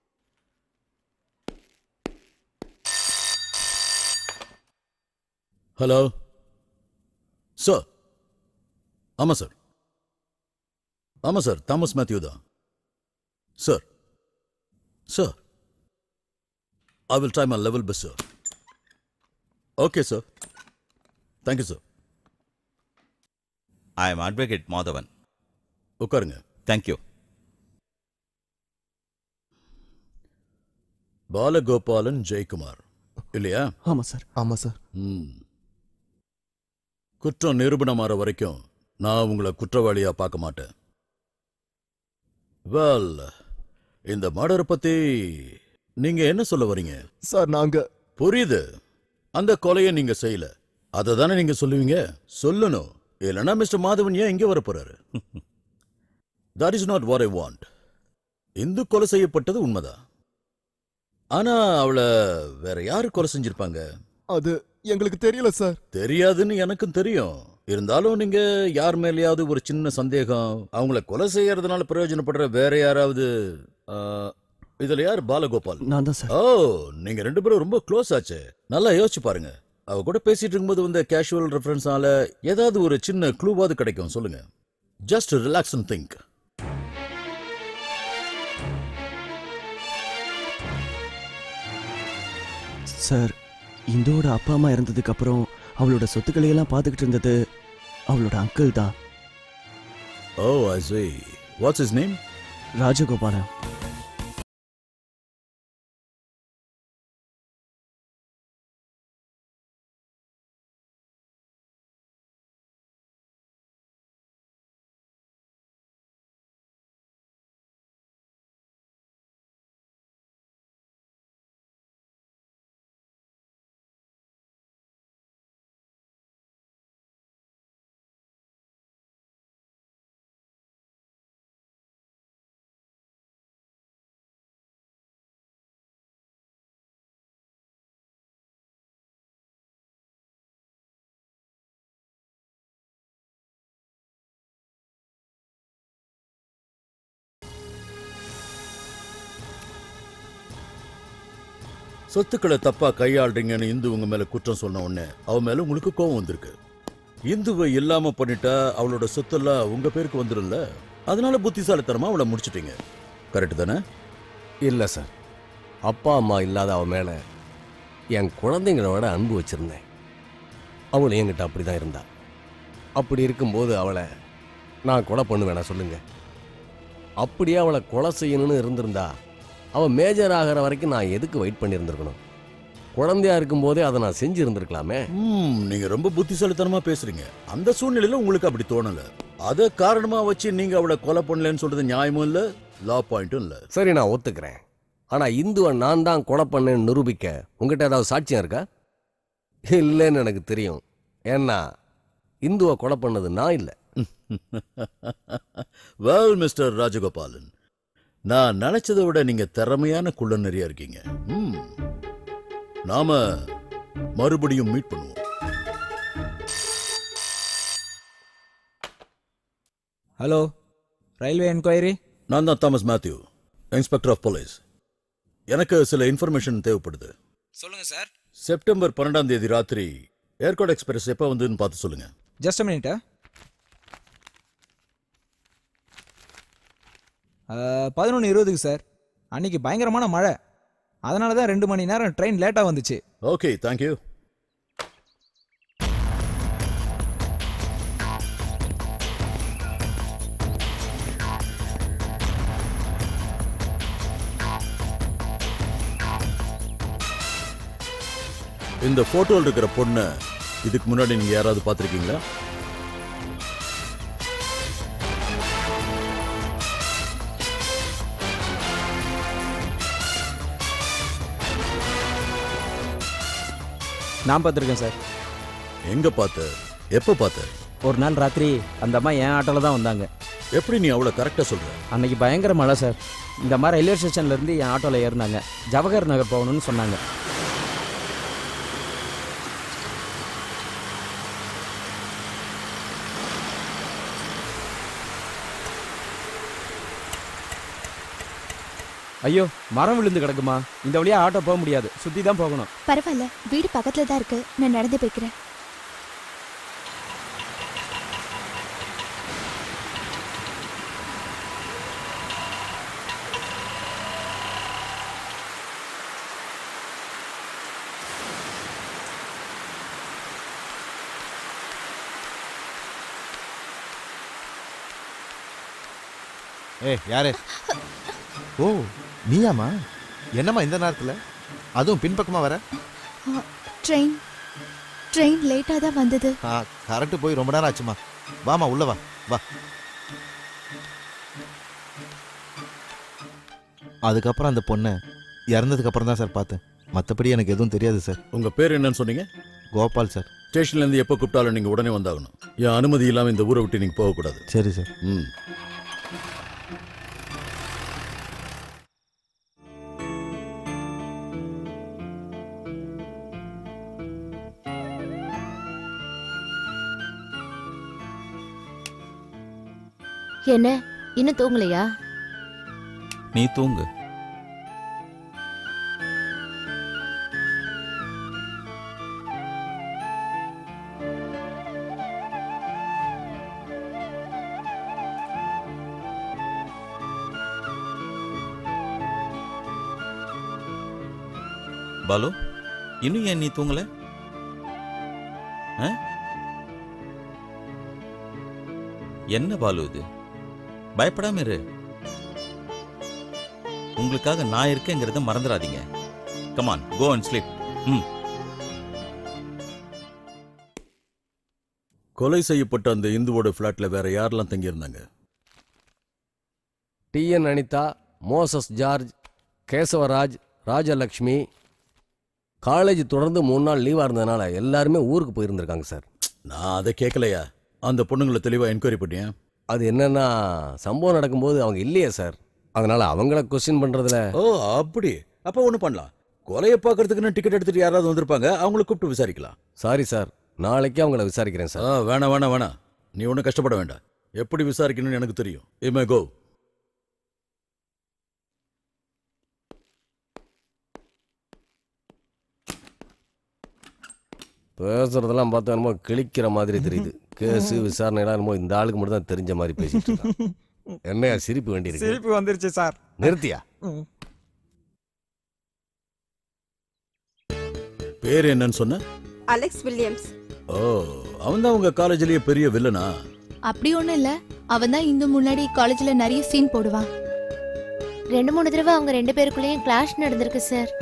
Hello sir. ஆமாம் சார், ஆமாம் சார், தாமஸ் மேத்யூ தான் sir. Sir, I will try my level best, sir. Okay, sir. Thank you, sir. I am Advocate Madhavan. உட்காருங்க. Thank you. பாலகோபாலன் ஜெயக்குமார் இல்லையா? ஆமா சார். ஆமா சார். ம். குற்றம் நிரூபணமாற வரைக்கும் நான் உங்களை குற்றவாளியா பார்க்க மாட்டேன். வெல், இந்த மர்டரை பத்தி நீங்க என்ன சொல்ல வரீங்க? சார், நாங்க புரியுது. அந்த கொலையை நீங்க செய்யல, அதை தானே நீங்க சொல்லுவீங்க. சொல்லணும். இல்லைன்னா மிஸ்டர் மாதவன் ஏன் இங்கே வர போறாரு? That is not what I want. Hindu கொலை செய்யப்பட்டது உண்மைதான். ஆனா அவளை வேற யாரு கொலை செஞ்சிருப்பாங்க? அது எங்களுக்கு தெரியல சார். தெரியாதுன்னு எனக்கும் தெரியும். இருந்தாலும் நீங்க யார் மேலேயாவது ஒரு சின்ன சந்தேகம், அவங்கள கொலை செய்யறதுனால பிரயோஜனப்படுற வேற யாராவது? இதுல யார்? பாலகோபால். நான் தான் சார். ஓ, நீங்க ரெண்டு பேரும் ரொம்ப க்ளோஸ் ஆச்சு. நல்லா யோசிச்சு பாருங்க. அவ கூட பேசிட்டு இருக்கும்போது வந்த கேஷுவல் ரெஃபரன்ஸால ஏதாவது ஒரு சின்ன க்ளூவாவது கிடைக்கும். சொல்லுங்க. Just relax and think. Sir, இந்தோட அப்பா அம்மா இறந்ததுக்கு அப்புறம் அவளோட சொத்துக்களை எல்லாம் பார்த்துக்கிட்டு இருந்தது அவளோட அங்கிள் தான். ஓ, ஐ see. What's his name? Rajagopalan. சொத்துக்களை தப்பா கையாளுறீங்கன்னு இந்து உங்க மேல குற்றம் சொன்ன உடனே அவ மேல உங்களுக்கு கோபம் வந்திருக்கு. இந்துவை இல்லாம பண்ணிட்டா அவளோட சொத்தெல்லாம் உங்க பேருக்கு வந்துடும்ல, அதனால புத்திசாலித்தனமா அவளை முடிச்சிட்டீங்க. கரெக்ட் தானே? இல்ல சார், அப்பா அம்மா இல்லாத அவ மேல என் குழந்தைங்களோட அன்பு வச்சிருந்தேன். அவள் என்கிட்ட அப்படிதான் இருந்தா. அப்படி இருக்கும்போது அவளை நான் கொலை பண்ணுவேனா சொல்லுங்க? அப்படியே அவளை கொலை செய்யணும்னு இருந்திருந்தா அவள் மேஜர் ஆகிற வரைக்கும் நான் எதுக்கு வெயிட் பண்ணியிருந்திருக்கணும்? குழந்தையா இருக்கும்போதே அதை நான் செஞ்சு இருந்திருக்கலாமே. நீங்க ரொம்ப புத்திசாலித்தனமா பேசுறீங்க. அந்த சூழ்நிலையில உங்களுக்கு அப்படி தோணல, அத காரணமா வச்சு நீங்க அவளை கொலை பண்ணலன்னு சொல்றது நியாயமும் இல்ல, லா பாயிண்ட்டும் இல்ல. சரி, நான் ஒத்துக்கிறேன். ஆனா இந்துவை நான் தான் கொலை பண்ணேன்னு நிரூபிக்க உங்ககிட்ட ஏதாவது சாட்சியம் இருக்கா? இல்லைன்னு எனக்கு தெரியும். ஏன்னா இந்துவை கொலை பண்ணது நான் இல்லை. வெல் மிஸ்டர் ராஜகோபாலன், நான் நினைச்சதை விட நீங்க திறமையான குள்ள நிறைய இருக்கீங்க. நாம மறுபடியும் மீட் பண்ணுவோம். Hello, railway enquiry. நான் தான் Thomas Matthew, inspector of police. எனக்கு சில இன்ஃபர்மேஷன் தேவைப்படுது. சொல்லுங்க சார். செப்டம்பர் பன்னெண்டாம் தேதி ராத்திரி ஏர்காட் எக்ஸ்பிரஸ் எப்போ வந்துன்னு பார்த்து சொல்லுங்க. ஜஸ்ட் மினிட்டா. பதினொன்று இருபதுக்கு சார். அன்னைக்கு பயங்கரமான மழை, அதனால தான் ரெண்டு மணி நேரம் ட்ரெயின் லேட்டாக வந்துச்சு. Okay, thank you. இந்த போட்டோவில் இருக்கிற பொண்ணை இதுக்கு முன்னாடி நீங்க யாராவது பார்த்துருக்கீங்களா? நான் பார்த்துருக்கேன் சார். எங்க பார்த்த? எப்போ பார்த்த? ஒரு நாள் ராத்திரி அந்த அம்மா என் ஆட்டோல தான் வந்தாங்க. எப்படி நீ அவ்வளோ கரெக்டாக சொல்ற? அன்னைக்கு பயங்கர மழை சார். இந்த மாதிரி ரயில்வே ஸ்டேஷன்ல இருந்து என் ஆட்டோல ஏறினாங்க. ஜவஹர் நகர் போகணும்னு சொன்னாங்க. ஐயோ, மரம் விழுந்து கிடக்குமா? இந்த வழியா ஆட்டோ போக முடியாது, சுத்தி தான் போகணும். பரவாயில்ல, வீடு பக்கத்துல தான் இருக்கு, நான் நடந்து போய்க்கிறேன். ஏய், யாரு? ஓ, நீயாமா? என்னம்மா இந்த நேரத்தில், அதுவும் பின்பக்கமாக வர? ட்ரெயின் ட்ரெயின் லேட்டாக தான் வந்தது. ஆ, கரெக்டு போய் ரொம்ப நேரம் ஆச்சுமா. வாமா, உள்ள வா வா. அதுக்கப்புறம் அந்த பொண்ணை இறந்ததுக்கு அப்புறம் தான் சார் பார்த்தேன். மற்றபடி எனக்கு எதுவும் தெரியாது சார். உங்க பேர் என்னன்னு சொன்னீங்க? கோபால் சார். ஸ்டேஷன்லேருந்து எப்போ கூப்பிட்டாலும் நீங்கள் உடனே வந்தாகணும். என் அனுமதி இல்லாமல் இந்த ஊரை விட்டு நீங்கள் போகக்கூடாது. சரி சார். ம். என்ன, இன்னும் தூங்கலையா? நீ தூங்கு. பாலு, இன்னும் ஏன் நீ தூங்கல? என்ன பாலு இது? பயப்படாம இரு. உங்களுக்காக நான் இருக்கேங்கிறத மறந்துடாதீங்க. Come on, go and sleep. ம். கொலை செய்யப்பட்ட அந்த இந்துவோட ஃபிளாட்ல வேற யாரெல்லாம் தங்கியிருந்தாங்க? T N Anitha, Moses George, Kesavaraj, Rajalakshmi. College தொடர்ந்து மூணு நாள் லீவா இருந்ததுனால எல்லாருமே ஊருக்கு போயிருந்திருக்காங்க சார். நான் அதை கேட்கலையா? அந்த பொண்ணுங்களை தெளிவாக என்கொயரி பண்ணியா? அது என்னன்னா, சம்பவம் நடக்கும்போது அவங்க இல்லையே சார், அதனால அவங்கள கொஸ்டின் பண்றதுல. ஓ, அப்படி. அப்போ ஒன்று பண்ணலாம். கொலையை பார்க்கறதுக்குன்னு டிக்கெட் எடுத்துட்டு யாராவது வந்திருப்பாங்க, அவங்கள கூப்பிட்டு விசாரிக்கலாம். சாரி சார், நாளைக்கு அவங்கள விசாரிக்கிறேன் சார். வேணாம் வேணாம் வேணாம், நீ ஒன்றும் கஷ்டப்பட வேண்டாம். எப்படி விசாரிக்கணும்னு எனக்கு தெரியும். இமே கோ. பேசுறதெல்லாம் பார்த்தா என்னமோ கிழிக்கிற மாதிரி தெரியுது. கேஸு விசாரணை எல்லாம் என்னமோ இந்த ஆளுக்கு மட்டும் தான் தெரிஞ்ச மாதிரி பேசிட்டு இருக்கான். என்னையா சிரிப்பு வேண்டியிருக்கு? சிரிப்பு வந்துருச்சு சார். நிறுத்தியா? பேர் என்னன்னு சொன்ன? Alex Williams. ஓ, அவன் தான் உங்க காலேஜ்லயே பெரிய வில்லனா? அப்படி ஒண்ணும் இல்ல, அவன் தான் இந்த முன்னாடி காலேஜ்ல நிறைய சீன் போடுவான். ரெண்டு மூணு தடவை அவங்க ரெண்டு பேருக்குள்ளேயும் கிளாஷ் நடந்திருக்கு சார்.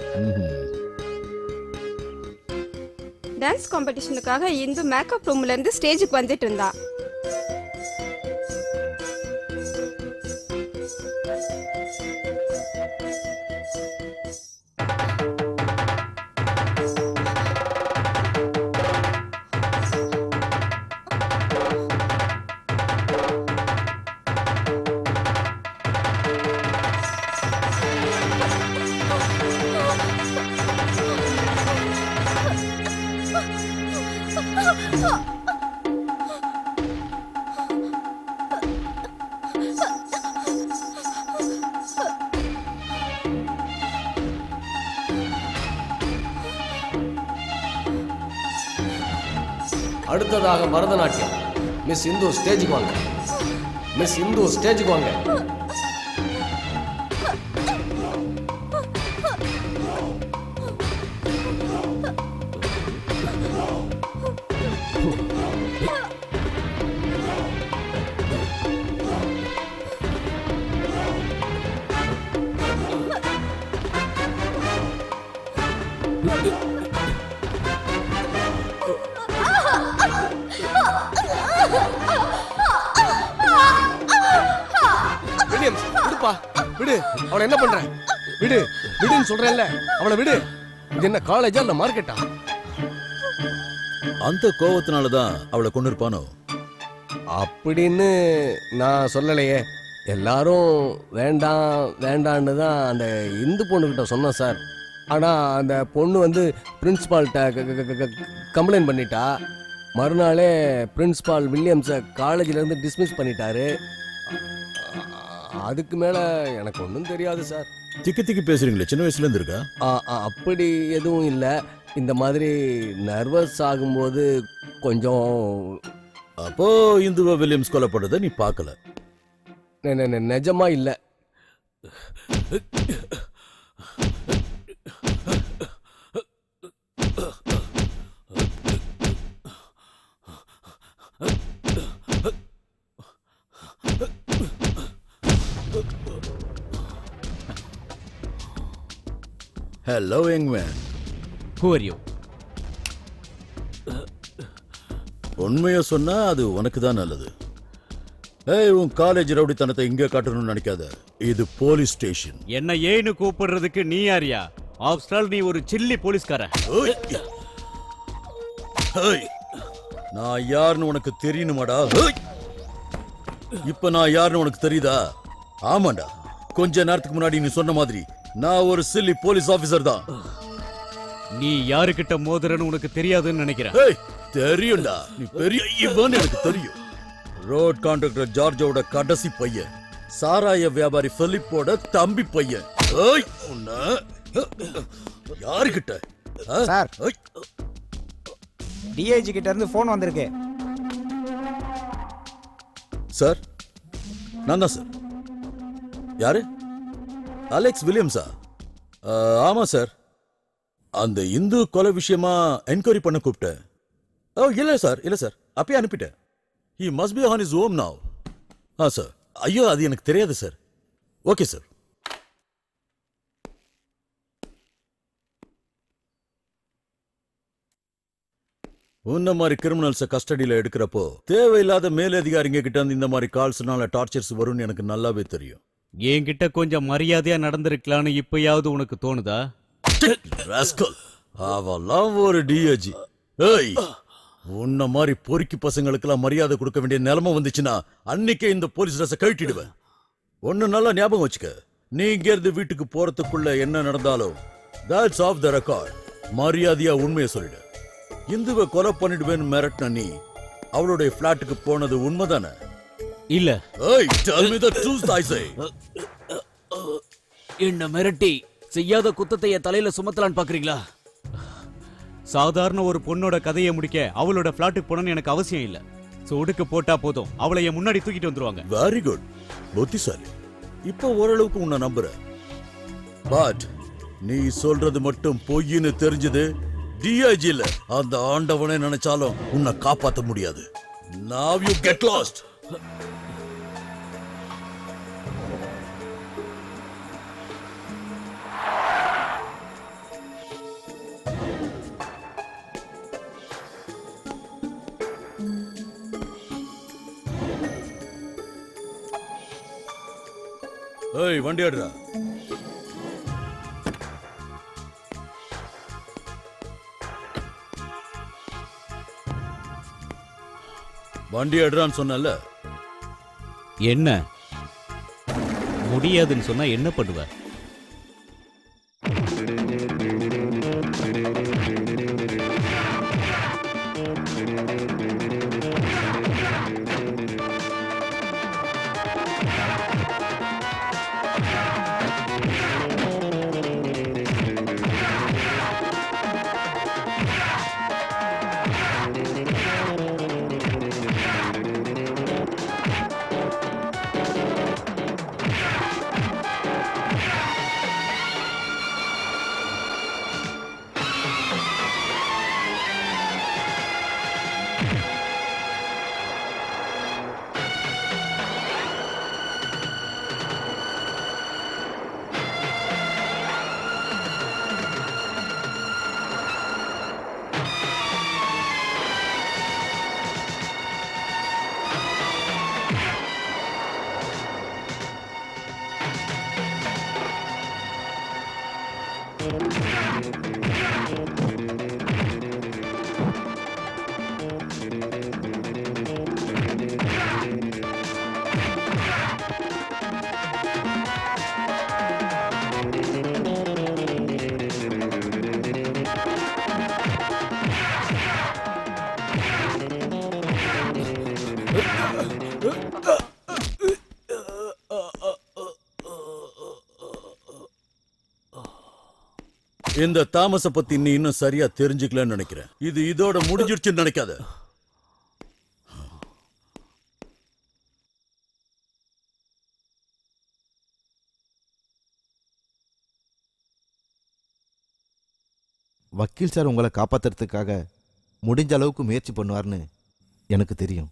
டான்ஸ் காம்படிஷனுக்காக இந்து மேக்கப் ரூம்ல இருந்து ஸ்டேஜுக்கு வந்துட்டு இருந்தா. அடுத்ததாக பரதநாட்டியம். மிஸ் இந்து ஸ்டேஜுக்கு வாங்க. மிஸ் இந்து ஸ்டேஜுக்கு வாங்க. விடு, அவளை என்ன பண்ற? விடு, விடுன்னு சொல்றேன்ல, அவளை விடு. இது என்ன காலேஜா இல்ல மார்க்கெட்டா? அந்த கோவத்தினாலதான் அவளை கொண்டு இருப்பானோ? அப்படின்னு நான் சொல்லலையே. எல்லாரும் வேண்டாம் வேண்டான்னு தான் அந்த இந்து பொண்ணுகிட்ட சொன்னேன் சார். ஆனா அந்த பொண்ணு வந்து பிரின்சிபால்கிட்ட கம்ப்ளைண்ட் பண்ணிட்டா. மறுநாளே பிரின்சிபால் வில்லியம்ஸை காலேஜ்ல இருந்து டிஸ்மிஸ் பண்ணிட்டாரு. அதுக்கு மேல எனக்கு ஒன்றும் தெரியாது சார். திக்கி திக்கி பேசுறீங்களே, சின்ன வயசுல இருந்து இருக்கா? அப்படி எதுவும் இல்லை. இந்த மாதிரி நர்வஸ் ஆகும்போது கொஞ்சம். அப்போ இந்துவ வில்லியம்ஸ் கொலைப்படுறத நீ பார்க்கல? நிஜமா இல்லை. Hello, young man. Who are you? உண்மையை சொன்னா அது உனக்கு தான் நல்லது. ஏய், உன் காலேஜ் ரவுடித்தனத்தை இங்கே காட்டணும்னு நினைக்காத. இது போலீஸ் ஸ்டேஷன். என்ன ஏன்னு கூப்பிடுறதுக்கு நீ யாரியா? ஆஃப்டர் நீ ஒரு சில்லி போலீஸ்காரன். நான் யாருன்னு உனக்கு தெரியணுமாடா? இப்ப நான் யாருன்னு உனக்கு தெரியுதா? ஆமாண்டா, கொஞ்ச நேரத்துக்கு முன்னாடி நீ சொன்ன மாதிரி நான் ஒரு சில்லி போலீஸ் ஆபீசர் தான். நீ யாருக்கிட்ட மோதுறன்னு உனக்கு தெரியாதுன்னு நினைக்கிறேன். தெரியும்டா, நீ பெரிய இவன் எனக்கு தெரியும். ரோட் கான்ட்ராக்டர் ஜார்ஜோட கடைசி பையன், சாராய வியாபாரி பிலிப்போட தம்பி பையன். யாருக்கிட்ட? சார், டிஐஜி கிட்ட இருந்து போன் வந்திருக்கு. சார், நான் தான் சார். யாரு? அலெக்ஸ் வில்லியம்ஸா? ஆமா சார். அந்த இந்து கொலை விஷயமா என்கொயரி பண்ண கூப்பிட்டேன். ஓ இல்ல சார், இல்ல சார், அப்பயே அனுப்பிட்டேன். He must be on his home now. ஆ சார். ஐயோ, அது எனக்கு தெரியாது சார். Okay sir. உன்ன மாதிரி கிரிமினல்ஸை கஸ்டடியில் எடுக்கிறப்போ தேவையில்லாத மேலதிகாரிங்க கிட்ட இருந்து இந்த மாதிரி கால்ஸ்னால டார்ச்சர்ஸ் வரும்னு எனக்கு நல்லாவே தெரியும். என்கிட்ட கொஞ்சம் மரியாதையா நடந்திருக்கலான்னு இப்பயாவது உனக்கு தோணுதா? அவெல்லாம் ஒரு டிஐஜி. ஏய், உன்ன மாதிரி பொறுக்கி பசங்களுக்கெல்லாம் மரியாதை கொடுக்க வேண்டிய நிலைமை வந்துச்சுன்னா அன்னைக்கே இந்த போலீஸ் ட்ரெஸ்ஸை கழட்டிடுவேன். ஒன்னு நல்லா ஞாபகம் வச்சுக்க, நீ இங்க இருந்து வீட்டுக்கு போறதுக்குள்ள என்ன நடந்தாலும் that's off the record. மரியாதையா உண்மையை சொல்லிடு. இந்துவை கொலை பண்ணிடுவேன்னு மிரட்டின நீ அவளுடைய பிளாட்டுக்கு போனது உண்மைதானே? இல்ல. ஏய், tell me the truth, I say. என்ன மிரட்டி செய்யாத குத்தத்தை என் தலையில சுமத்தலான்னு பாக்குறீங்களா? சாதாரண ஒரு பொண்ணோட கதையை முடிக்க அவளோட பிளாட்டுக்கு போகணும்னு எனக்கு அவசியம் இல்ல. சொடுக்கு போட்டா போதும், அவளை என் முன்னாடி தூக்கிட்டு வந்துருவாங்க. வெரி குட், புத்திசாலி. இப்போ ஓரளவுக்கு உன்னை நம்புறேன். பட் நீ சொல்றது மட்டும் பொய்ன்னு தெரிஞ்சது டிஐஜி இல்ல, அந்த ஆண்டவனே நினைச்சாலும் உன்னை காப்பாற்ற முடியாது. Now you get lost. ஏய், வண்டி எடுடா. வண்டி எடுறான்னு சொன்னல. என்ன முடியாதுன்னு சொன்னா என்ன பண்ணுவ? இந்த தாமஸ பத்தி நீ இன்னும் சரியா தெரிஞ்சுக்கலன்னு நினைக்கிறேன். இது இதோட முடிஞ்சிருச்சுன்னு நினைக்காத. வக்கீல் சார் உங்களை காப்பாத்துறதுக்காக முடிஞ்ச அளவுக்கு முயற்சி பண்ணுவார்னு எனக்கு தெரியும்.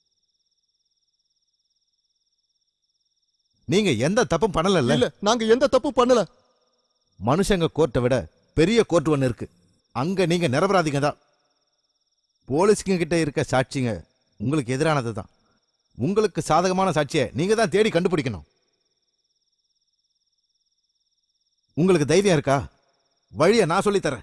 நீங்க எந்த தப்பும் பண்ணல. இல்ல, நாங்க எந்த தப்பும் பண்ணல. மனுஷங்க கோர்ட்டை விட பெரிய கோர்ட் ஒன்று இருக்கு. அங்க நீங்க நிரபராதிங்க தான். போலீஸ்ங்க கிட்ட இருக்க சாட்சிங்க உங்களுக்கு எதிரானது தான். உங்களுக்கு சாதகமான சாட்சியை நீங்க தான் தேடி கண்டுபிடிக்கணும். உங்களுக்கு தைரியம் இருக்கா? வழியை நான் சொல்லித்தரேன்.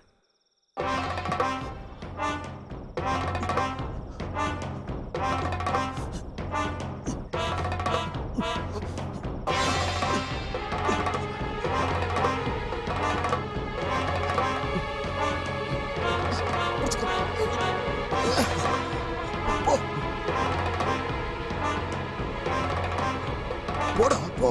போடா போ.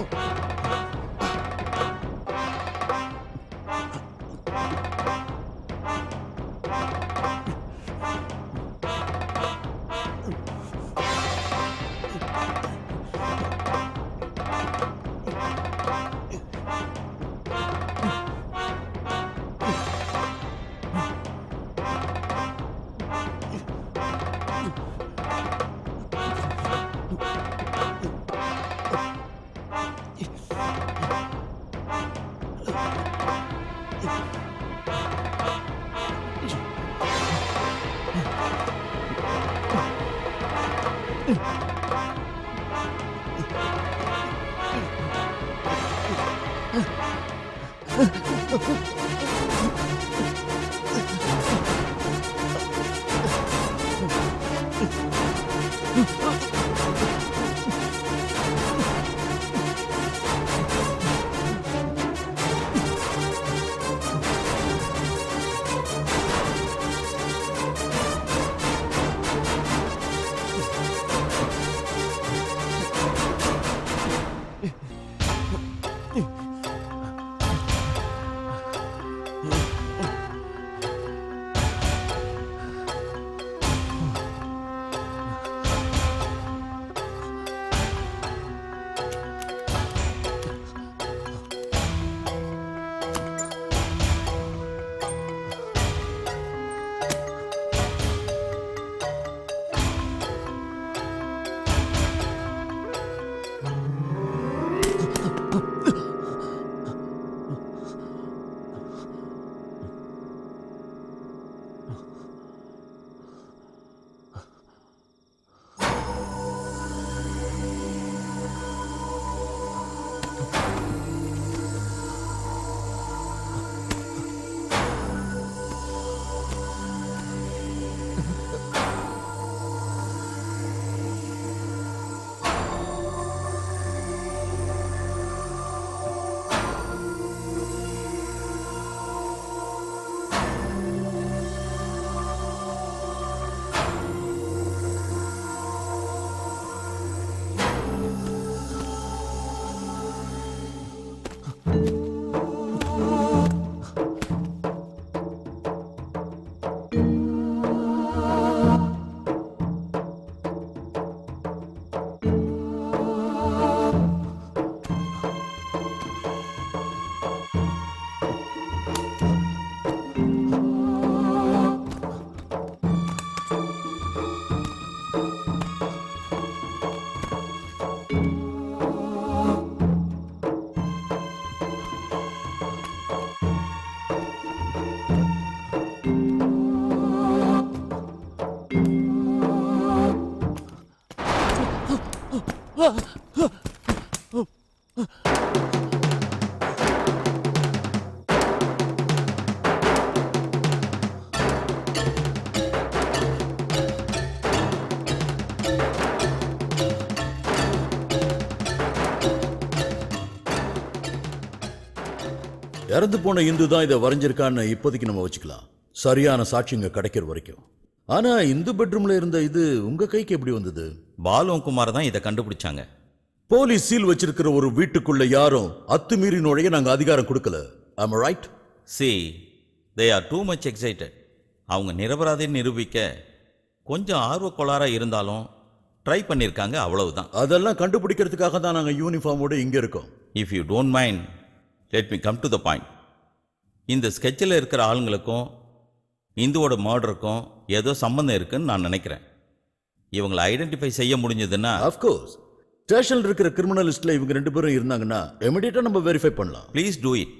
இறந்து போன இந்து தான் இதை வரைஞ்சிருக்கான்னு இப்போதைக்கு நம்ம வச்சுக்கலாம், சரியான சாட்சிங்க கிடைக்கிற வரைக்கும். ஆனா இந்து பெட்ரூம்ல இருந்த இது உங்க கைக்கு எப்படி வந்தது? பாலும் குமார் தான் இதை கண்டுபிடிச்சாங்க. போலீஸ் சீல் வச்சிருக்கிற ஒரு வீட்டுக்குள்ள யாரும் அத்துமீறி நுழைய நாங்க அதிகாரம் கொடுக்கல. Am I right? See, they are too much excited. அவங்க நிரபராதின்னு நிரூபிக்க கொஞ்சம் ஆர்வக்கோளாரா இருந்தாலும் ட்ரை பண்ணியிருக்காங்க, அவ்வளவுதான். அதெல்லாம் கண்டுபிடிக்கிறதுக்காக தான் நாங்கள் யூனிஃபார்மோட இங்கே இருக்கோம். If you don't mind, let me come to the point. இந்த ஸ்கெட்சில் இருக்கிற ஆளுங்களுக்கும் இந்துவோட மர்டருக்கும் ஏதோ சம்பந்தம் இருக்குன்னு நான் நினைக்கிறேன். இவங்களை ஐடென்டிஃபை செய்ய முடிஞ்சதுன்னா அஃப்கோர்ஸ் ஸ்டேஷனில் இருக்கிற கிரிமினல் லிஸ்ட்டில் இவங்க ரெண்டு பேரும் இருந்தாங்கன்னா இமிடியேட்டாக நம்ம வெரிஃபை பண்ணலாம். Please do it.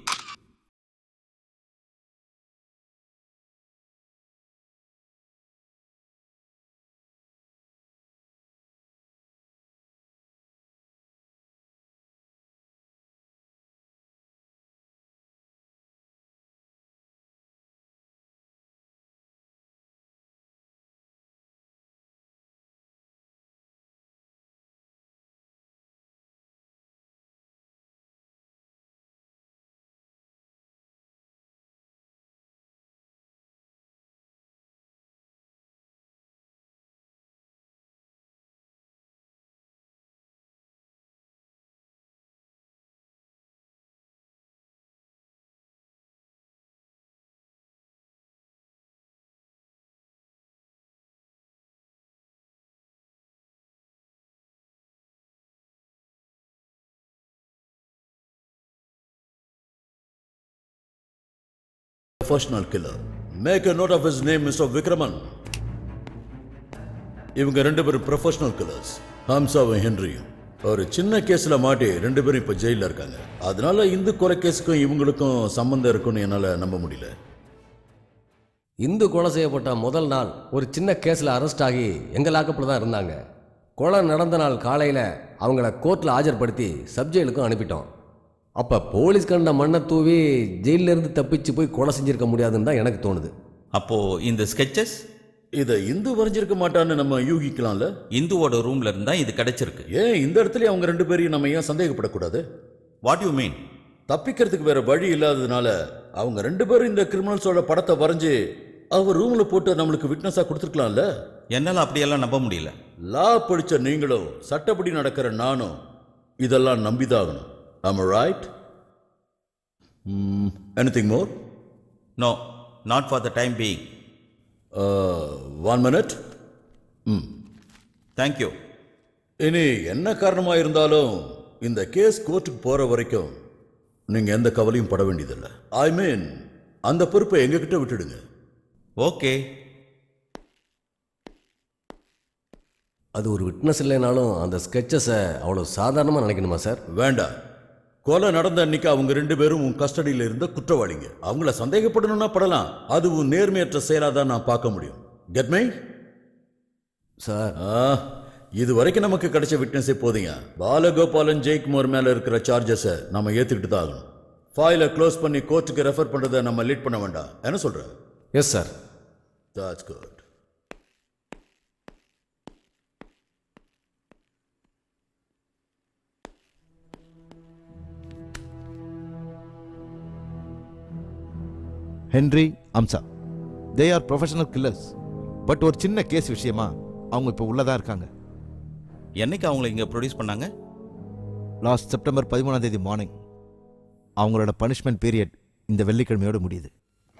Professional killer. Make a note of his name, Mister Vikraman. இவங்க ரெண்டு பேரும் ப்ரொஃபஷனல் கில்லர்ஸ், ஹம்சாவும் ஹென்ரியும். ஒரு சின்ன கேஸ்ல மாட்டி ரெண்டு பேரும் இப்ப ஜெயில இருக்காங்க. அதனால இந்து கொலை கேஸுக்கும் இவங்களுக்கும் சம்பந்தம் இருக்குன்னு என்னால நம்ப முடியல. இந்து கொலை செய்யப்பட்ட முதல் நாள் ஒரு சின்ன கேஸில் அரெஸ்ட் ஆகி எங்கள் லாக்கப்பில் தான் இருந்தாங்க. கொலை நடந்த நாள் காலையில் அவங்கள கோர்ட்டில் ஆஜர்படுத்தி சப்ஜெயிலுக்கும் அனுப்பிட்டோம். அப்போ போலீஸ் கண்ட மண்ணை தூவி ஜெயிலிருந்து தப்பிச்சு போய் கொலை செஞ்சிருக்க முடியாதுன்னு தான் எனக்கு தோணுது. அப்போ இந்த ஸ்கெச்சஸ் இதை இந்து வரைஞ்சிருக்க மாட்டான்னு நம்ம யூகிக்கலாம்ல. இந்துவோட ரூம்ல இருந்தா இது கிடைச்சிருக்கு. ஏன் இந்த இடத்துல அவங்க ரெண்டு பேரையும் நம்ம ஏன் சந்தேகப்படக்கூடாது? What you mean? தப்பிக்கிறதுக்கு வேற வழி இல்லாததுனால அவங்க ரெண்டு பேரும் இந்த கிரிமினல்ஸோட படத்தை வரைஞ்சு அவர் ரூம்ல போட்டு நம்மளுக்கு விட்னஸா கொடுத்துருக்கலாம்ல. என்னால அப்படியெல்லாம் நம்ப முடியல. லா படிச்ச நீங்களும் சட்டப்படி நடக்கிற நானும் இதெல்லாம் நம்பிதாகணும். Am I right? Hmm. Anything more? No, not for the time being. Uh, one minute. Hmm. Thank you. இனி என்ன காரணமா இருந்தாலும் இந்த கேஸ் கோர்ட்டுக்கு போற வரைக்கும் நீங்க எந்த கவலையும் பட வேண்டியதில்லை. ஐ மீன் அந்த பொறுப்பை எங்ககிட்ட விட்டுடுங்க. ஓகே. அது ஒரு விட்னஸ் இல்லைனாலும் அந்த ஸ்கெச்சஸை அவ்வளோ சாதாரணமாக நினைக்கணுமா சார்? வேண்டாம். கொலை நடந்த அன்னைக்கு அவங்க ரெண்டு பேரும் உன் கஸ்டடியில் இருந்த குற்றவாளிங்க. அவங்கள சந்தேகப்படணும்னா படலாம். அது உன் நேர்மையற்ற செயலாக தான் நான் பார்க்க முடியும். Get me sir? இது வரைக்கும் நமக்கு கிடைச்ச விட்னஸே போதுங்க. பாலகோபாலன் ஜெயக்குமார் மேல இருக்கிற சார்ஜஸை நம்ம ஏத்துக்கிட்டு தான் ஆகணும். ஃபைலை க்ளோஸ் பண்ணி கோர்ட்டுக்கு ரெஃபர் பண்றதை நம்ம லீட் பண்ண வேண்டாம். என்ன சொல்ற? Yes sir. That's good. Henry, Hamza, they are professional killers. But ஒரு சின்ன கேஸ் விஷயமா அவங்க இப்போ உள்ளதா இருக்காங்க. என்னைக்கு அவங்களை இங்கே ப்ரொடியூஸ் பண்ணாங்க? லாஸ்ட் செப்டம்பர் பதிமூணாம் தேதி மார்னிங். அவங்களோட பனிஷ்மெண்ட் பீரியட் இந்த வெள்ளிக்கிழமையோடு முடியுது.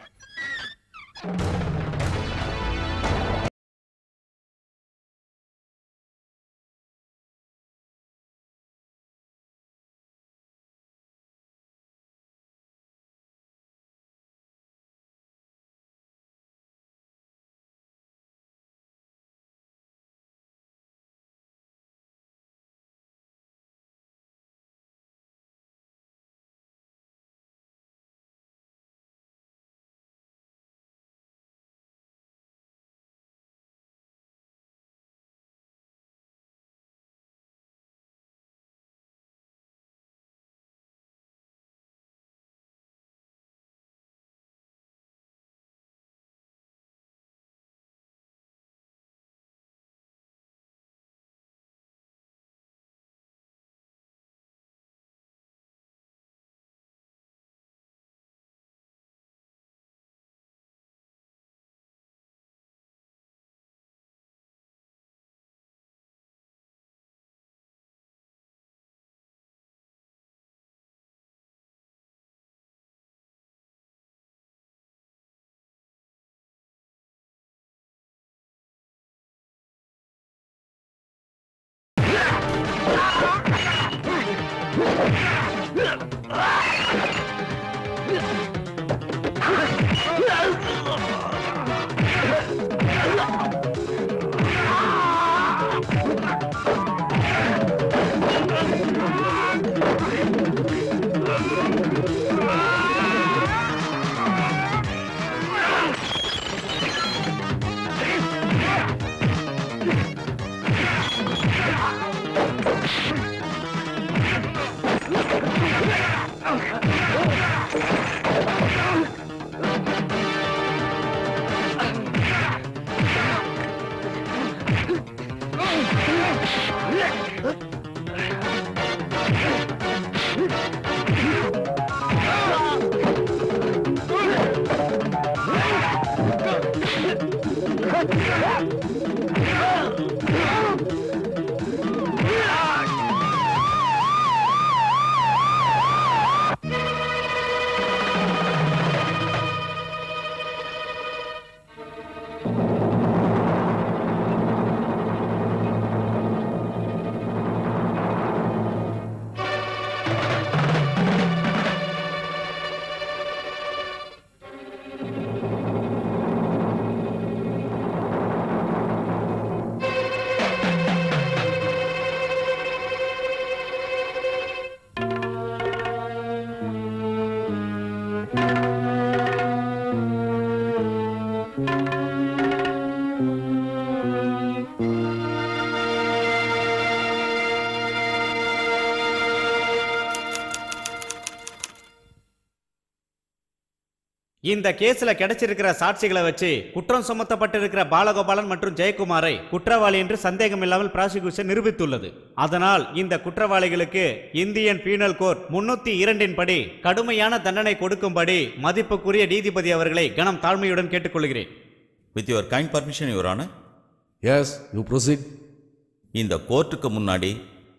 இந்த கேஸ்ல கிடைச்சிருக்கிற சாட்சிகளை வச்சு குற்றம் சுமத்தப்பட்டிருக்கிற பாலகோபாலன் மற்றும் ஜெயக்குமாரை குற்றவாளி என்று சந்தேகம் இல்லாமல் பிராசிக்யூஷன் நிரூபித்துள்ளது. அதனால் இந்த குற்றவாளிகளுக்கு இந்தியன் பீனல் கோட் முன்னூத்தி இரண்டின் படி கடுமையான தண்டனை கொடுக்கும்படி மதிப்புக்குரிய நீதிபதி அவர்களை கனம் தாழ்மையுடன் கேட்டுக்கொள்கிறேன். With your kind permission your honour. Yes you proceed. இந்த கோர்ட்டுக்கு முன்னாடி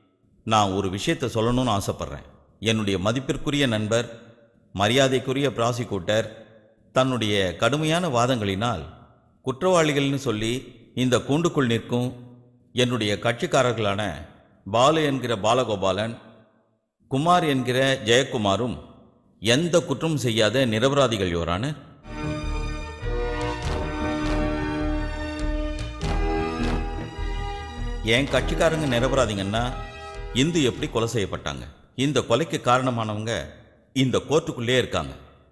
நான் ஒரு விஷயத்தை சொல்லணும்னு ஆசைப்படுறேன். என்னுடைய மதிப்பிற்குரிய நண்பர் மரியாதைக்குரிய பிராசிக்யூட்டர் தன்னுடைய கடுமையான வாதங்களினால் குற்றவாளிகள்னு சொல்லி இந்த கூண்டுக்குள் நிற்கும் என்னுடைய கட்சிக்காரர்களான பாலு என்கிற பாலகோபாலன், குமார் என்கிற ஜெயக்குமாரும் எந்த குற்றமும் செய்யாத நிரபராதிகள் யோரான. என் கட்சிக்காரங்க நிரபராதிங்கன்னா இந்து எப்படி கொலை செய்யப்பட்டாங்க? இந்த கொலைக்கு காரணமானவங்க இந்த கோர்ட்டுக்குள்ளே இருக்காங்க.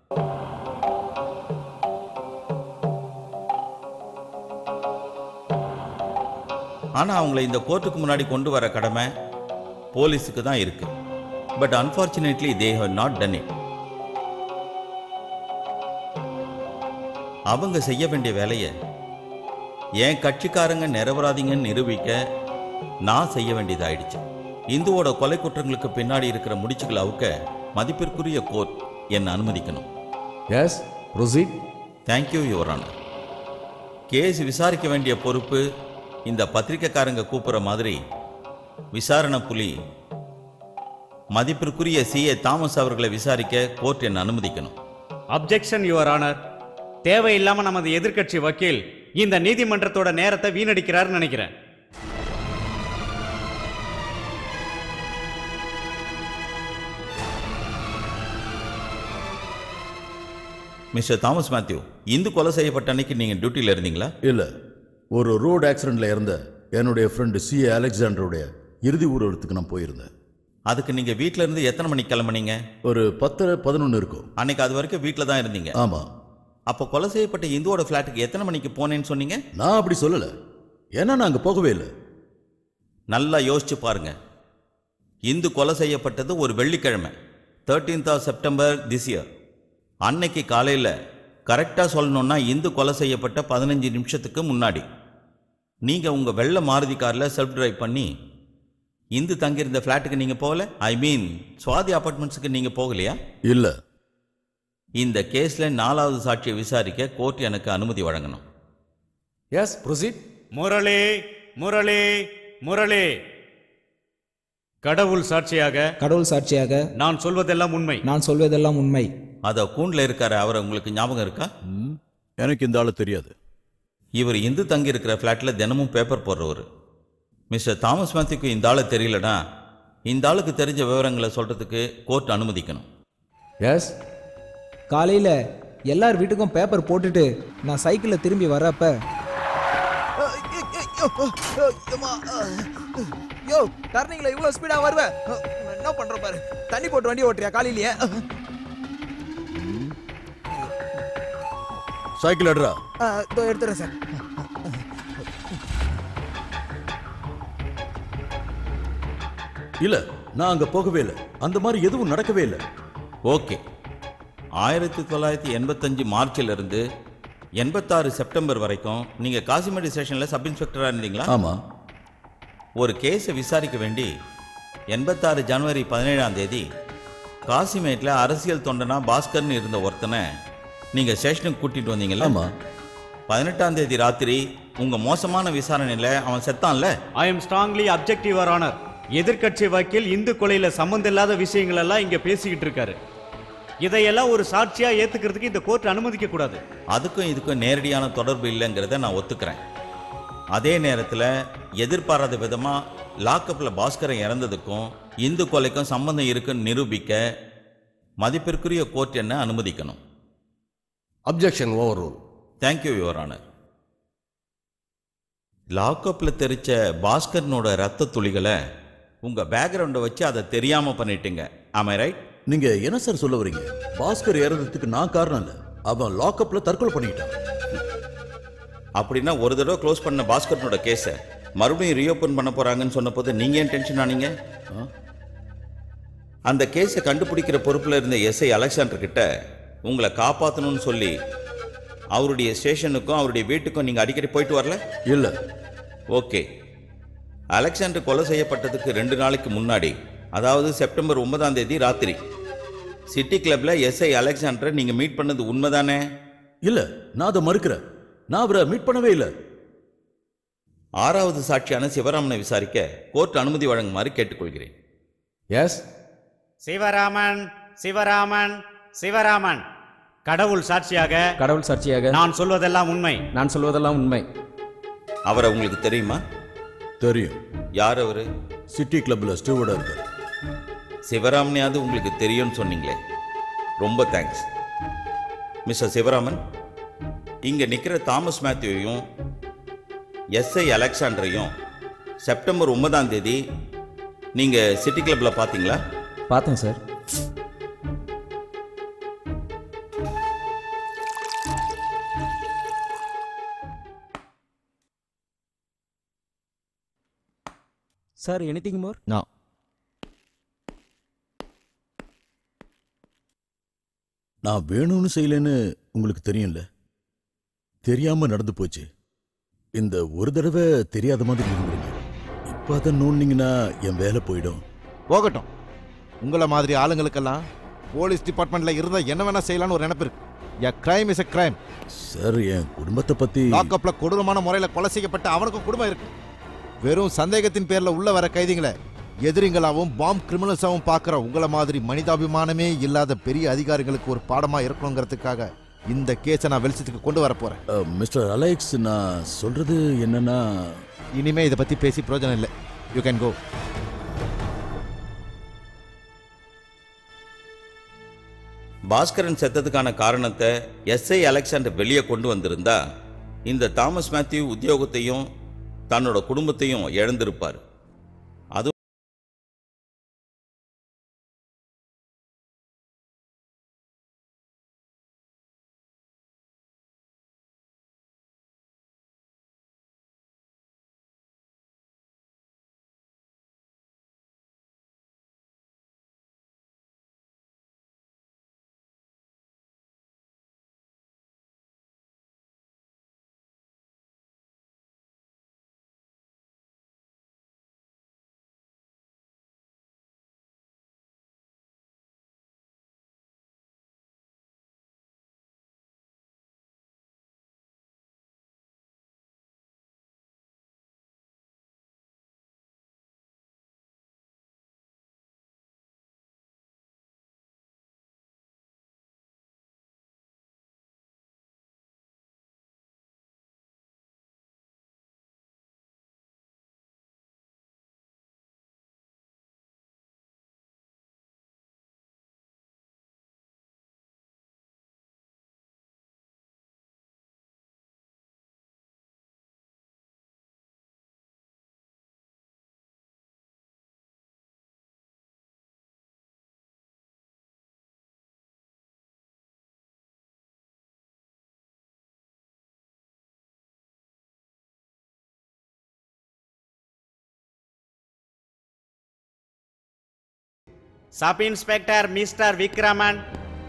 ஆனால் அவங்கள இந்த கோர்ட்டுக்கு முன்னாடி கொண்டு வர கடமை போலீஸுக்கு தான் இருக்கு. But unfortunately they have not done it. அவங்க செய்ய வேண்டிய வேலையை என் கட்சிக்காரங்க நிரபராதிங்கன்னு நிரூபிக்க நான் செய்ய வேண்டியதாயிடுச்சு. இந்துவோட கொலை குற்றங்களுக்கு பின்னாடி இருக்கிற முடிச்சுகளை அவுக்க மதிப்பிற்குரிய கோர்ட் என்னை அனுமதிக்கணும். Yes proceed. Thank you your honour. Case விசாரிக்க வேண்டிய பொறுப்பு இந்த பத்திரிக்கைக்காரங்க கூப்பிட்ற மாதிரி விசாரணை புலி மதிப்பிற்குரிய சி ஏ தாமஸ் அவர்களை விசாரிக்க கோர்ட் என்ன அனுமதிக்கணும். Objection your honour. தேவையில்லாம நமது எதிர்க்கட்சி வக்கீல் இந்த நீதிமன்றத்தோட நேரத்தை வீணடிக்கிறாருன்னு நினைக்கிறேன். மிஸ்டர் தாமஸ் மேத்யூ, இந்து கொலை செய்யப்பட்ட அன்னைக்கு நீங்க டியூட்டியில் இருந்தீங்களா? இல்ல, ஒரு ரோடு ஆக்சிடென்ட்ல இருந்த என்னுடைய ஃப்ரெண்டு சி ஏ அலெக்சாண்டருடைய இறுதி ஊர்வலத்துக்கு நான் போயிருந்தேன். அதுக்கு நீங்க வீட்டில இருந்து எத்தனை மணிக்கு கிளம்புனீங்க? ஒரு பத்து பதினொன்று இருக்கும். அன்னைக்கு அது வரைக்கும் வீட்டில் தான் இருந்தீங்க? ஆமா. அப்போ கொலை செய்யப்பட்ட இந்துவோட ஃபிளாட்டுக்கு எத்தனை மணிக்கு போனேன்னு சொன்னீங்க? நான் அப்படி சொல்லல, ஏன்னா நான் அங்க போகவே இல்லை. நல்லா யோசிச்சு பாருங்க. இந்து கொலை செய்யப்பட்டது ஒரு வெள்ளிக்கிழமை, thirteenth of September this year. அன்னைக்கு காலையில் கரெக்டாக சொல்லணும்னா இந்து கொலை செய்யப்பட்ட பதினஞ்சு நிமிஷத்துக்கு முன்னாடி நீங்கள் உங்கள் வெள்ளை மாருதி காரில் செல்ஃப் டிரைவ் பண்ணி இந்து தங்கியிருந்த ஃப்ளாட்டுக்கு நீங்கள் போகல? ஐ மீன் சுவாதி அப்பார்ட்மெண்ட்ஸுக்கு நீங்கள் போகலையா? இல்லை. இந்த கேஸில் நாலாவது சாட்சியை விசாரிக்க கோர்ட் எனக்கு அனுமதி வழங்கணும். Yes, proceed. முரளி முரளி முரளி கடவுள் சாட்சியாக கடவுள் சாட்சியாக நான் சொல்வதெல்லாம் உண்மை நான் சொல்வதெல்லாம் உண்மை. அத கூண்டில் இருக்காரு, அவரை உங்களுக்கு ஞாபகம் இருக்கா? எனக்கு இந்த ஆளு தெரியாது. இவர் இந்து தங்கி இருக்கிற ஃப்ளாட்ல தினமும் பேப்பர் போடுறவர். மிஸ்டர் தாமஸ் மேத்யூக்கு இந்த ஆளு தெரியலனா இந்த ஆளுக்கு தெரிஞ்ச விவரங்களை சொல்றதுக்கு கோர்ட் அனுமதிக்கணும். எஸ். காலையில எல்லார் வீட்டுக்கும் பேப்பர் போட்டுட்டு நான் சைக்கிள்ல திரும்பி வரப்ப யோ டர்னிங்ல இவ்வளவு ஸ்பீடா வருவ, என்ன பண்ற பாரு. தண்ணி போட்டு வண்டி ஓட்டுறியா காலையிலேயே? சைக்கிள் எடுறா. இதோ எடுத்துறேன் சார். இல்ல, நான் அங்க போகவே இல்லை. அந்த மாதிரி எதுவும் நடக்கவே இல்லை. ஓகே. ஆயிரத்தி தொள்ளாயிரத்தி எண்பத்தஞ்சு மார்ச்ல இருந்து எண்பத்தாறு செப்டம்பர் வரைக்கும் நீங்க காசிமேடு ஸ்டேஷன்ல சப் இன்ஸ்பெக்டரா இருந்தீங்களா? ஆமா. ஒரு கேஸை விசாரிக்க வேண்டி எண்பத்தாறு ஜனவரி பதினேழாம் தேதி காசிமேட்ல அரசியல் தொண்டனா பாஸ்கர்னு இருந்த ஒருத்தனை நீங்க ஸ்டேஷனுக்கு கூட்டிட்டு வந்தீங்கல்ல? ஆமா. பதினெட்டாம் தேதி ராத்திரி உங்க மோசமான விசாரணையில அவன் செத்தான்ல? I am strongly objective your honour. எதிர்க்கட்சி வக்கீல் இந்து கொலையில சம்பந்தம் இல்லாத விஷயங்கள் எல்லாம் இங்க பேசிக்கிட்டு இருக்காரு. இதையெல்லாம் ஒரு சாட்சியா ஏத்துக்கிறதுக்கு இந்த கோர்ட் அனுமதிக்க கூடாது. அதுக்கும் இதுக்கும் நேரடியான தொடர்பு இல்லைங்கிறத நான் ஒத்துக்கிறேன். அதே நேரத்தில் எதிர்பாராத விதமா லாக்அப்ல பாஸ்கரன் இறந்ததுக்கும் இந்து கொலைக்கும் சம்பந்தம் இருக்குன்னு நிரூபிக்க மதிப்பிற்குரிய கோர்ட் என்ன அனுமதிக்கணும். Objection over rule. Thank you your honour. லாக்அப்ல தெரிச்ச பாஸ்கரனோட ரத்த துளிகளை உங்க பேக்ரவுண்டை வச்சு அதை தெரியாம பண்ணிட்டீங்க. ஆம் ஐ ரைட்? நீங்க என்ன சார் சொல்ல வரீங்க? பாஸ்கர் இறந்ததுக்கு நான் காரணம் இல்லை, அவன் லாக்அப்ல தற்கொலை பண்ணிட்டான். அப்படின்னா ஒரு தடவை க்ளோஸ் பண்ண பாஸ்கரனோட கேஸை மறுபடியும் ரீஓபன் பண்ண போறாங்கன்னு சொன்ன போது நீங்க ஏன் டென்ஷன் ஆனீங்க? அந்த கேஸை கண்டுபிடிக்கிற பொறுப்புல இருந்த எஸ்ஐ அலெக்சாண்டர் கிட்ட உங்களை காப்பாற்றணும்னு சொல்லி அவருடைய ஸ்டேஷனுக்கும் அவருடைய வீட்டுக்கும் நீங்க அடிக்கடி போயிட்டு வரல? இல்ல. ஓகே. அலெக்சாண்டர் கொலை செய்யப்பட்டதுக்கு ரெண்டு நாளைக்கு முன்னாடி, அதாவது செப்டம்பர் ஒன்பதாம் தேதி ராத்திரி சிட்டி கிளப்ல எஸ்ஐ அலெக்சாண்டரை நீங்க மீட் பண்ணது உண்மைதானே? இல்ல, நான் அதை மறுக்கிறேன். நான் அவரை மீட் பண்ணவே இல்லை. ஆறாவது சாட்சியான சிவராமனை விசாரிக்க கோர்ட் அனுமதி வழங்குமாறு கேட்டுக்கொள்கிறேன். எஸ். சிவராமன் சிவராமன் சிவராமன் கடவுள் சாட்சியாக கடவுள் சாட்சியாக நான் சொல்வதெல்லாம் உண்மை நான் சொல்வதெல்லாம் உண்மை. அவரை உங்களுக்கு தெரியுமா? தெரியும். யார் அவரு? சிட்டி கிளப்ல ஸ்டூவர்டா இருக்காரு. சிவராமனையாவது உங்களுக்கு தெரியும்னு சொன்னீங்களே, ரொம்ப தேங்க்ஸ். மிஸ்டர் சிவராமன், இங்க நிக்கிற தாமஸ் மேத்யூவையும் எஸ்ஐ அலெக்சாண்டரையும் செப்டம்பர் ஒன்பதாம் தேதி நீங்க சிட்டி கிளப்ல பாத்தீங்களா? பார்த்தேன் sir. Sir, anything more? No. நான் வேணும்னு செய்யலன்னு உங்களுக்கு தெரியும்ல. தெரியாம நடந்து போச்சு. இந்த ஒரு தடவை தெரியாத மாதிரி இருந்துருங்க. இப்ப அதை நோண்டிங்கன்னா என் வேலை போயிடும். போகட்டும். உங்களை மாதிரி ஆளுங்களுக்கெல்லாம் போலீஸ் டிபார்ட்மெண்ட்ல இருந்தா என்ன வேணா செய்யலாம்னு ஒரு நினைப்பு இருக்கு. A crime is a crime. Sir, என் குடும்பத்தை பத்தி லாக்அப்ல கொடூரமான முறையில் கொலை செய்யப்பட்ட அவனுக்கும் குடும்பம் இருக்கு. வெறும் சந்தேகத்தின் பேர்ல உள்ள வர கைதிகளை எதிரிங்களாவும் பாம் கிரிமினல்ஸாவும் பார்க்குற உங்களை மாதிரி மனிதாபிமானமே இல்லாத பெரிய அதிகாரிகளுக்கு ஒரு பாடமா இருக்கணுங்கிறதுக்காக இந்த கேஸை நான் வெளிச்சத்துக்கு கொண்டு வர போறேன். மிஸ்டர் அலெக்ஸ், நான் சொல்றது என்னன்னா, இனிமே இதை பத்தி பேசி பிரயோஜனம் இல்லை. You can go. பாஸ்கரன் செத்ததுக்கான காரணத்தை எஸ்ஐ அலெக்சாண்டர் வெளியே கொண்டு வந்திருந்தா இந்த தாமஸ் மேத்யூ உத்தியோகத்தையும் தன்னோட குடும்பத்தையும் இழந்திருப்பார். அது sub inspector mister Vikraman.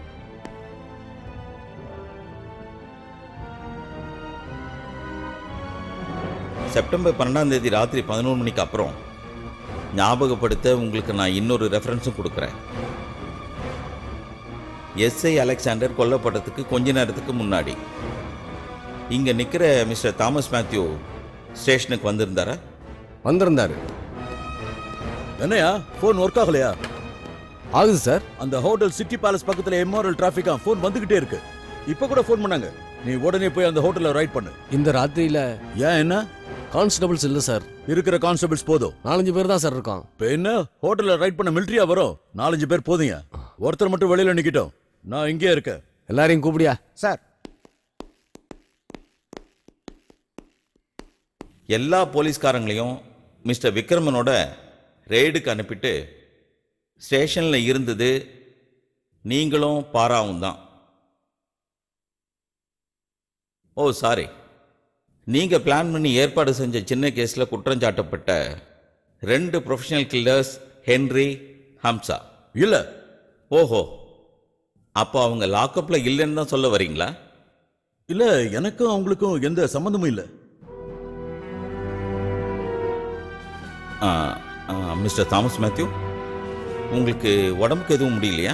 September பன்னெண்டாம் தேதி ராத்திரி பதினொன்று மணிக்கு அப்புறம் ஞாபகப்படுத்த உங்களுக்கு நான் இன்னொரு ரெஃபரன்ஸும் கொடுக்குறேன். எஸ்ஐ அலெக்சாண்டர் கொல்லப்பட்டதுக்கு கொஞ்ச நேரத்துக்கு முன்னாடி இங்க நிக்கிற மிஸ்டர் தாமஸ் மேத்யூ ஸ்டேஷனுக்கு வந்திருந்தாரா? வந்திருந்தாரு. என்னையா போன் ஒர்க் ஆகலையா? ஆகுது சார். அந்த ஹோட்டல் சிட்டி பேலஸ் பக்கத்துல இம்மாரல் டிராஃபிக்கா போன் வந்துகிட்டே இருக்கு. இப்ப கூட போன் பண்ணாங்க. நீ உடனே போய் அந்த ஹோட்டல்ல ரைட் பண்ணு. இந்த ராத்திரியில ஏன் என்ன கான்ஸ்டபிள்ஸ் இல்ல சார்? இருக்கிற கான்ஸ்டபிள்ஸ் போதும். நாலஞ்சு பேர் தான் சார் இருக்கான். இப்ப என்ன ஹோட்டல்ல ரைட் பண்ண மிலிட்டரியா வரும்? நாலஞ்சு பேர் போதுங்க. ஒருத்தர் மட்டும் வெளியில நிக்கிட்டோம். நான் இங்கே இருக்கேன். எல்லாரையும் கூப்பிடியா சார்? எல்லா போலீஸ்காரங்களையும் மிஸ்டர் விக்ரமனோட ரெய்டுக்கு அனுப்பிட்டு ஸ்டேஷனில் இருந்தது நீங்களும் பாராவும் தான். ஓ சாரி, நீங்கள் பிளான் பண்ணி ஏற்பாடு செஞ்ச சின்ன கேஸில் குற்றஞ்சாட்டப்பட்ட ரெண்டு ப்ரொஃபஷனல் கில்லர்ஸ் ஹென்ரி, ஹம்சா இல்லை. ஓஹோ, அப்போ அவங்க லாக்அப்பில் இல்லைன்னு தான் சொல்ல வரீங்களா? இல்லை, எனக்கும் அவங்களுக்கும் எந்த சம்மந்தமும் இல்லை. மிஸ்டர் தாமஸ் மேத்யூ, உங்களுக்கு உடம்புக்கு எதுவும் முடியலையா?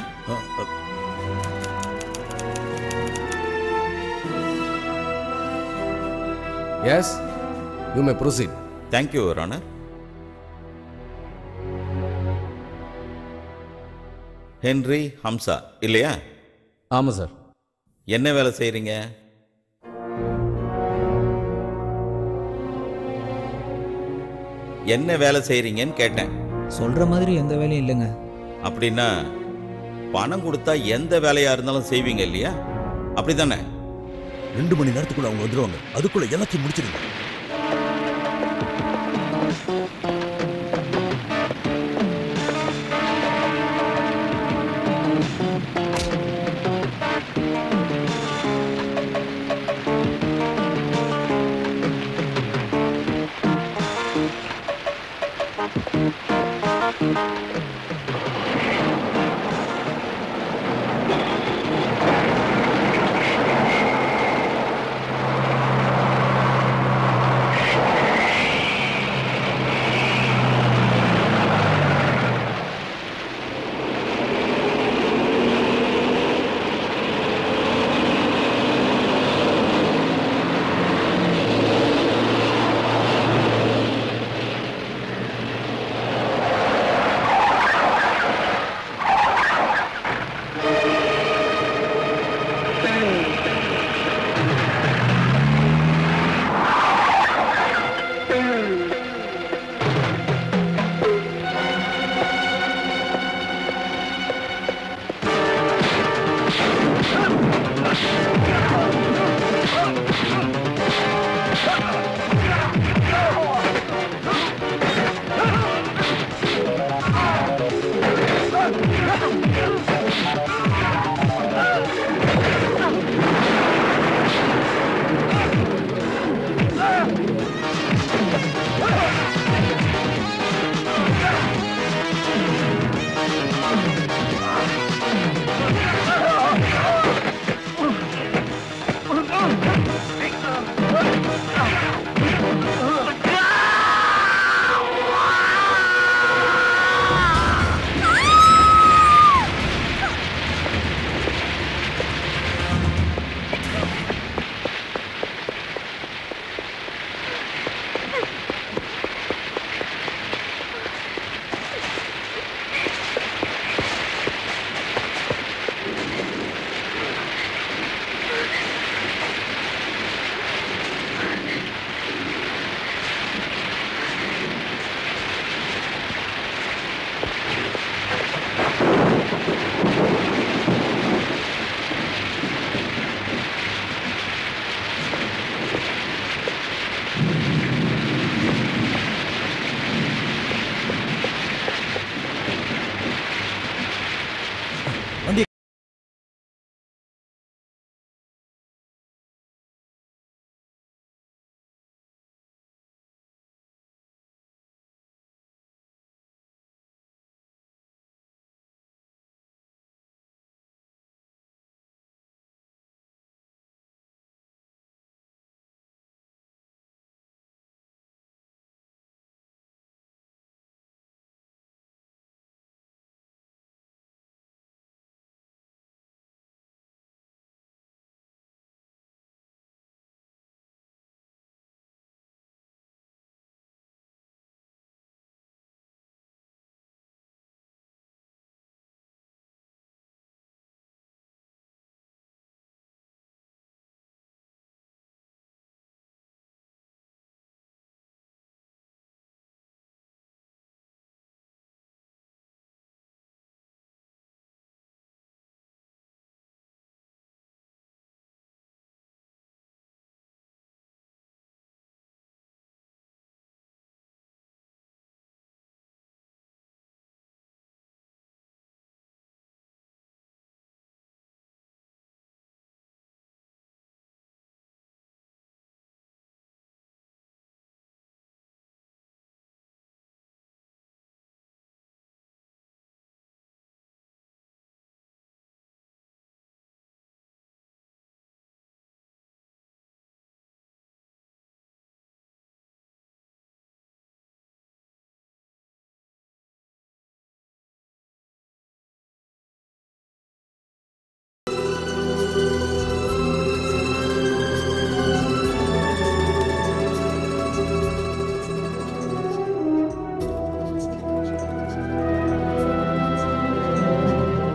Yes, you may proceed. Thank you your honour. Henry, Hamza இல்லையா? ஆமாம் சார். என்ன வேலை செய்கிறீங்க? என்ன வேலை செய்கிறீங்கன்னு கேட்டேன். சொல்ற மாதிரி எந்த வேலையும் இல்லைங்க. அப்படின்னா பணம் கொடுத்தா எந்த வேலையா இருந்தாலும் செய்வீங்க இல்லையா? அப்படிதானே? ரெண்டு மணி நேரத்துக்குள்ள அவங்க வந்துருவாங்க. அதுக்குள்ள எல்லாத்தையும் முடிச்சிருங்க.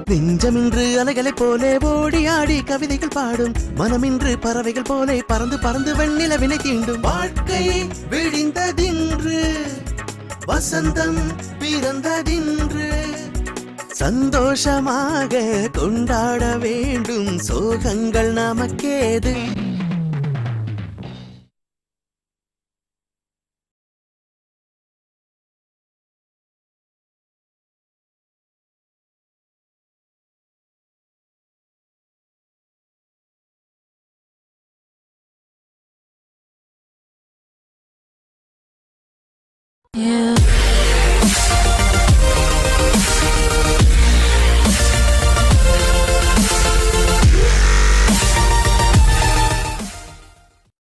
நெஞ்சமின்று அலைகளை போலே ஓடி ஆடி கவிதைகள் பாடும், மனமின்று பறவைகள் போலே பறந்து பறந்து வெண்ணிலவினை தீண்டும். வாழ்க்கை விடிந்ததின்று, வசந்தம் பிறந்ததின்று, சந்தோஷமாக கொண்டாட வேண்டும், சோகங்கள் நமக்கேது.